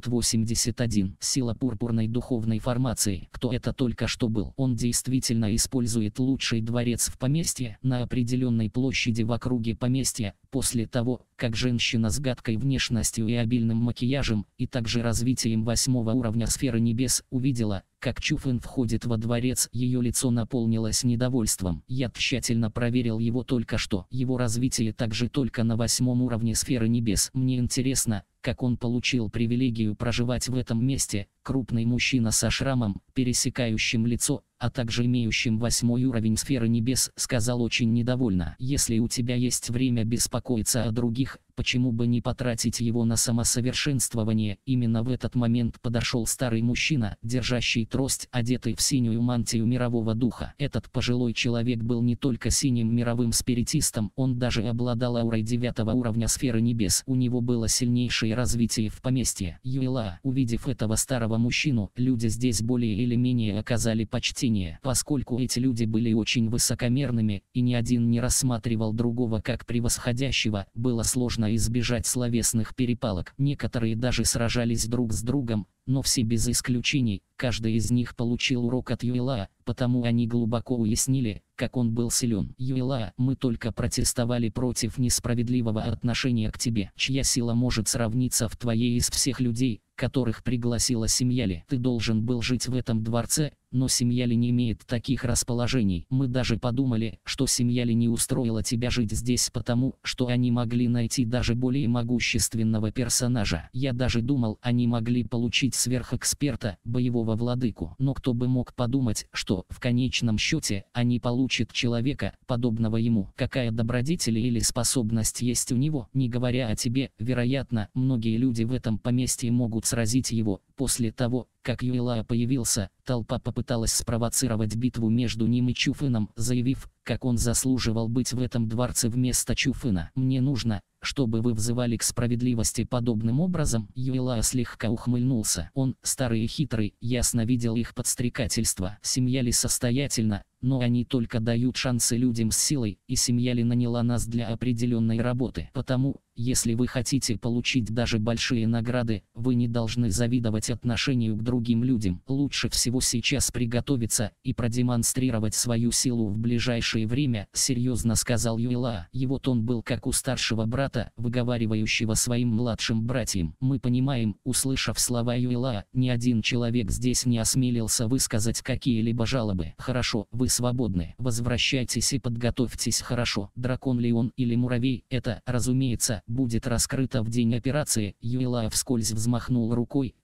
581. Сила пурпурной духовной формации. Кто это только что был? Он действительно использует лучший дворец в поместье на определенной площади в округе поместья. После того, как женщина с гадкой внешностью и обильным макияжем, и также развитием 8-го уровня сферы небес, увидела, как Чуфын входит во дворец, ее лицо наполнилось недовольством. Я тщательно проверил его только что. Его развитие также только на 8-м уровне сферы небес. Мне интересно, как он получил привилегию проживать в этом месте. Крупный мужчина со шрамом, пересекающим лицо, а также имеющим 8-й уровень сферы небес, сказал очень недовольно. Если у тебя есть время беспокоиться о других, почему бы не потратить его на самосовершенствование? Именно в этот момент подошел старый мужчина, держащий трость, одетый в синюю мантию мирового духа. Этот пожилой человек был не только синим мировым спиритистом, он даже обладал аурой 9-го уровня сферы небес. У него было сильнейшее развитие в поместье. Юэла, увидев этого старого мужчину, люди здесь более или менее оказали почтение. Поскольку эти люди были очень высокомерными, и ни один не рассматривал другого как превосходящего, было сложно избежать словесных перепалок. Некоторые даже сражались друг с другом, но все без исключений, каждый из них получил урок от Юэла, потому они глубоко уяснили, как он был силен. Юэла, мы только протестовали против несправедливого отношения к тебе, чья сила может сравниться в твоей из всех людей, которых пригласила семья Ли. Ты должен был жить в этом дворце, но семья Ли не имеет таких расположений. Мы даже подумали, что семья Ли не устроила тебя жить здесь потому, что они могли найти даже более могущественного персонажа. Я даже думал, они могли получить сверхэксперта, боевого владыку. Но кто бы мог подумать, что, в конечном счете, они получат человека, подобного ему. Какая добродетель или способность есть у него? Не говоря о тебе, вероятно, многие люди в этом поместье могут сразить его. После того, как Юэла появился, толпа попыталась спровоцировать битву между ним и Чуфыном, заявив, как он заслуживал быть в этом дворце вместо Чуфына. Мне нужно, чтобы вы взывали к справедливости подобным образом. Юэла слегка ухмыльнулся. Он, старый и хитрый, ясно видел их подстрекательство. Семья Ли состоятельна, но они только дают шансы людям с силой, и семья Ли наняла нас для определенной работы. Потому, если вы хотите получить даже большие награды, вы не должны завидовать отношению к другим людям. Лучше всего сейчас приготовиться и продемонстрировать свою силу в ближайшее время, серьезно сказал Юэла. Его тон был как у старшего брата, выговаривающего своим младшим братьям. Мы понимаем, услышав слова Юэла, ни один человек здесь не осмелился высказать какие-либо жалобы. Хорошо, вы свободны. Возвращайтесь и подготовьтесь хорошо. Дракон ли он или муравей, это, разумеется, будет раскрыто в день операции. Юэла вскользь взмахнул рукой,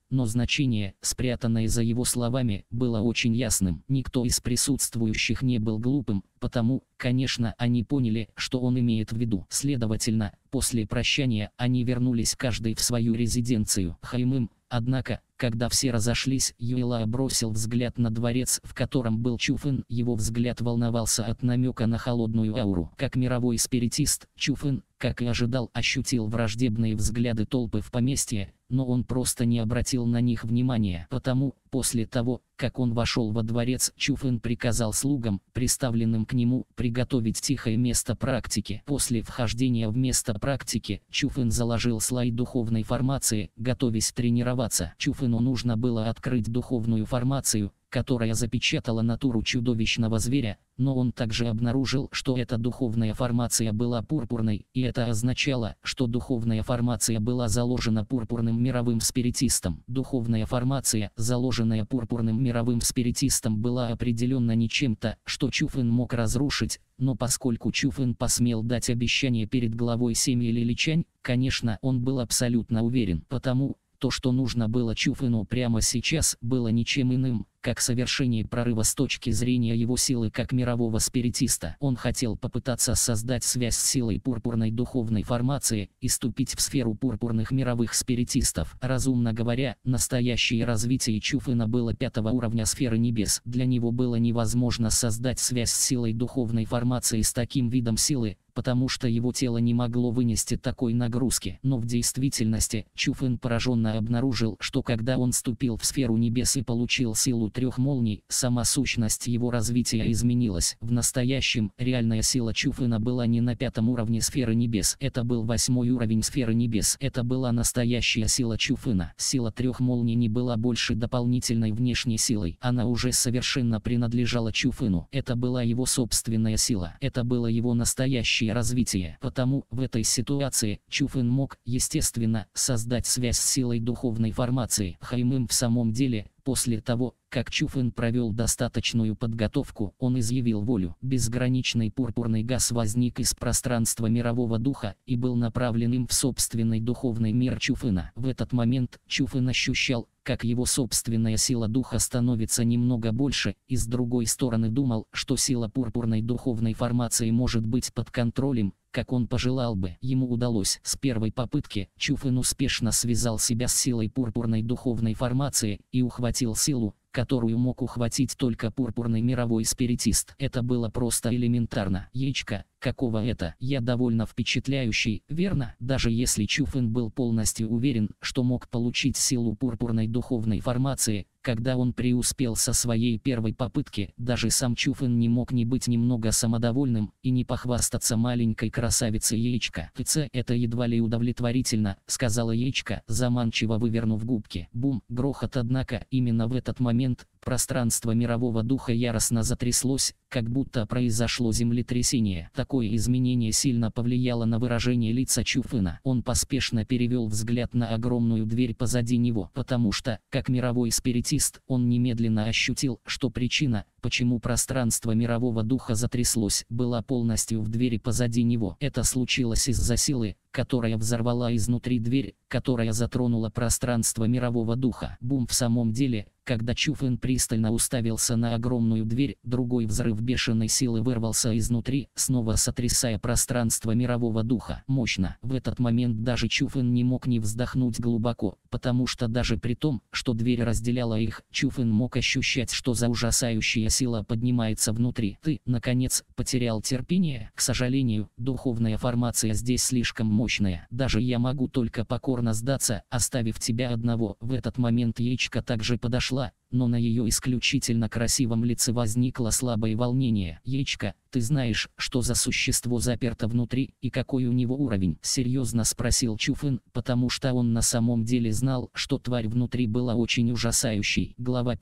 но значение, спрятанное за его словами, было очень ясным. Никто из присутствующих не был глупым, потому, конечно, они поняли, что он имеет в виду. Следовательно, после прощания они вернулись каждый в свою резиденцию. Хаймым, однако, когда все разошлись, Юэла бросил взгляд на дворец, в котором был Чуфэн. Его взгляд волновался от намека на холодную ауру. Как мировой спиритист, Чуфэн, как и ожидал, ощутил враждебные взгляды толпы в поместье, но он просто не обратил на них внимания. Потому, после того, как он вошел во дворец, Чуфэн приказал слугам, приставленным к нему, приготовить тихое место практики. После вхождения в место практики, Чуфэн заложил слой духовной формации, готовясь тренироваться. Чуфэну нужно было открыть духовную формацию, которая запечатала натуру чудовищного зверя, но он также обнаружил, что эта духовная формация была пурпурной, и это означало, что духовная формация была заложена пурпурным мировым спиритистом. Духовная формация, заложенная пурпурным мировым спиритистом, была определенно не чем-то, что Чуфэн мог разрушить, но поскольку Чуфэн посмел дать обещание перед главой семьи Лиличань, конечно, он был абсолютно уверен. Потому, то, что нужно было Чуфэну прямо сейчас, было ничем иным, как совершение прорыва с точки зрения его силы как мирового спиритиста. Он хотел попытаться создать связь с силой пурпурной духовной формации и вступить в сферу пурпурных мировых спиритистов. Разумно говоря, настоящее развитие Чуфэна было 5-го уровня сферы небес. Для него было невозможно создать связь с силой духовной формации с таким видом силы, потому что его тело не могло вынести такой нагрузки. Но в действительности, Чуфэн пораженно обнаружил, что когда он вступил в сферу небес и получил силу 3 молний, сама сущность его развития изменилась. В настоящем, реальная сила Чуфэна была не на 5-м уровне сферы небес. Это был 8-й уровень сферы небес. Это была настоящая сила Чуфэна. Сила 3 молний не была больше дополнительной внешней силой. Она уже совершенно принадлежала Чуфэну. Это была его собственная сила. Это было его настоящее развитие. Потому, в этой ситуации, Чуфэн мог, естественно, создать связь с силой духовной формации. Хаймым в самом деле, после того, как Чуфэн провел достаточную подготовку, он изъявил волю. Безграничный пурпурный газ возник из пространства мирового духа и был направлен им в собственный духовный мир Чуфэна. В этот момент Чуфэн ощущал, как его собственная сила духа становится немного больше, и с другой стороны думал, что сила пурпурной духовной формации может быть под контролем, как он пожелал бы. Ему удалось. С первой попытки Чуфэн успешно связал себя с силой пурпурной духовной формации и ухватил силу, которую мог ухватить только пурпурный мировой спиритист. Это было просто элементарно. Яичко, какого это? Я довольно впечатляющий, верно? Даже если Чуфэн был полностью уверен, что мог получить силу пурпурной духовной формации, когда он преуспел со своей первой попытки, даже сам Чуфэн не мог не быть немного самодовольным и не похвастаться маленькой красавицей Яичко. Это едва ли удовлетворительно, сказала Яичко, заманчиво вывернув губки. Бум, грохот. Однако, именно в этот момент пространство мирового духа яростно затряслось, как будто произошло землетрясение. Такое изменение сильно повлияло на выражение лица Чуфэна. Он поспешно перевел взгляд на огромную дверь позади него, потому что, как мировой спиритист, он немедленно ощутил, что причина, почему пространство мирового духа затряслось, была полностью в двери позади него. Это случилось из-за силы, которая взорвала изнутри дверь, которая затронула пространство мирового духа. Бум. В самом деле, когда Чуфэн пристально уставился на огромную дверь, другой взрыв бешеной силы вырвался изнутри, снова сотрясая пространство мирового духа. Мощно. В этот момент даже Чуфэн не мог не вздохнуть глубоко, потому что даже при том, что дверь разделяла их, Чуфэн мог ощущать, что за ужасающая сила поднимается внутри. Ты, наконец, потерял терпение? К сожалению, духовная формация здесь слишком мощная. Даже я могу только покорно сдаться, оставив тебя одного. В этот момент Яичко также подошла, но на ее исключительно красивом лице возникло слабое волнение. «Яичко, ты знаешь, что за существо заперто внутри, и какой у него уровень?» — серьезно спросил Чуфэн, потому что он на самом деле знал, что тварь внутри была очень ужасающей. Глава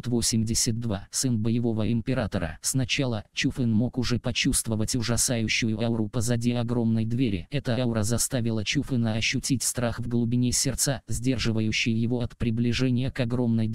582. Сын боевого императора. Сначала Чуфэн мог уже почувствовать ужасающую ауру позади огромной двери. Эта аура заставила Чуфэна ощутить страх в глубине сердца, сдерживающий его от приближения к огромной двери,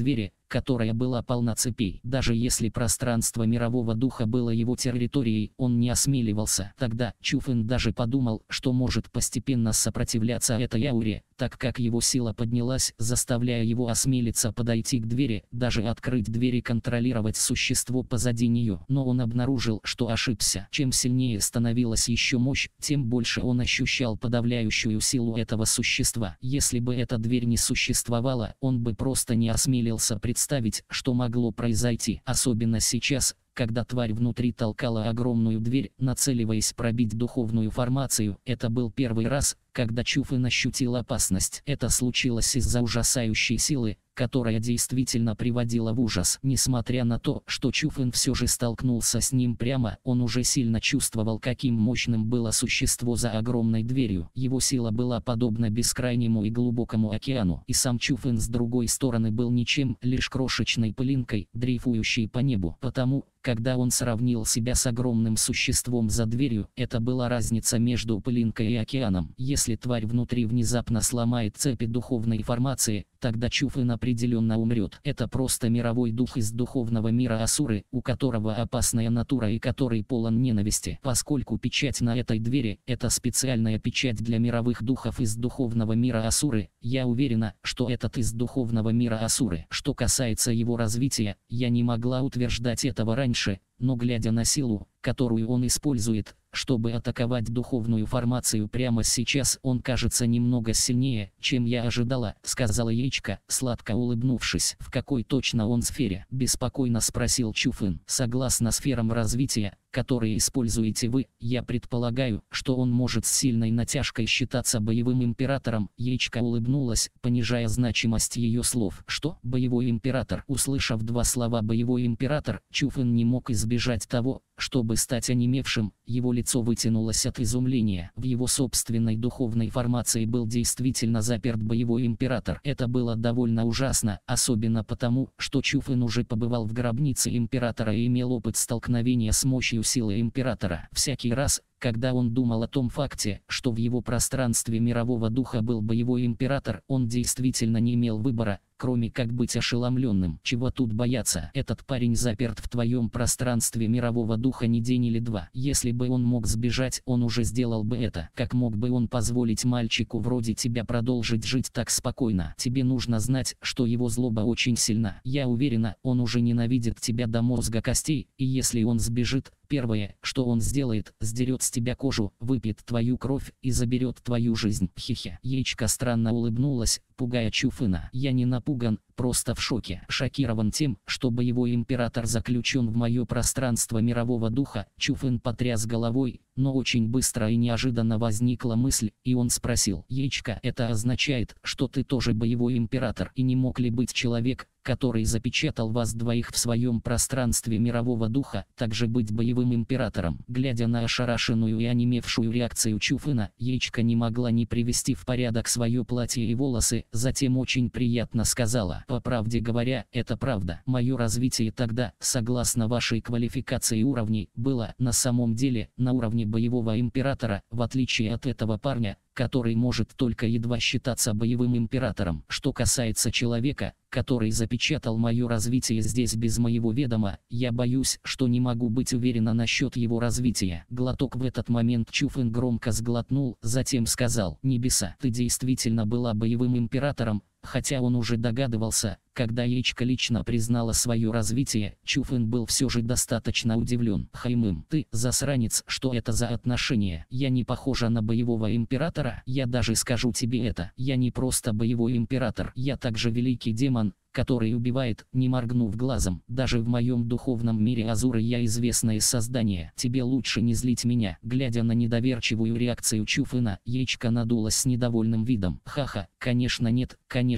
которая была полна цепей. Даже если пространство мирового духа было его территорией, он не осмеливался. Тогда Чуфэн даже подумал, что может постепенно сопротивляться этой ауре, так как его сила поднялась, заставляя его осмелиться подойти к двери, даже открыть дверь и контролировать существо позади нее. Но он обнаружил, что ошибся. Чем сильнее становилась еще мощь, тем больше он ощущал подавляющую силу этого существа. Если бы эта дверь не существовала, он бы просто не осмелился представить, что могло произойти. Особенно сейчас, когда тварь внутри толкала огромную дверь, нацеливаясь пробить духовную формацию. Это был первый раз, когда Чуфэн ощутил опасность. Это случилось из-за ужасающей силы, которая действительно приводила в ужас. Несмотря на то, что Чуфэн все же столкнулся с ним прямо, он уже сильно чувствовал, каким мощным было существо за огромной дверью. Его сила была подобна бескрайнему и глубокому океану, и сам Чуфэн с другой стороны был ничем, лишь крошечной пылинкой, дрейфующей по небу. Потому, когда он сравнил себя с огромным существом за дверью, это была разница между пылинкой и океаном. Если тварь внутри внезапно сломает цепи духовной формации, тогда Чуфэн определенно умрет. Это просто мировой дух из духовного мира Асуры, у которого опасная натура и который полон ненависти. Поскольку печать на этой двери – это специальная печать для мировых духов из духовного мира Асуры, я уверена, что этот из духовного мира Асуры. Что касается его развития, я не могла утверждать этого раньше, но глядя на силу, которую он использует, чтобы атаковать духовную формацию прямо сейчас, он кажется немного сильнее, чем я ожидала, сказала Яичко, сладко улыбнувшись. В какой точно он сфере? Беспокойно спросил Чуфэн. Согласно сферам развития, которые используете вы, я предполагаю, что он может с сильной натяжкой считаться боевым императором. Яичко улыбнулась, понижая значимость ее слов. Что? Боевой император? Услышав два слова «боевой император», Чуфэн не мог избежать того, чтобы стать онемевшим. Его лицо вытянулось от изумления. В его собственной духовной формации был действительно заперт боевой император. Это было довольно ужасно, особенно потому, что Чуфэн уже побывал в гробнице императора и имел опыт столкновения с мощью силы императора. Всякий раз, когда он думал о том факте, что в его пространстве мирового духа был боевой император, он действительно не имел выбора, кроме как быть ошеломленным. Чего тут бояться? Этот парень заперт в твоем пространстве мирового духа не день или два. Если бы он мог сбежать, он уже сделал бы это. Как мог бы он позволить мальчику вроде тебя продолжить жить так спокойно? Тебе нужно знать, что его злоба очень сильна. Я уверена, он уже ненавидит тебя до мозга костей, и если он сбежит, первое, что он сделает, сдерет с тебя кожу, выпьет твою кровь и заберет твою жизнь. Хе-хе. Яичко странно улыбнулась, пугая Чуфэна. Я не напуган, просто в шоке. Шокирован тем, что боевой император заключен в мое пространство мирового духа. Чуфэн потряс головой, но очень быстро и неожиданно возникла мысль, и он спросил: Яичко, это означает, что ты тоже боевой император? И не мог ли быть человек, который запечатал вас двоих в своем пространстве мирового духа, также быть боевым императором? Глядя на ошарашенную и онемевшую реакцию Чуфэна, Яичко не могла не привести в порядок свое платье и волосы, затем очень приятно сказала: по правде говоря, это правда. Мое развитие тогда, согласно вашей квалификации уровней, было на самом деле на уровне боевого императора, в отличие от этого парня, который может только едва считаться боевым императором. Что касается человека, который запечатал мое развитие здесь без моего ведома, я боюсь, что не могу быть уверена насчет его развития. Глоток. В этот момент Чуфэн громко сглотнул, затем сказал: небеса, ты действительно была боевым императором. Хотя он уже догадывался, когда Яичко лично признала свое развитие, Чуфэн был все же достаточно удивлен. Хаймым, ты засранец, что это за отношения? Я не похожа на боевого императора? Я даже скажу тебе это, я не просто боевой император, я также великий демон, который убивает, не моргнув глазом. Даже в моем духовном мире Азуры я известное создание. Тебе лучше не злить меня. Глядя на недоверчивую реакцию Чуфэна, Яичко надулась с недовольным видом. Ха-ха, конечно нет,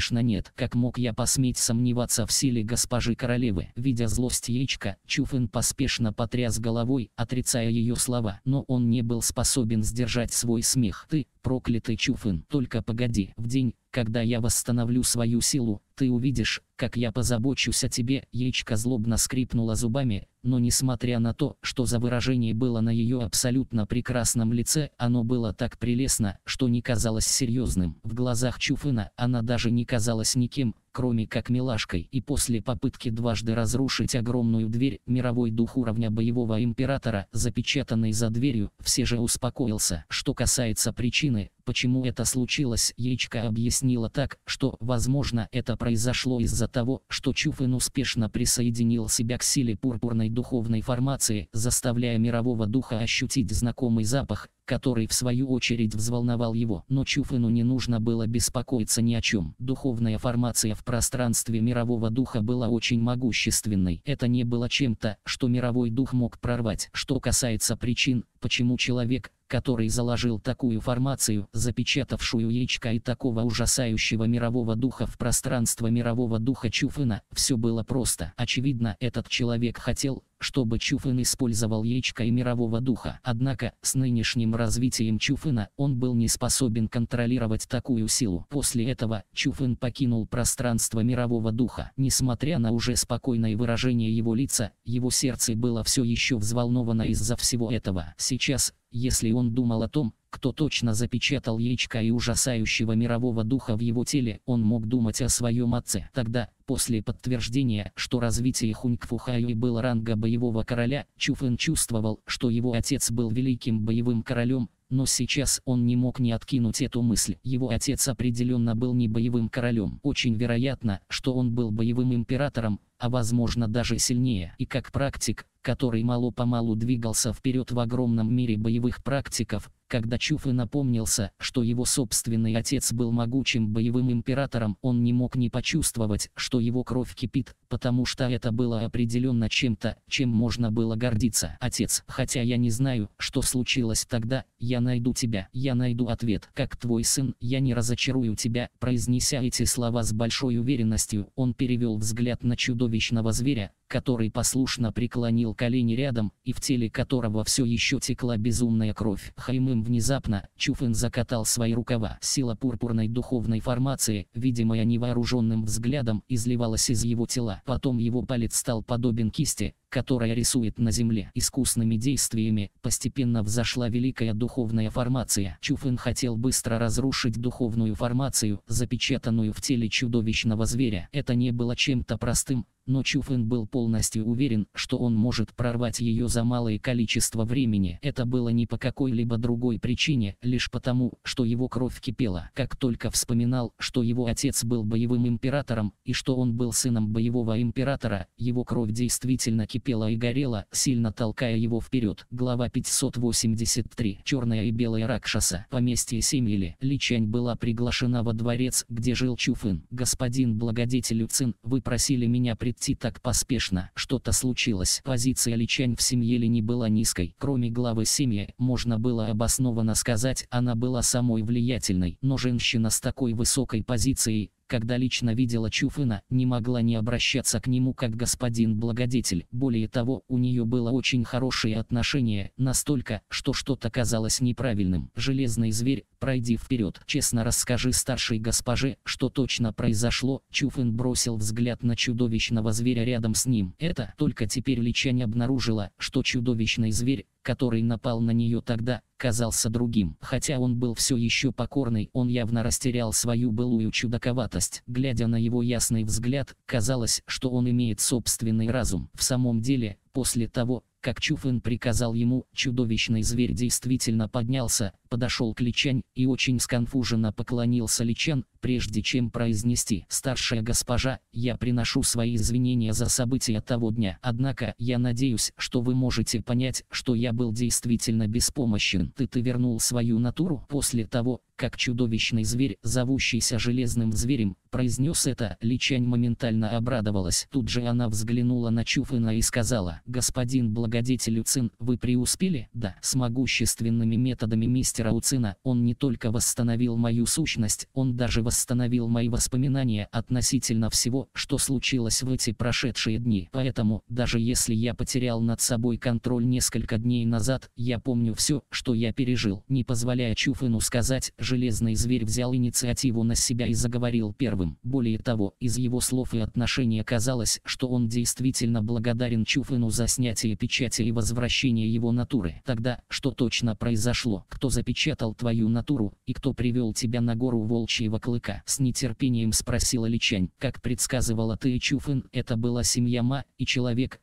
как мог я посметь сомневаться в силе госпожи королевы? Видя злость Яичко, Чуфэн поспешно потряс головой, отрицая ее слова. Но он не был способен сдержать свой смех. Ты, проклятый Чуфэн, только погоди. В день, когда я восстановлю свою силу, ты ты увидишь, как я позабочусь о тебе». Яичко злобно скрипнула зубами, но несмотря на то, что за выражение было на ее абсолютно прекрасном лице, оно было так прелестно, что не казалось серьезным. В глазах Чуфына она даже не казалась никем, кроме как милашкой. И после попытки дважды разрушить огромную дверь, мировой дух уровня боевого императора, запечатанный за дверью, все же успокоился. Что касается причины, почему это случилось, Яичко объяснила так, что, возможно, это произошло из-за того, что Чуфын успешно присоединил себя к силе пурпурной духовной формации, заставляя мирового духа ощутить знакомый запах, который в свою очередь взволновал его. Но Чуфыну не нужно было беспокоиться ни о чем. Духовная формация в пространстве мирового духа была очень могущественной. Это не было чем-то, что мировой дух мог прорвать. Что касается причин, почему человек, который заложил такую формацию, запечатавшую Яичко и такого ужасающего мирового духа в пространство мирового духа Чуфына, все было просто. Очевидно, этот человек хотел, чтобы Чуфын использовал Яичко и мирового духа. Однако, с нынешним развитием Чуфына, он был не способен контролировать такую силу. После этого, Чуфын покинул пространство мирового духа. Несмотря на уже спокойное выражение его лица, его сердце было все еще взволновано из-за всего этого. Сейчас, если он думал о том, кто точно запечатал Яичко и ужасающего мирового духа в его теле, он мог думать о своем отце. Тогда, после подтверждения, что развитие Хунькфухайи было ранга боевого короля, Чуфын чувствовал, что его отец был великим боевым королем, но сейчас он не мог не откинуть эту мысль. Его отец определенно был не боевым королем. Очень вероятно, что он был боевым императором, а возможно даже сильнее. И как практик, который мало-помалу двигался вперед в огромном мире боевых практиков, когда Чуфын напомнился, что его собственный отец был могучим боевым императором, он не мог не почувствовать, что его кровь кипит, потому что это было определенно чем-то, чем можно было гордиться. «Отец, хотя я не знаю, что случилось тогда, я найду тебя, я найду ответ. Как твой сын, я не разочарую тебя». Произнеся эти слова с большой уверенностью, он перевел взгляд на чудовищного зверя, который послушно преклонил колени рядом, и в теле которого все еще текла безумная кровь. Внезапно, Чуфын закатал свои рукава. Сила пурпурной духовной формации, видимая невооруженным взглядом, изливалась из его тела. Потом его палец стал подобен кисти, которая рисует на земле. Искусными действиями постепенно взошла великая духовная формация. Чуфын хотел быстро разрушить духовную формацию, запечатанную в теле чудовищного зверя. Это не было чем-то простым, но Чуфын был полностью уверен, что он может прорвать ее за малое количество времени. Это было не по какой-либо другой причине, лишь потому, что его кровь кипела. Как только вспоминал, что его отец был боевым императором, и что он был сыном боевого императора, его кровь действительно кипела и горела, сильно толкая его вперед. Глава 583. Черная и белая Ракшаса. Поместье Семьили. Личань была приглашена во дворец, где жил Чуфын. «Господин благодетель Уцин, вы просили меня прийти так поспешно. Что-то случилось». Позиция Личань в Семьеле не была низкой. Кроме главы семьи, можно было обоснованно сказать, она была самой влиятельной. Но женщина с такой высокой позицией, когда лично видела Чуфына, не могла не обращаться к нему как господин благодетель. Более того, у нее было очень хорошее отношение, настолько, что что-то казалось неправильным. «Железный зверь, пройди вперед. Честно расскажи старшей госпоже, что точно произошло». Чуфын бросил взгляд на чудовищного зверя рядом с ним. Это только теперь Личань обнаружила, что чудовищный зверь, который напал на нее тогда, казался другим. Хотя он был все еще покорный, он явно растерял свою былую чудаковатость. Глядя на его ясный взгляд, казалось, что он имеет собственный разум. В самом деле, после того, как Чуфын приказал ему, чудовищный зверь действительно поднялся, подошел к Личань и очень сконфуженно поклонился Личань, прежде чем произнести: «Старшая госпожа, я приношу свои извинения за события того дня. Однако, я надеюсь, что вы можете понять, что я был действительно беспомощен». Ты вернул свою натуру?» После того, как чудовищный зверь, зовущийся Железным зверем, произнес это, Личань моментально обрадовалась. Тут же она взглянула на Чуфына и сказала: «Господин благодетель Уцин, вы преуспели?» «Да». «С могущественными методами мистера Уцина он не только восстановил мою сущность, он даже восстановил мои воспоминания относительно всего, что случилось в эти прошедшие дни. Поэтому, даже если я потерял над собой контроль несколько дней назад, я помню все, что я пережил. Не позволяя Чуфину сказать, Железный Зверь взял инициативу на себя и заговорил первым. Более того, из его слов и отношения казалось, что он действительно благодарен Чуфину за снятие печати и возвращение его натуры. Тогда, что точно произошло? Кто запечатал твою натуру, и кто привел тебя на гору Волчьего Клыка? С нетерпением спросила Личань. Как предсказывала ты, Чуфин, это была семья Ма, и человек,